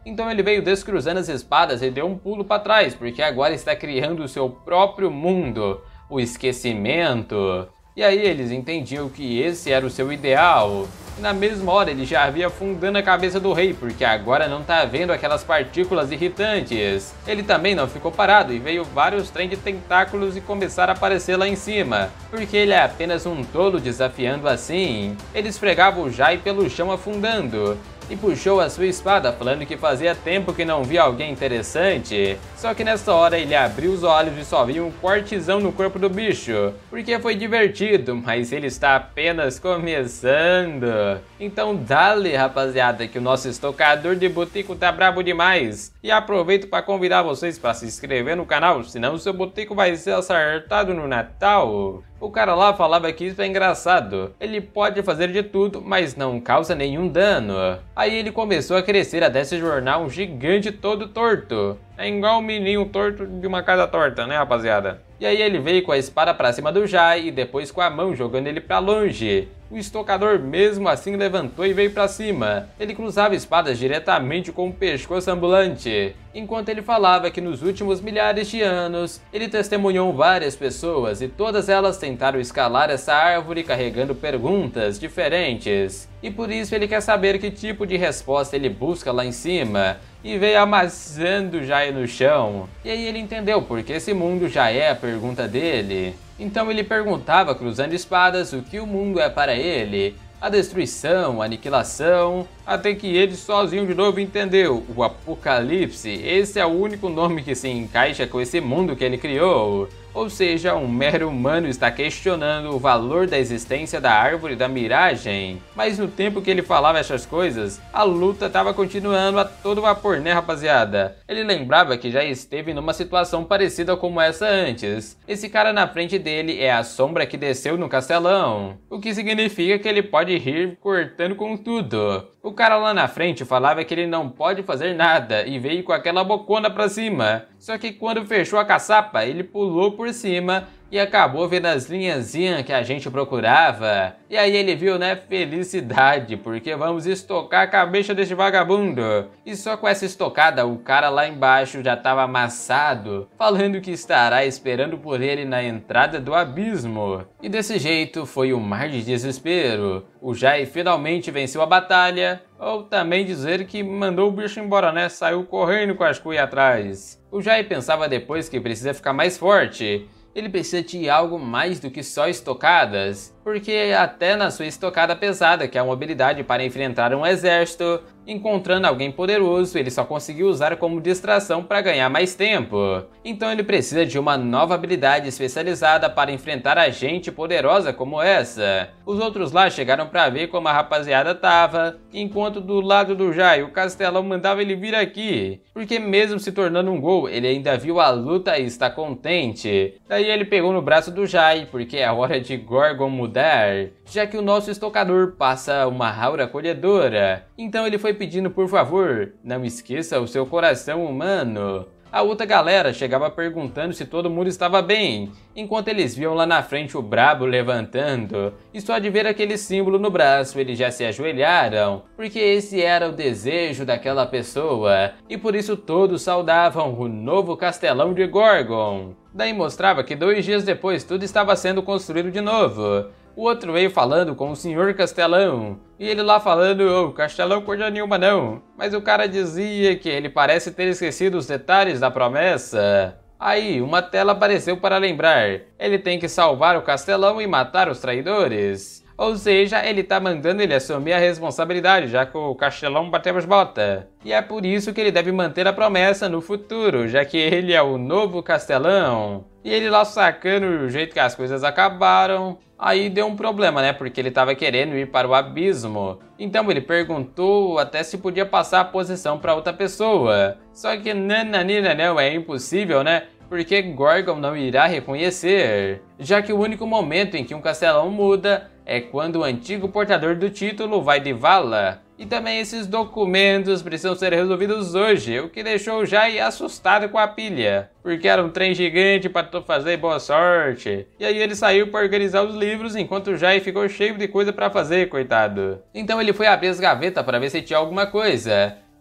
Então ele veio descruzando as espadas e deu um pulo para trás, porque agora está criando o seu próprio mundo, o esquecimento. E aí eles entendiam que esse era o seu ideal. E na mesma hora ele já havia afundando a cabeça do rei, porque agora não tá vendo aquelas partículas irritantes. Ele também não ficou parado e veio vários trem de tentáculos e começaram a aparecer lá em cima, porque ele é apenas um tolo desafiando assim. Ele esfregava o Jai pelo chão afundando e puxou a sua espada, falando que fazia tempo que não via alguém interessante. Só que nessa hora ele abriu os olhos e só viu um cortezão no corpo do bicho, porque foi divertido, mas ele está apenas começando. Então dale, rapaziada, que o nosso estocador de botico tá brabo demais. E aproveito para convidar vocês para se inscrever no canal, senão o seu botico vai ser acertado no Natal. O cara lá falava que isso é engraçado. Ele pode fazer de tudo, mas não causa nenhum dano. Aí ele começou a crescer até se tornar um gigante todo torto. É igual um menino torto de uma casa torta, né, rapaziada? E aí ele veio com a espada pra cima do Jai e depois com a mão jogando ele pra longe. O estocador mesmo assim levantou e veio pra cima. Ele cruzava espadas diretamente com o pescoço ambulante. Enquanto ele falava que nos últimos milhares de anos, ele testemunhou várias pessoas e todas elas tentaram escalar essa árvore carregando perguntas diferentes. E por isso ele quer saber que tipo de resposta ele busca lá em cima. E veio amassando Jai no chão. E aí ele entendeu porque esse mundo já é a pergunta dele. Então ele perguntava, cruzando espadas, o que o mundo é para ele. A destruição, a aniquilação, até que ele sozinho de novo entendeu. O Apocalipse, esse é o único nome que se encaixa com esse mundo que ele criou. Ou seja, um mero humano está questionando o valor da existência da árvore da miragem. Mas no tempo que ele falava essas coisas, a luta estava continuando a todo vapor, né, rapaziada? Ele lembrava que já esteve numa situação parecida como essa antes. Esse cara na frente dele é a sombra que desceu no castelão, o que significa que ele pode rir cortando com tudo. O cara lá na frente falava que ele não pode fazer nada e veio com aquela bocona pra cima. Só que quando fechou a caçapa, ele pulou por cima e acabou vendo as linhazinhas que a gente procurava. E aí ele viu, né, felicidade, porque vamos estocar a cabeça desse vagabundo. E só com essa estocada, o cara lá embaixo já estava amassado, falando que estará esperando por ele na entrada do abismo. E desse jeito foi um mar de desespero. O Jai finalmente venceu a batalha, ou também dizer que mandou o bicho embora, né, saiu correndo com as cuias atrás. O Jai pensava depois que precisa ficar mais forte. Ele precisa de algo mais do que só estocadas, porque até na sua estocada pesada, que é uma habilidade para enfrentar um exército, encontrando alguém poderoso, ele só conseguiu usar como distração para ganhar mais tempo. Então ele precisa de uma nova habilidade especializada para enfrentar a gente poderosa como essa. Os outros lá chegaram para ver como a rapaziada tava, enquanto do lado do Jai, o castelão mandava ele vir aqui, porque mesmo se tornando um gol, ele ainda viu a luta e está contente. Daí ele pegou no braço do Jai, porque é hora de Gorgon mudar, já que o nosso estocador passa uma aura acolhedora. Então ele foi pedindo, por favor, não esqueça o seu coração humano. A outra galera chegava perguntando se todo mundo estava bem, enquanto eles viam lá na frente o brabo levantando, e só de ver aquele símbolo no braço eles já se ajoelharam, porque esse era o desejo daquela pessoa, e por isso todos saudavam o novo castelão de Gorgon. Daí mostrava que dois dias depois tudo estava sendo construído de novo. O outro veio falando com o senhor Castelão, e ele lá falando, ô, oh, Castelão coisa nenhuma não. Mas o cara dizia que ele parece ter esquecido os detalhes da promessa. Aí, uma tela apareceu para lembrar, ele tem que salvar o Castelão e matar os traidores. Ou seja, ele tá mandando ele assumir a responsabilidade, já que o Castelão bateu as botas. E é por isso que ele deve manter a promessa no futuro, já que ele é o novo Castelão. E ele lá sacando o jeito que as coisas acabaram, aí deu um problema, né, porque ele tava querendo ir para o abismo. Então ele perguntou até se podia passar a posição para outra pessoa. Só que nananina não, é impossível, né? Porque Gorgon não irá reconhecer, já que o único momento em que um castelão muda é quando o antigo portador do título vai de vala. E também esses documentos precisam ser resolvidos hoje, o que deixou o Jai assustado com a pilha, porque era um trem gigante para tu fazer boa sorte. E aí ele saiu para organizar os livros, enquanto o Jai ficou cheio de coisa para fazer, coitado. Então ele foi abrir as gavetas para ver se tinha alguma coisa.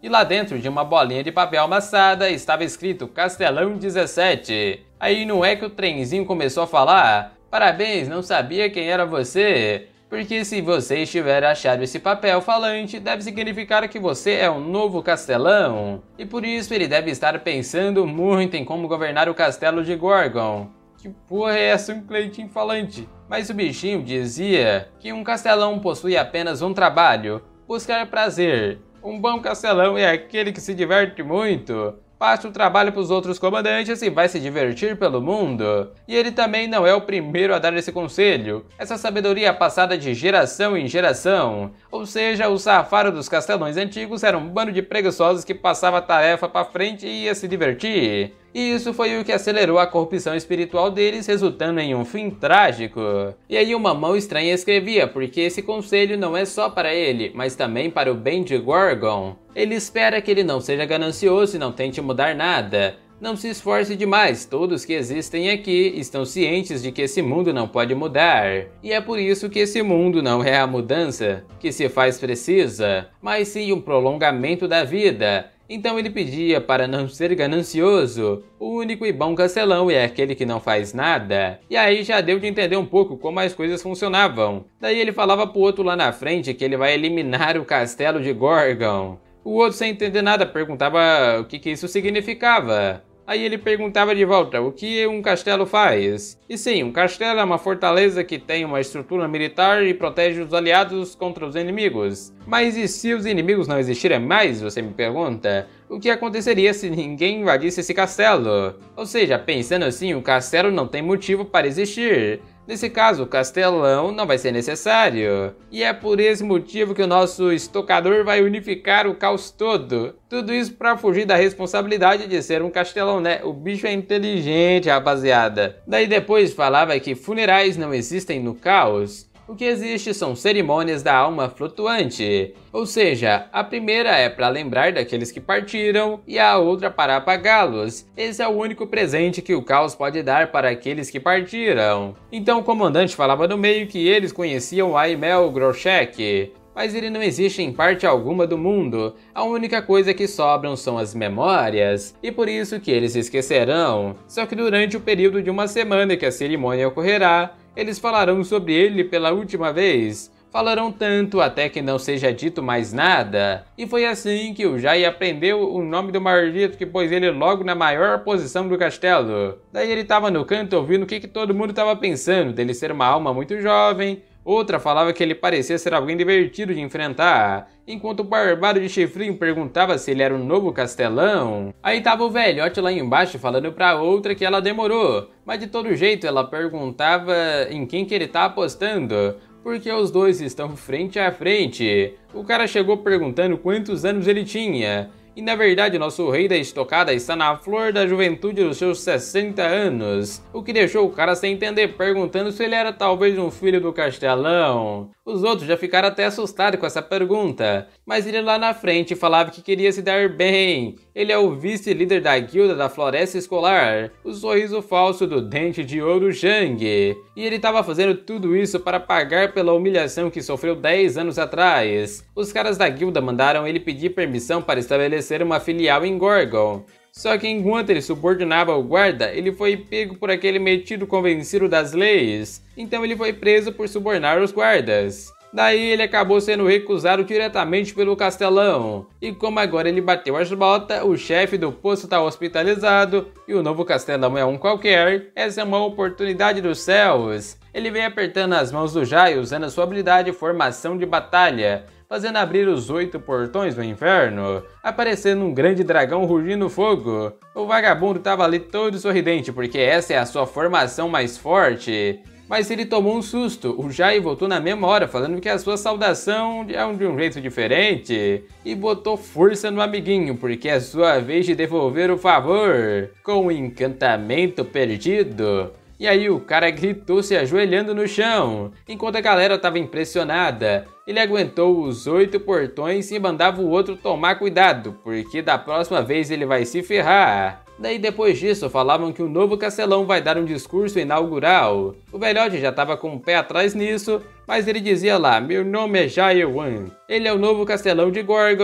e lá dentro de uma bolinha de papel amassada estava escrito Castelão dezessete. Aí não é que o trenzinho começou a falar: parabéns, não sabia quem era você. Porque se você estiver achado esse papel falante, deve significar que você é um novo castelão. E por isso ele deve estar pensando muito em como governar o castelo de Gorgon. Que porra é essa, um Cleitinho falante? Mas o bichinho dizia que um castelão possui apenas um trabalho: buscar prazer. Um bom castelão é aquele que se diverte muito. Passe o trabalho para os outros comandantes e vai se divertir pelo mundo. E ele também não é o primeiro a dar esse conselho. Essa sabedoria é passada de geração em geração. Ou seja, o safado dos castelões antigos era um bando de preguiçosos que passava a tarefa para frente e ia se divertir. E isso foi o que acelerou a corrupção espiritual deles, resultando em um fim trágico. E aí uma mão estranha escrevia, porque esse conselho não é só para ele, mas também para o bem de Gorgon. Ele espera que ele não seja ganancioso e não tente mudar nada. Não se esforce demais, todos que existem aqui estão cientes de que esse mundo não pode mudar. E é por isso que esse mundo não é a mudança que se faz precisa, mas sim um prolongamento da vida. Então ele pedia para não ser ganancioso. O único e bom castelão é aquele que não faz nada. E aí já deu de entender um pouco como as coisas funcionavam. Daí ele falava pro outro lá na frente que ele vai eliminar o castelo de Gorgon. O outro, sem entender nada, perguntava o que, que isso significava. Aí ele perguntava de volta o que um castelo faz. E sim, um castelo é uma fortaleza que tem uma estrutura militar e protege os aliados contra os inimigos. Mas e se os inimigos não existirem mais, você me pergunta? O que aconteceria se ninguém invadisse esse castelo? Ou seja, pensando assim, o castelo não tem motivo para existir. Nesse caso, o castelão não vai ser necessário. E é por esse motivo que o nosso estocador vai unificar o caos todo. Tudo isso para fugir da responsabilidade de ser um castelão, né? O bicho é inteligente, rapaziada. Daí depois falava que funerais não existem no caos. O que existe são cerimônias da alma flutuante, ou seja, a primeira é para lembrar daqueles que partiram e a outra para apagá-los. Esse é o único presente que o caos pode dar para aqueles que partiram. Então o comandante falava no meio que eles conheciam Aimel Groshek, mas ele não existe em parte alguma do mundo. A única coisa que sobram são as memórias, e por isso que eles se esquecerão. Só que durante o período de uma semana que a cerimônia ocorrerá, eles falarão sobre ele pela última vez. Falarão tanto até que não seja dito mais nada. E foi assim que o Jai aprendeu o nome do maldito que pôs ele logo na maior posição do castelo. Daí ele tava no canto ouvindo o que, que todo mundo tava pensando, dele ser uma alma muito jovem. Outra falava que ele parecia ser alguém divertido de enfrentar, enquanto o barbado de chifrinho perguntava se ele era um novo castelão. Aí tava o velhote lá embaixo falando pra outra que ela demorou, mas de todo jeito ela perguntava em quem que ele tá apostando, porque os dois estão frente a frente. O cara chegou perguntando quantos anos ele tinha. E na verdade nosso rei da estocada está na flor da juventude dos seus sessenta anos, o que deixou o cara sem entender, perguntando se ele era talvez um filho do castelão. Os outros já ficaram até assustados com essa pergunta, mas ele lá na frente falava que queria se dar bem. Ele é o vice-líder da guilda da floresta escolar, o sorriso falso do dente de ouro Zhang. E ele estava fazendo tudo isso para pagar pela humilhação que sofreu dez anos atrás. Os caras da guilda mandaram ele pedir permissão para estabelecer uma filial em Gorgon. Só que enquanto ele subordinava o guarda, ele foi pego por aquele metido convencido das leis. Então ele foi preso por subornar os guardas. Daí ele acabou sendo recusado diretamente pelo castelão. E como agora ele bateu as botas, o chefe do posto está hospitalizado e o novo castelão é um qualquer, essa é uma oportunidade dos céus. Ele vem apertando as mãos do Jai usando a sua habilidade de formação de batalha, fazendo abrir os oito portões do inferno, aparecendo um grande dragão rugindo fogo. O vagabundo estava ali todo sorridente porque essa é a sua formação mais forte. Mas ele tomou um susto, o Jai voltou na mesma hora, falando que a sua saudação é de um jeito diferente. E botou força no amiguinho, porque é sua vez de devolver o favor, com o encantamento perdido. E aí o cara gritou se ajoelhando no chão, enquanto a galera estava impressionada. Ele aguentou os oito portões e mandava o outro tomar cuidado, porque da próxima vez ele vai se ferrar. Daí depois disso falavam que o novo castelão vai dar um discurso inaugural. O velhote já estava com o pé atrás nisso, mas ele dizia lá: meu nome é Jai Wan, ele é o novo castelão de Gorgon.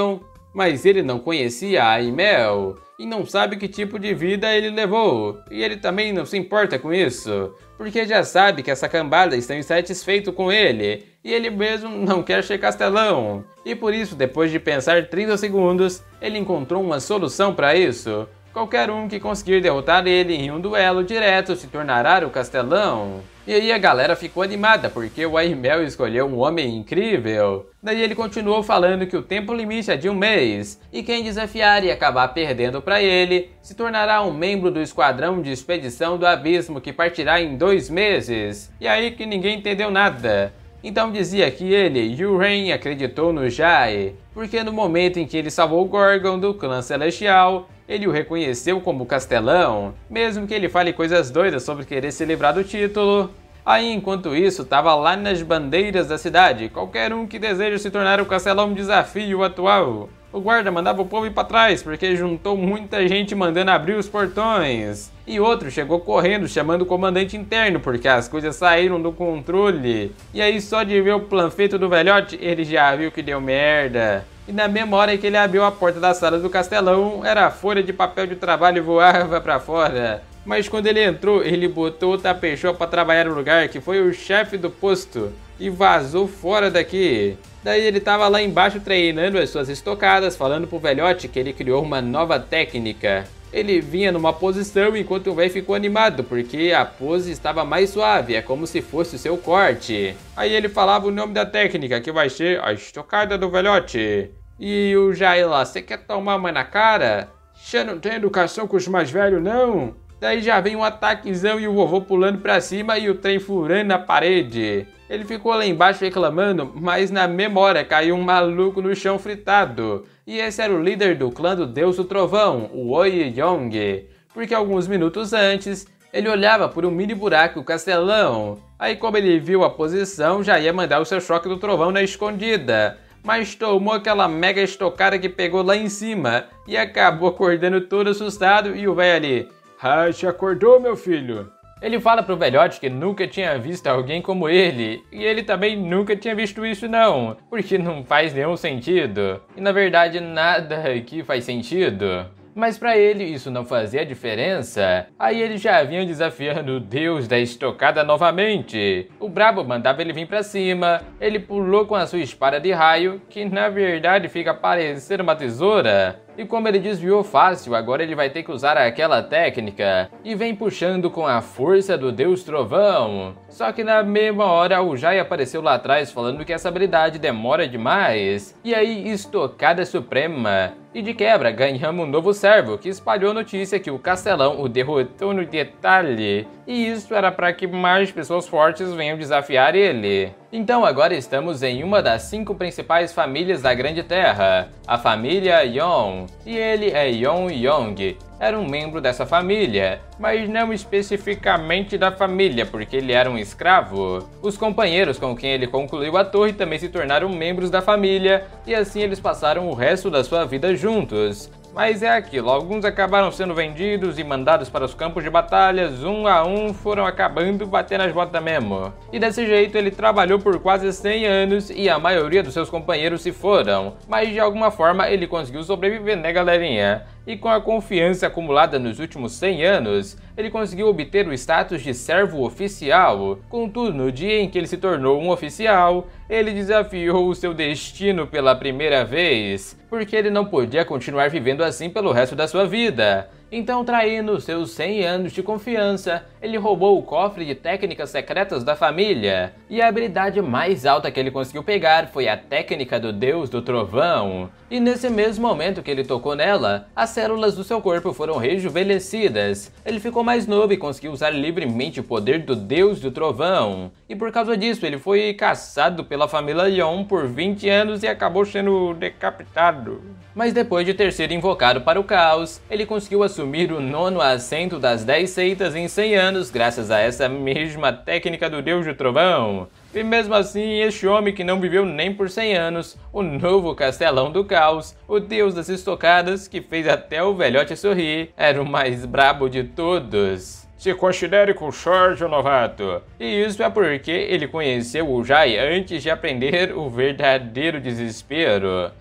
Mas ele não conhecia a Aimel e não sabe que tipo de vida ele levou. E ele também não se importa com isso, porque já sabe que essa cambada está insatisfeito com ele e ele mesmo não quer ser castelão. E por isso, depois de pensar trinta segundos, ele encontrou uma solução para isso. Qualquer um que conseguir derrotar ele em um duelo direto se tornará o castelão. E aí a galera ficou animada porque o Aimel escolheu um homem incrível. Daí ele continuou falando que o tempo limite é de um mês, e quem desafiar e acabar perdendo para ele, se tornará um membro do esquadrão de expedição do abismo que partirá em dois meses. E aí que ninguém entendeu nada. Então dizia que ele, Yurain, acreditou no Jai, porque no momento em que ele salvou o Gorgon do clã celestial, ele o reconheceu como castelão, mesmo que ele fale coisas doidas sobre querer se livrar do título. Aí, enquanto isso, tava lá nas bandeiras da cidade, qualquer um que deseja se tornar o castelão um desafio atual. O guarda mandava o povo ir pra trás, porque juntou muita gente mandando abrir os portões. E outro chegou correndo, chamando o comandante interno, porque as coisas saíram do controle. E aí, só de ver o planfeto do velhote, ele já viu que deu merda. E na mesma hora que ele abriu a porta da sala do castelão, era a folha de papel de trabalho voava pra fora. Mas quando ele entrou, ele botou outra pessoa pra trabalhar no lugar, que foi o chefe do posto, e vazou fora daqui. Daí ele tava lá embaixo treinando as suas estocadas, falando pro velhote que ele criou uma nova técnica. Ele vinha numa posição enquanto o velho ficou animado, porque a pose estava mais suave, é como se fosse o seu corte. Aí ele falava o nome da técnica, que vai ser a estocada do velhote. E o Jai lá, você quer tomar uma na cara? Você não tem educação com os mais velhos, não? Daí já vem um ataquezão e o vovô pulando pra cima e o trem furando a parede. Ele ficou lá embaixo reclamando, mas na mesma hora caiu um maluco no chão fritado. E esse era o líder do clã do Deus do Trovão, o Oi Yong. Porque alguns minutos antes, ele olhava por um mini buraco do castelão. Aí como ele viu a posição, já ia mandar o seu choque do trovão na escondida. Mas tomou aquela mega estocada que pegou lá em cima e acabou acordando todo assustado e o velho ali... Ah, te acordou, meu filho? Ele fala pro velhote que nunca tinha visto alguém como ele, e ele também nunca tinha visto isso não, porque não faz nenhum sentido. E na verdade nada aqui faz sentido. Mas pra ele isso não fazia diferença. Aí ele já vinha desafiando o Deus da estocada novamente. O brabo mandava ele vir pra cima, ele pulou com a sua espada de raio, que na verdade fica parecendo uma tesoura. E como ele desviou fácil, agora ele vai ter que usar aquela técnica. E vem puxando com a força do Deus Trovão. Só que na mesma hora o Jai apareceu lá atrás falando que essa habilidade demora demais. E aí, estocada suprema. E de quebra, ganhamos um novo servo que espalhou a notícia que o castelão o derrotou no detalhe. E isso era para que mais pessoas fortes venham desafiar ele. Então agora estamos em uma das cinco principais famílias da Grande Terra, a família Yong. E ele é Yong Yong. Era um membro dessa família, mas não especificamente da família, porque ele era um escravo. Os companheiros com quem ele concluiu a torre também se tornaram membros da família, e assim eles passaram o resto da sua vida juntos. Mas é aquilo, alguns acabaram sendo vendidos e mandados para os campos de batalhas, um a um foram acabando batendo as botas mesmo. E desse jeito ele trabalhou por quase cem anos e a maioria dos seus companheiros se foram, mas de alguma forma ele conseguiu sobreviver, né galerinha? E com a confiança acumulada nos últimos cem anos, ele conseguiu obter o status de servo oficial. Contudo, no dia em que ele se tornou um oficial, ele desafiou o seu destino pela primeira vez, porque ele não podia continuar vivendo assim pelo resto da sua vida. Então, traindo seus cem anos de confiança, ele roubou o cofre de técnicas secretas da família. E a habilidade mais alta que ele conseguiu pegar foi a técnica do Deus do Trovão. E nesse mesmo momento que ele tocou nela, as células do seu corpo foram rejuvenescidas. Ele ficou mais novo e conseguiu usar livremente o poder do Deus do Trovão. E por causa disso, ele foi caçado pela família Yong por vinte anos e acabou sendo decapitado. Mas depois de ter sido invocado para o caos, ele conseguiu assumir o nono assento das dez seitas em cem anos graças a essa mesma técnica do Deus do Trovão. E mesmo assim, este homem que não viveu nem por cem anos, o novo castelão do caos, o Deus das estocadas, que fez até o velhote sorrir, era o mais brabo de todos. Se considere com sorte, novato. E isso é porque ele conheceu o Jai antes de aprender o verdadeiro desespero.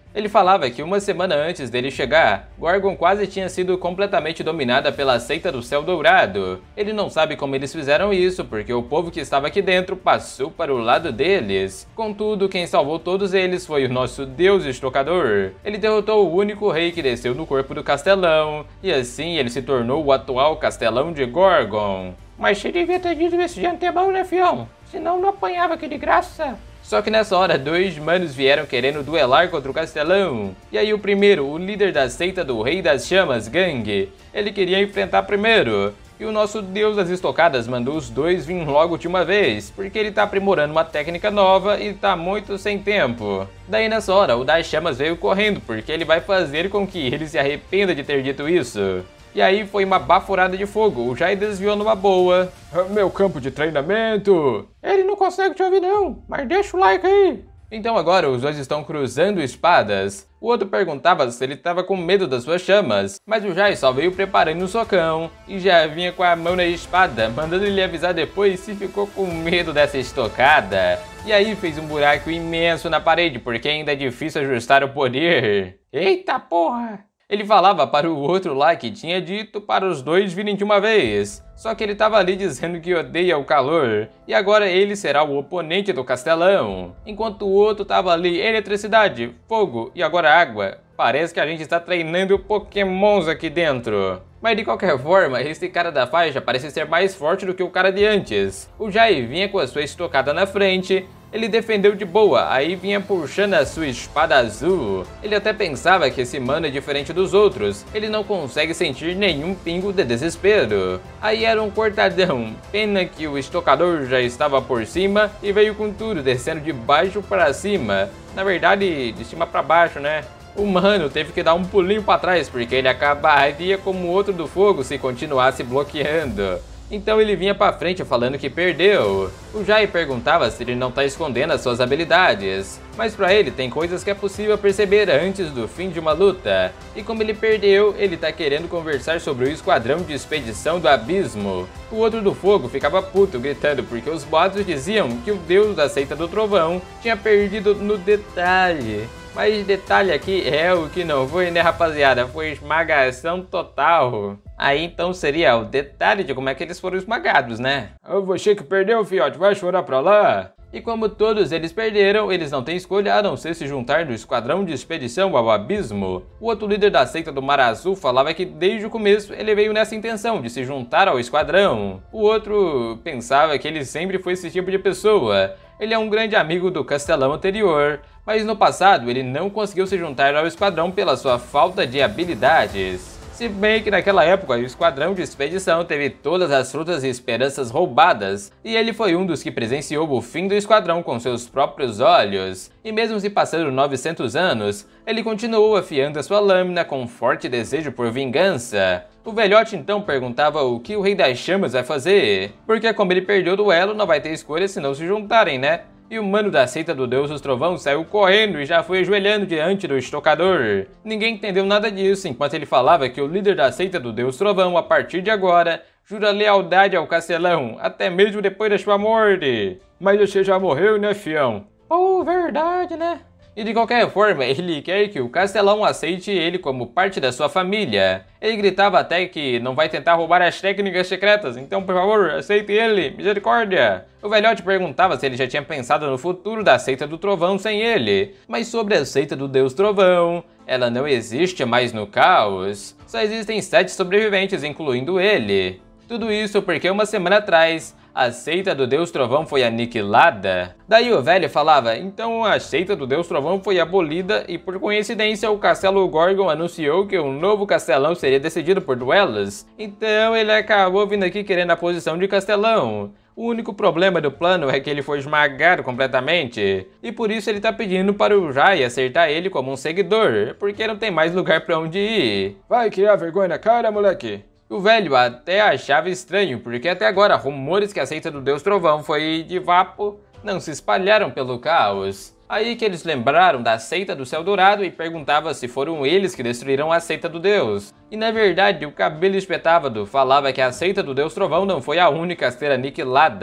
Ele falava que uma semana antes dele chegar, Gorgon quase tinha sido completamente dominada pela seita do Céu Dourado. Ele não sabe como eles fizeram isso, porque o povo que estava aqui dentro passou para o lado deles. Contudo, quem salvou todos eles foi o nosso Deus Estocador. Ele derrotou o único rei que desceu no corpo do castelão, e assim ele se tornou o atual castelão de Gorgon. Mas você devia ter dito isso de antemão, né, fião? Senão não apanhava aqui de graça. Só que nessa hora, dois manos vieram querendo duelar contra o castelão. E aí o primeiro, o líder da seita do Rei das Chamas, Gang, ele queria enfrentar primeiro. E o nosso Deus das Estocadas mandou os dois vir logo de uma vez, porque ele tá aprimorando uma técnica nova e tá muito sem tempo. Daí nessa hora, o das Chamas veio correndo, porque ele vai fazer com que ele se arrependa de ter dito isso. E aí foi uma baforada de fogo, o Jai desviou numa boa. Meu campo de treinamento! Ele não consegue te ouvir não, mas deixa o like aí! Então agora os dois estão cruzando espadas. O outro perguntava se ele estava com medo das suas chamas, mas o Jai só veio preparando um socão e já vinha com a mão na espada, mandando ele avisar depois se ficou com medo dessa estocada. E aí fez um buraco imenso na parede, porque ainda é difícil ajustar o poder. Eita porra! Ele falava para o outro lá que tinha dito para os dois virem de uma vez. Só que ele estava ali dizendo que odeia o calor, e agora ele será o oponente do castelão. Enquanto o outro estava ali, eletricidade, fogo e agora água. Parece que a gente está treinando pokémons aqui dentro. Mas de qualquer forma, esse cara da faixa parece ser mais forte do que o cara de antes. O Jai vinha com a sua estocada na frente, ele defendeu de boa, aí vinha puxando a sua espada azul. Ele até pensava que esse mano é diferente dos outros, ele não consegue sentir nenhum pingo de desespero. Aí era um cortadão, pena que o estocador já estava por cima e veio com tudo, descendo de baixo para cima. Na verdade, de cima para baixo, né? O mano teve que dar um pulinho para trás, porque ele acabaria como o outro do fogo se continuasse bloqueando. Então ele vinha pra frente falando que perdeu. O Jai perguntava se ele não tá escondendo as suas habilidades, mas pra ele tem coisas que é possível perceber antes do fim de uma luta. E como ele perdeu, ele tá querendo conversar sobre o esquadrão de expedição do abismo. O outro do fogo ficava puto gritando porque os boatos diziam que o deus da seita do trovão tinha perdido no detalhe. Mas detalhe aqui é o que não foi, né, rapaziada? Foi esmagação total. Aí então seria o detalhe de como é que eles foram esmagados, né? Você que perdeu, fiote, vai chorar pra lá? E como todos eles perderam, eles não têm escolha a não ser se juntar no esquadrão de expedição ao abismo. O outro líder da seita do Mar Azul falava que desde o começo ele veio nessa intenção de se juntar ao esquadrão. O outro pensava que ele sempre foi esse tipo de pessoa. Ele é um grande amigo do castelão anterior, mas no passado ele não conseguiu se juntar ao esquadrão pela sua falta de habilidades. Se bem que naquela época o esquadrão de expedição teve todas as frutas e esperanças roubadas, e ele foi um dos que presenciou o fim do esquadrão com seus próprios olhos. E mesmo se passando novecentos anos, ele continuou afiando a sua lâmina com um forte desejo por vingança. O velhote então perguntava o que o Rei das Chamas vai fazer, porque como ele perdeu o duelo, não vai ter escolha se não se juntarem, né? E o mano da seita do Deus dos Trovão saiu correndo e já foi ajoelhando diante do estocador. Ninguém entendeu nada disso, enquanto ele falava que o líder da seita do Deus Trovão, a partir de agora, jura lealdade ao castelão, até mesmo depois da sua morte. Mas você já morreu, né, fião? Oh, verdade, né? E de qualquer forma, ele quer que o castelão aceite ele como parte da sua família. Ele gritava até que não vai tentar roubar as técnicas secretas, então por favor, aceite ele, misericórdia. O velhote perguntava se ele já tinha pensado no futuro da seita do trovão sem ele, mas sobre a seita do Deus Trovão, ela não existe mais no caos. Só existem sete sobreviventes, incluindo ele. Tudo isso porque uma semana atrás, a seita do Deus Trovão foi aniquilada. Daí o velho falava, então a seita do Deus Trovão foi abolida e por coincidência o Castelo Gorgon anunciou que um novo castelão seria decidido por duelos. Então ele acabou vindo aqui querendo a posição de castelão. O único problema do plano é que ele foi esmagado completamente, e por isso ele tá pedindo para o Jai acertar ele como um seguidor, porque não tem mais lugar pra onde ir. Vai criar vergonha na cara, moleque. O velho até achava estranho, porque até agora rumores que a seita do Deus Trovão foi de vapo não se espalharam pelo caos. Aí que eles lembraram da seita do Céu Dourado e perguntavam se foram eles que destruíram a seita do Deus. E na verdade o cabelo espetávado falava que a seita do Deus Trovão não foi a única a ser aniquilada.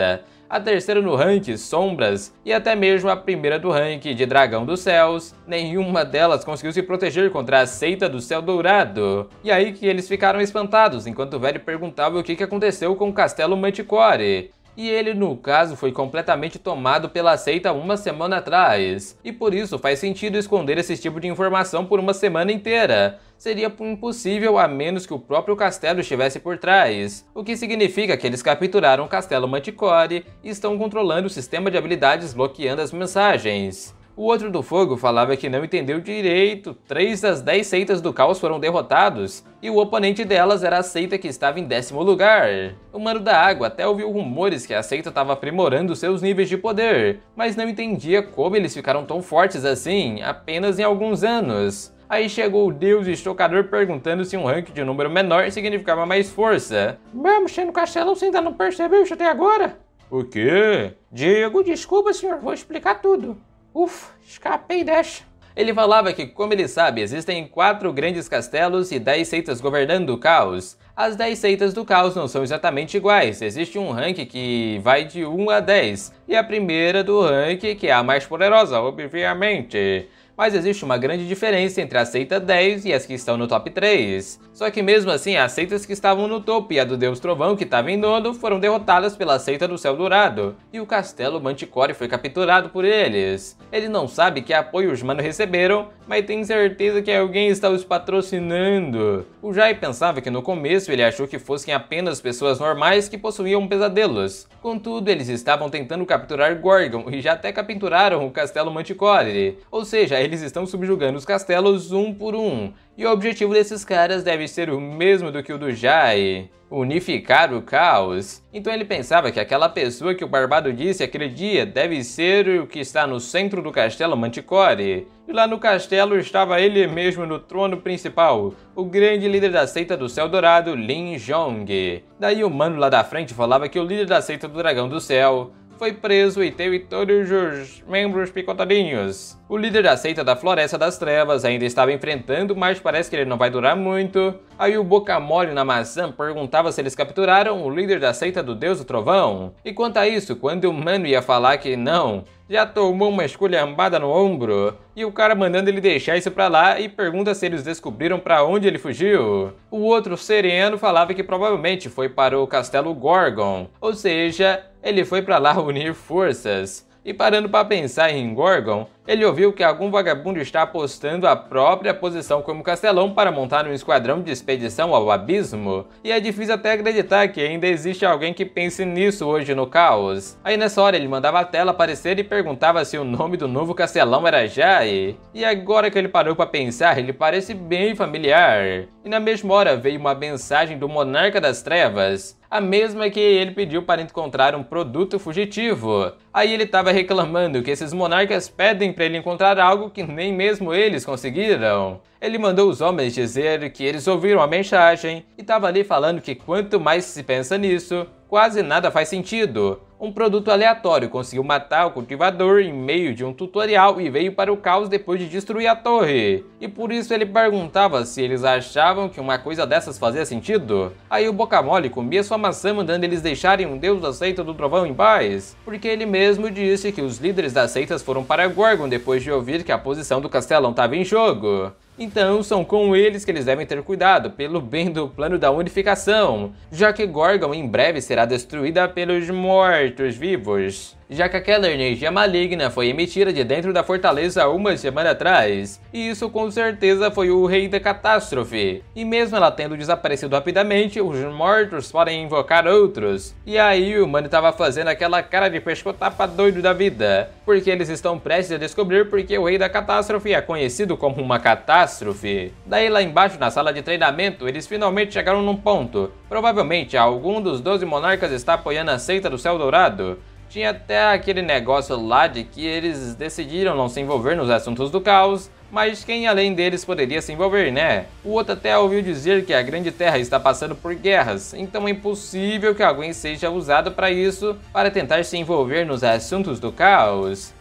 a terceira no ranking Sombras e até mesmo a primeira do ranking de Dragão dos Céus, nenhuma delas conseguiu se proteger contra a seita do Céu Dourado. E aí que eles ficaram espantados, enquanto o velho perguntava o que aconteceu com o Castelo Manticore. E ele, no caso, foi completamente tomado pela seita uma semana atrás. E por isso faz sentido esconder esse tipo de informação por uma semana inteira. Seria impossível a menos que o próprio castelo estivesse por trás. O que significa que eles capturaram o Castelo Manticore e estão controlando o sistema de habilidades bloqueando as mensagens. O outro do fogo falava que não entendeu direito, três das dez seitas do caos foram derrotados, e o oponente delas era a seita que estava em décimo lugar. O mano da água até ouviu rumores que a seita estava aprimorando seus níveis de poder, mas não entendia como eles ficaram tão fortes assim, apenas em alguns anos. Aí chegou o Deus Estocador perguntando se um rank de número menor significava mais força. Mesmo sendo castelo, você ainda não percebeu isso até agora? O quê? Diego, desculpa senhor, vou explicar tudo. Ufa, escapei dessa. Ele falava que, como ele sabe, existem quatro grandes castelos e dez seitas governando o caos. As dez seitas do caos não são exatamente iguais, existe um rank que vai de um a dez, e a primeira do rank que é a mais poderosa, obviamente. Mas existe uma grande diferença entre a seita dez e as que estão no top três. Só que mesmo assim, as seitas que estavam no topo e a do Deus Trovão que estava em nono foram derrotadas pela seita do Céu Dourado, e o Castelo Manticore foi capturado por eles. Ele não sabe que apoio os manos receberam, mas tem certeza que alguém está os patrocinando. O Jai pensava que no começo ele achou que fossem apenas pessoas normais que possuíam pesadelos. Contudo, eles estavam tentando capturar Gorgon e já até capturaram o Castelo Manticore. Ou seja, eles estão subjugando os castelos um por um. E o objetivo desses caras deve ser o mesmo do que o do Jai: unificar o caos. Então ele pensava que aquela pessoa que o Barbado disse aquele dia deve ser o que está no centro do Castelo Manticore. E lá no castelo estava ele mesmo no trono principal, o grande líder da seita do Céu Dourado, Lin Jong. Daí o mano lá da frente falava que o líder da seita do Dragão do Céu foi preso e teve todos os membros picotadinhos. O líder da seita da Floresta das Trevas ainda estava enfrentando, mas parece que ele não vai durar muito. Aí o Boca Mole na maçã perguntava se eles capturaram o líder da seita do Deus do Trovão. E quanto a isso, quando o mano ia falar que não, já tomou uma esculhambada no ombro, e o cara mandando ele deixar isso pra lá e pergunta se eles descobriram pra onde ele fugiu. O outro sereno falava que provavelmente foi para o Castelo Gorgon, ou seja, ele foi pra lá unir forças. E parando para pensar em Gorgon, ele ouviu que algum vagabundo está apostando a própria posição como castelão para montar um esquadrão de expedição ao abismo. E é difícil até acreditar que ainda existe alguém que pense nisso hoje no caos. Aí nessa hora ele mandava a tela aparecer e perguntava se o nome do novo castelão era Jai. E agora que ele parou para pensar, ele parece bem familiar. E na mesma hora veio uma mensagem do Monarca das Trevas, a mesma que ele pediu para encontrar um produto fugitivo. Aí ele estava reclamando que esses monarcas pedem para ele encontrar algo que nem mesmo eles conseguiram. Ele mandou os homens dizer que eles ouviram a mensagem e estava ali falando que quanto mais se pensa nisso, quase nada faz sentido. Um produto aleatório conseguiu matar o cultivador em meio de um tutorial e veio para o caos depois de destruir a torre. E por isso ele perguntava se eles achavam que uma coisa dessas fazia sentido. Aí o Boca Mole comia sua maçã mandando eles deixarem um deus da seita do trovão em paz, porque ele mesmo disse que os líderes das seitas foram para Gorgon depois de ouvir que a posição do castelão estava em jogo. Então são com eles que eles devem ter cuidado, pelo bem do plano da unificação, já que Gorgon em breve será destruída pelos mortos-vivos, já que aquela energia maligna foi emitida de dentro da fortaleza uma semana atrás, e isso com certeza foi o Rei da Catástrofe, e mesmo ela tendo desaparecido rapidamente, os mortos podem invocar outros, e aí o mano tava fazendo aquela cara de pescotapa doido da vida, porque eles estão prestes a descobrir porque o Rei da Catástrofe é conhecido como uma catástrofe. Daí lá embaixo na sala de treinamento eles finalmente chegaram num ponto, provavelmente algum dos doze monarcas está apoiando a seita do Céu Dourado. Tinha até aquele negócio lá de que eles decidiram não se envolver nos assuntos do caos, mas quem além deles poderia se envolver, né? O outro até ouviu dizer que a Grande Terra está passando por guerras, então é impossível que alguém seja usado para isso, para tentar se envolver nos assuntos do caos.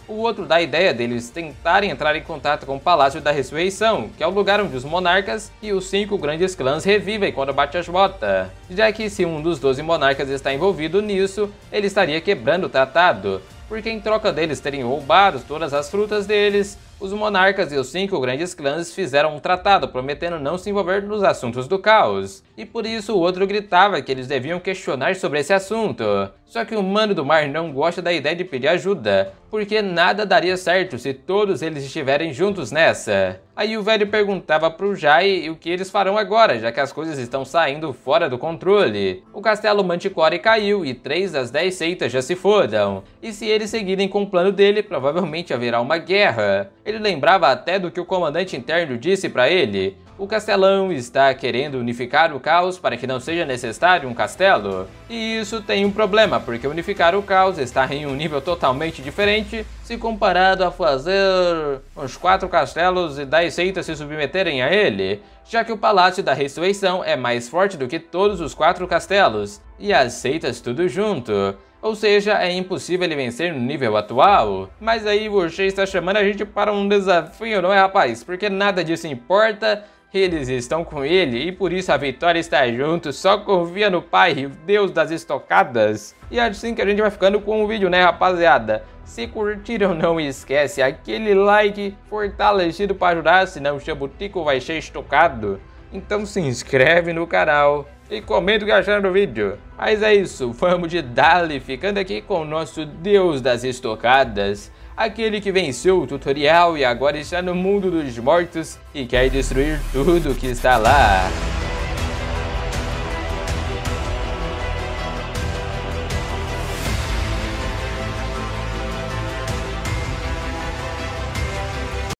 O outro dá a ideia deles tentarem entrar em contato com o Palácio da Ressurreição, que é o lugar onde os monarcas e os cinco grandes clãs revivem quando bate as botas, já que se um dos doze monarcas está envolvido nisso, ele estaria quebrando o tratado, porque em troca deles terem roubado todas as frutas deles, os monarcas e os cinco grandes clãs fizeram um tratado prometendo não se envolver nos assuntos do caos. E por isso o outro gritava que eles deviam questionar sobre esse assunto. Só que o Mano do Mar não gosta da ideia de pedir ajuda, porque nada daria certo se todos eles estiverem juntos nessa. Aí o velho perguntava pro Jai o que eles farão agora, já que as coisas estão saindo fora do controle. O castelo Manticore caiu e três das dez seitas já se foram. E se eles seguirem com o plano dele, provavelmente haverá uma guerra. Ele lembrava até do que o comandante interno disse para ele. O castelão está querendo unificar o caos para que não seja necessário um castelo. E isso tem um problema, porque unificar o caos está em um nível totalmente diferente se comparado a fazer uns quatro castelos e dez seitas se submeterem a ele, já que o Palácio da Ressurreição é mais forte do que todos os quatro castelos, e as seitas tudo junto. Ou seja, é impossível ele vencer no nível atual. Mas aí você está chamando a gente para um desafio, não é, rapaz? Porque nada disso importa. Eles estão com ele e por isso a vitória está junto. Só confia no Pai, o Deus das estocadas. E é assim que a gente vai ficando com o vídeo, né, rapaziada? Se curtiram, não esquece aquele like fortalecido para ajudar, senão o seu botico vai ser estocado. Então se inscreve no canal e comenta o que acharam do vídeo. Mas é isso, vamos de Dali, ficando aqui com o nosso Deus das estocadas. Aquele que venceu o tutorial e agora está no mundo dos mortos e quer destruir tudo que está lá.